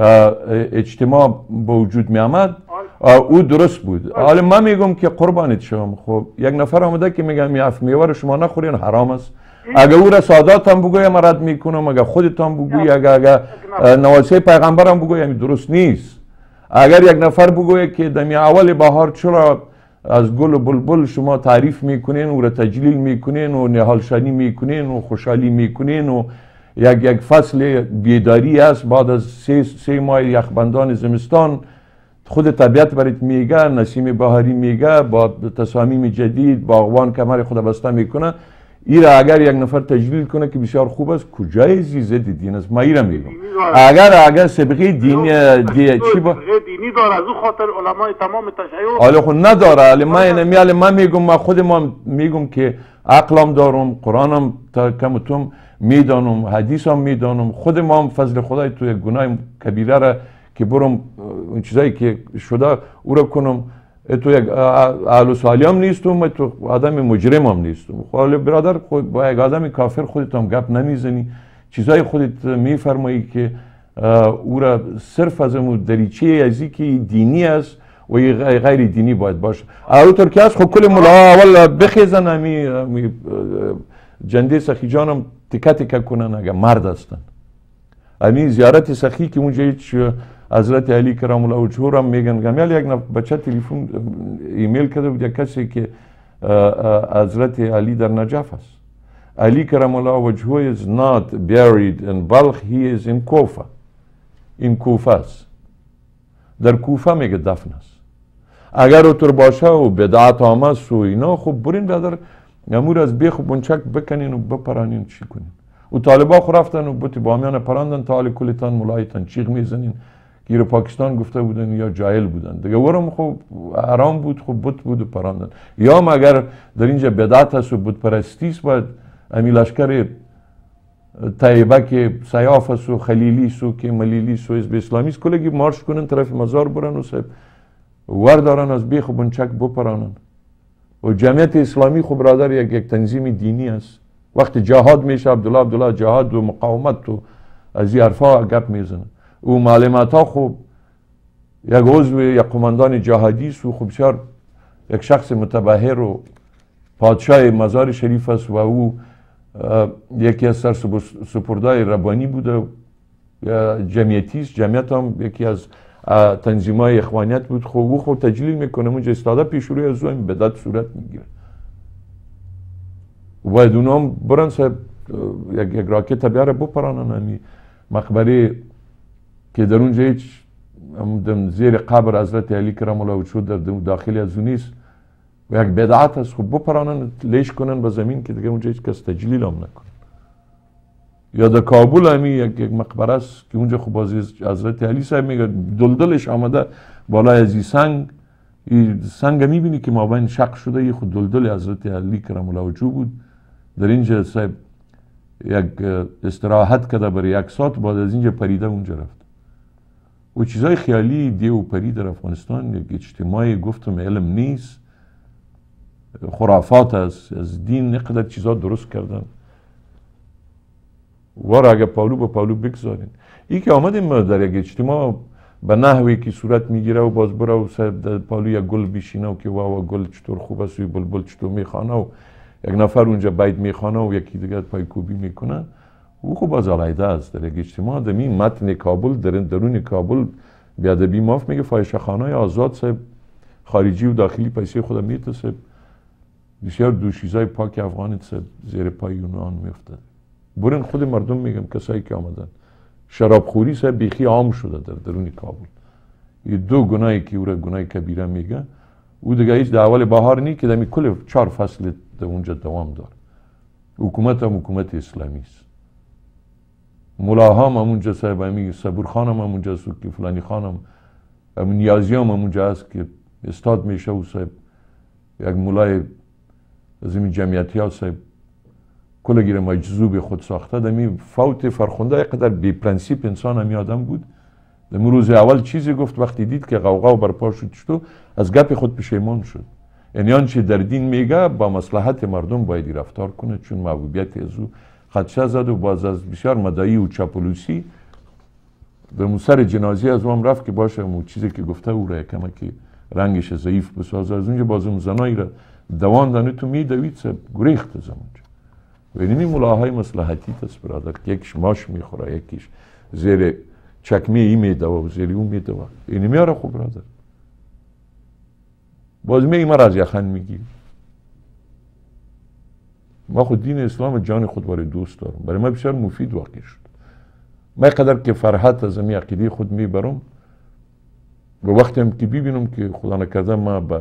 اجتماع با وجود می آمد او درست بود. حالا من میگم که قربانت شما خب یک نفر آمده که میگم یه میوه رو شما نخورین حرام است. اگه او را سادات هم بگویم من رد میکنم اگه خودت هم بگوی اگه اگه نواسه پیغمبر هم بگویم درست نیست. اگر یک نفر بگوید که دمی اول بهار چرا از گل و بلبل شما تعریف میکنین و را تجلیل میکنین و نهالشانی میکنین و خوشحالی میکنین و یک یک فصل بیداری است بعد از سه, سه ماه یخبندان زمستان خود طبیعت برات میگه نسیم بهاری میگه با تصامیم جدید باغبان کمر خود بسته میکنه. ایرا اگر یک نفر تجلیل کنه که بسیار خوب است کجای زیزه دین است ما ایرا میگم اگر اگر سابقه دینی دی چی با دینی داره از اون خاطر علمای تمام تشیع حالا خود نداره ولی من نمیال من میگم من خود ما میگم که عقلم دارم قرآنم تا کم توم میدانم حدیثم میدانم خود ما هم فضل خدای تو یک گناه کبیره را که برم اون چیزایی که شده او را کنم تو یک اهل صالح هم نیستم تو آدم مجرم هم نیستم. خب برادر خود با یک آدم کافر خودت هم گپ نمیزنی چیزای خودت میفرمایی که او را صرف از اون دریچه ازی که دینی است و غیر دینی باید باشه. اونطور که هست خب کل ملا اول بخیزن امی جنده سخی جانم تکه تکه کنن اگه مرد هستن. امی زیارت سخی که اونجا هیچ حضرت علی کرام الله وجهه هم میگن گمیال یک بچه تلفن ایمیل کرده بود یک کسی که حضرت علی در نجف است. علی کرام الله وجهه is not buried in Balkh he is in کوفه. این کوفه است. در کوفه میگه دفن است. اگر اوتر باشه و بدعت آمد و اینا خب برین بدر امور از بیخ و بنچک بکنین و بپرانین چی کنین. و طالبا خو رفتن و بوتی بامیان پراندن تا حال کلیتان ملایتان چیغ میزنین که پاکستان گفته بودن یا جاهل بودن دیگه ورم خب حرام بود خب بت بود و پراندن یا مگر در اینجا بدعت است و بت پرستی است باید امی لشکر طیبه که سیاف است و خلیلی است و که ملیلی است و حزب اسلامی است کلگی مارش کنن طرف مزار برن و صاحب ور دارن از بیخ و بنچک بپرانن و جمعیت اسلامی خب برادر یک یک تنظیم دینی است. وقتی جهاد میشه عبدالله عبدالله جهاد و مقاومت و از این حرفا گپ میزنه. او معلومات ها خب یک عضو یک قماندان جهادی است و خب بسیار یک شخص متبحر و پادشاه مزار شریف است و او یکی از سرسپردهای ربانی بوده، جمعیتی است. جمعیت هم یکی از تنظیمای اخوانیت بود. خب او خب تجلیل میکنه اونجا استاده پیش روی از او بدعت صورت میگیره و باید اونا هم برن صاحب یک, یک راکت بیاره بپرانن. همی مقبره که در اونجا هیچ زیر قبر حضرت علی کرم الله وجهه در داخلی از اون نیست و یک بدعت است. خب بپرانن لیش کنن به زمین که دیگه اونجا هیچ کس تجلیل هم نکنه. یا در کابل همی یک, یک مقبره است که اونجا خب حضرت علی صاحب میگه دلدلش آمده بالای از این سنگ، این سنگ میبینی که مابین شق شده، یه خود دلدل حضرت علی کرم الله وجهه بود. در اینجا صاحب یک استراحت کرده برای یک ساعت، بعد از اینجا پریده اونجا رفت. و چیزای خیالی دی و پری در افغانستان یک اجتماعی گفتم علم نیست، خرافات است، از دین نقدر چیزا درست کردن. وار اگه پالو به پالو بگذارین. ای که آمدیم در یک اجتماع به نحوی که صورت میگیره و باز بره و صاحب در پالو یک گل بیشینه و که واو گل چطور خوب است و بلبل چطور میخوانه و یک نفر اونجا بیت میخوانه و یکی دیگه پایکوبی میکنه. او خوب از علیده است. در یک اجتماع دمی متن کابل در درون کابل بیادبی ماف میگه فاحشه‌خانه‌های آزاد صاحب خارجی و داخلی پیسه خود میته صاحب بسیار دوشیزای پاک افغانیت صاحب زیر پای اونان میافتاد. برین خود مردم میگم کسایی که آمدن شرابخوری صاحب بیخی عام شده در درون کابل. این دو گناهی که او را گناه کبیره میگه او دیگه هیچ در اول بهار نی که دمی کل چهار فصل در اونجا دوام داره. حکومت هم حکومت اسلامی است. ملاها هم اونجا صاحب همی صبور خان هم اونجا است که فلانی خان هم هم نیازی هم اونجا است که استاد میشه و صاحب یک مولای از این جمعیتی ها صاحب کل گیره مجذوب خود ساخته. دمی فوت فرخنده قدر بی پرنسیپ انسان همی آدم بود. دمی روز اول چیزی گفت وقتی دید که غوغا برپا شد شد از گپ خود پشیمان شد. یعنی آنچه در دین میگه با مصلحت مردم باید رفتار کنه، چون محبوبیت از او خدشه زد و باز از بسیار مدعی و چاپلوسی به موسر جنازی از وام رفت که باشه اون چیزی که گفته او را یکمه که رنگش ضعیف بسازه. از اونجا باز اون زنایی را دوان دانه تو میدوید سب گریخت از اونجا. و اینمی ملاهای مصلحتی تست برادر که یکیش ماش میخوره، یکیش زیر چکمه ای میدوه و زیر اون میدوه. اینمی آره خوب برادر باز میگی من از یخن میگی. ما خود دین اسلام جان خود برای دوست دارم، برای ما بسیار مفید واقع شد. من قدر که فرحت از امی عقیده خود میبرم و وقتی هم که ببینم که خدا نکرده ما با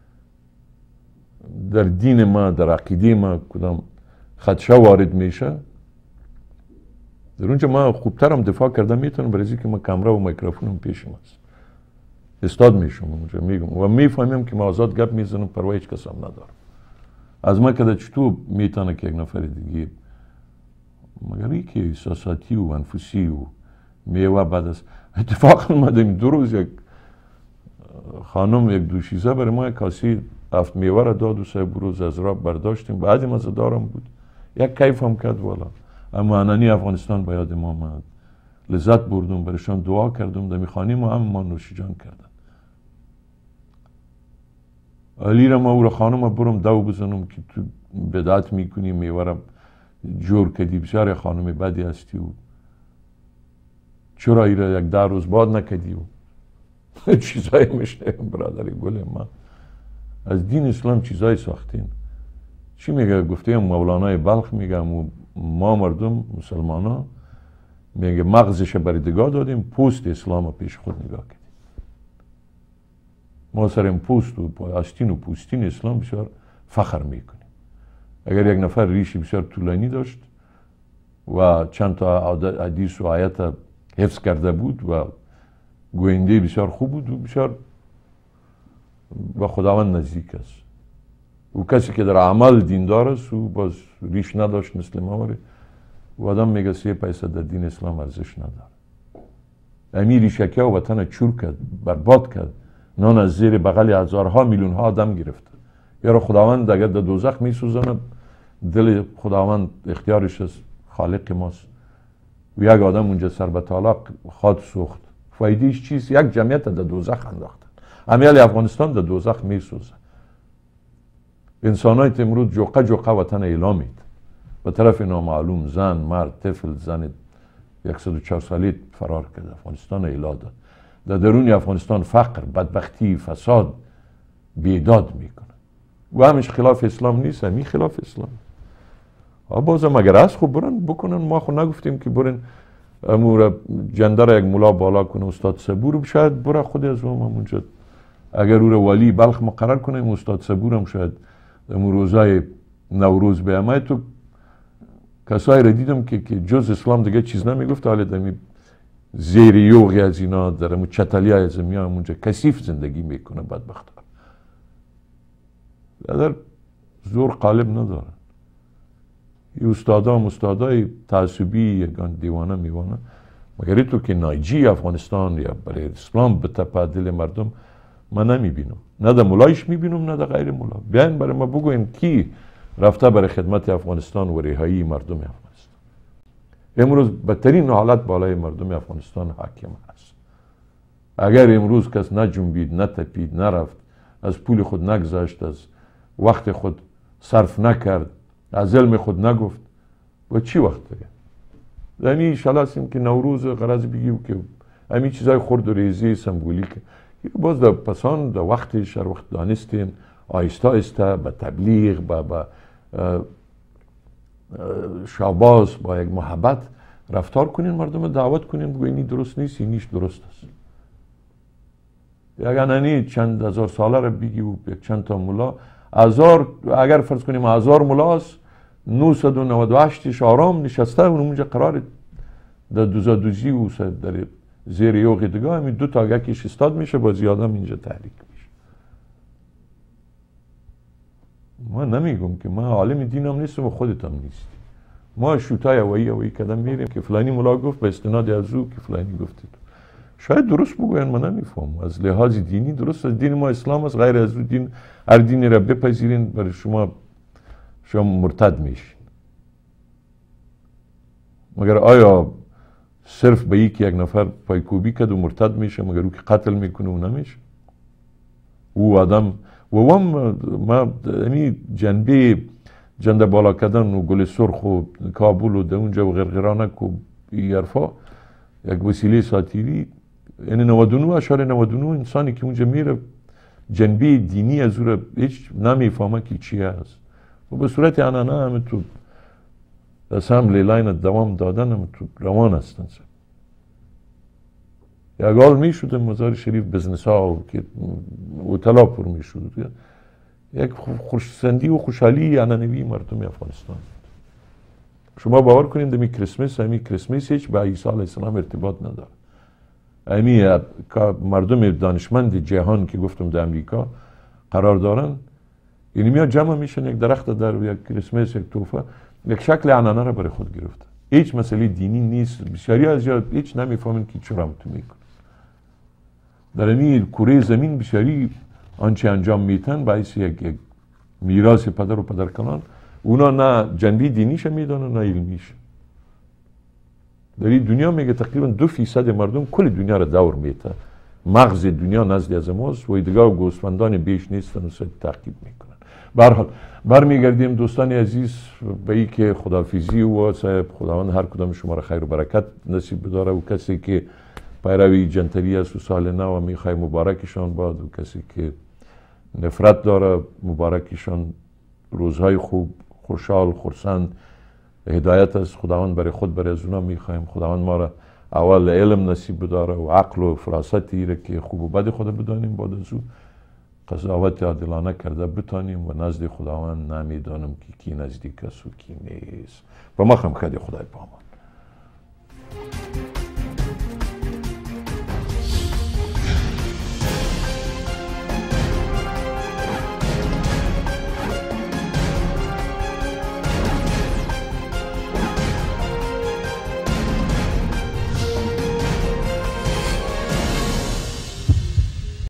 در دین ما در عقیده ما کدام خدشه وارد میشه، در اونجا ما خوبتر هم دفاع کردم میتونم برای که ما کامرا و میکروفونم پیشم هست. استاد میشم اونجا میگم و میفهمم که ما آزاد گپ میزنم، پروا هیچ کس هم ندارم. از ما که چطور میتونه که یک نفر دیگه مگر ای که احساساتی و انفسی و میوه بعد از اتفاقا ما دیم دو روز یک خانم یک دوشیزه برای ما یک کاسی هفت میوه را داد و سه روز از راب برداشتیم. بعدی مزدارم بود، یک کیف هم کرد والا. اما انانی افغانستان با یاد ما آمد، لذت بردم، برشان دعا کردم، دمی خانی ما هم ما نوشیجان کردن. علی را ما او را خانم برم دو بزنم که تو بدعت میکنی میوه را جور کردی، بسیار خانم بدی هستی و چرا ای را یک ده روز بعد نکدی و چیزایی میشنه. برادر گل ما از دین اسلام چیزایی ساختین. چی میگه؟ گفته مولانای بلخ میگه ما مردم مسلمان ها میگه مغزش بردگاه دادیم، پوست اسلام پیش خود نگاه کردیم. ما سر این پوست و آستین و پوستین اسلام بسیار فخر میکنیم. اگر یک نفر ریشی بسیار طولانی داشت و چند تا حدیث و آیت حفظ کرده بود و گوینده بسیار خوب بود و بسیار با خداوند نزدیک است. و کسی که در عمل دیندار است و باز ریش نداشت مثل ما ولی و آدم میگه سه پیسه در دین اسلام ارزش نداره. امیر ریشکه و وطن چور کرد، برباد کرد، نان از زیر بغل هزارها میلیون ها آدم گرفت. یا خداوند اگر در دوزخ میسوزانه، دل خداوند اختیارش از خالق ماست و یک آدم اونجا سر به طلاق خواد سوخت، فایدهش چیست؟ یک جمعیت در دوزخ انداختن. امیال افغانستان در دوزخ میسوزه. انسانای امروز جوقه جوقه وطن اعلامید به طرف نامعلوم، زن، مرد، طفل، زن صد و چهار سالی فرار کرده، افغانستان اعلا داد. در درون افغانستان فقر، بدبختی، فساد، بیداد میکنه و همش خلاف اسلام نیست، همی خلاف اسلام. بازم اگر از خوب برن بکنن، ما خود نگفتیم که برن امور جندر یک ملا بالا کنه استاد صبور، شاید برا خود از اون همونجا اگر او را ولی بلخ مقرر کنیم، استاد صبور هم شاید امور روزای نوروز به همه. تو کسایی را دیدم که جز اسلام دیگه چیز نمیگفت، حالا دمی زیر یوغی از اینا در امو چتلی های زمین همونجا کثیف زندگی میکنه بدبخت ها. در زور قالب ندارن. ای استادا هم استادای تعصبی یکان دیوانه میوانه، مگر تو که نایجی افغانستان یا برای اسلام به تپه دل مردم من نمیبینم، نه در ملایش میبینم نه در غیر ملا. بیاین برای ما بگوین کی رفته برای خدمت افغانستان و رهایی مردم افغانستان. امروز بدترین حالت بالای مردم افغانستان حاکم هست. اگر امروز کس نجنبید، نتپید، نرفت، از پول خود نگذاشت، از وقت خود صرف نکرد، از علم خود نگفت، و چی وقت دیگه؟ یعنی شلاسیم که نوروز غرض بگیم که همین چیزای خورد و ریزی سمبولیک باز در پسان در وقتش هر وقت دانستین آیسته آیسته به تبلیغ، به شاباز، با یک محبت رفتار کنین، مردم دعوت کنین، بگوین این درست نیست، اینیش درست است. یک انانی چند هزار ساله را بگی و یک چند تا مولا، هزار اگر فرض کنیم هزار مولاست، نهصد و نود و هشتش آرام نشسته و اونجا قرار در دوزا دوزی و در زیر یوغی دیگه همین دو تا یکیش استاد میشه، با زیادم اینجا تحریک میشه. ما نمیگم که ما عالم دینم نیستم و خودت هم نیستی. ما شوتای اوایی اوایی کدم میریم که فلانی مولا گفت به استناد از او که فلانی گفته. شاید درست بگوین، من نمیفهم. از لحاظ دینی درست، از دین ما اسلام است، غیر از او دین هر دینی را بپذیرین برای شما شما مرتد میشین. مگر آیا صرف به یک یک نفر پایکوبی کرد و مرتد میشه، مگر او که قتل میکنه و نمیشه؟ او آدم و هم ما یعنی جنبه جنده بالا کردن و گل سرخ و کابل و ده اونجا و غرغرانک و این حرفا یک وسیله ساتیری، یعنی نود و نه اشاره نود و نه انسانی که اونجا میره جنبه دینی از او را هیچ نمیفهمه که چی هست و به صورت انانه همه تو دست هم لیلاین دوام دادن همه تو روان هستن. یک حال می شده مزار شریف بزنس ها که اوتلا پر می شده، یک خوشسندی و خوشحالی انانوی مردم افغانستان. شما باور کنید دمی کریسمس، همی کریسمس هیچ با عیسی علیه السلام ارتباط نداره. همی مردم دانشمند جهان که گفتم در امریکا قرار دارن، یعنی میاد جمع میشن، یک درخت در یک کریسمس، یک توفه، یک شکل انانه را برای خود گرفته. هیچ مسئله دینی نیست. بسیاری از جا هیچ نمیفهمن که چرا تو میکنن. در این کره زمین بسیاری آنچه انجام میتن باعث یک, یک میراث پدر و پدرکنان، اونا نه جنبی دینیش میدانن نه علمیش. در این دنیا میگه تقریبا دو فیصد مردم کل دنیا را دور میته. مغز دنیا نزد از ماست و دیگه گوسفندان بیش نیستن و سر تعقیب میکنن. به هر حال برمیگردیم دوستان عزیز به این که خداحافظی و صاحب خداوند هر کدام شما را خیر و برکت نصیب بداره و کسی که پیروی جنتری است و سال نو میخوای مبارکشان باد و کسی که نفرت داره مبارکشان روزهای خوب خوشحال خرسند هدایت از خداوند برای خود برای از اونا میخوایم. خداوند ما را اول علم نصیب بداره و عقل و فراستی را که خوب و بد خود بدانیم، بعد از او قضاوت عادلانه کرده بتانیم و نزد خداوند نمیدانم که کی نزدیک است و کی نیست. و ما خم خدای خدای پامان.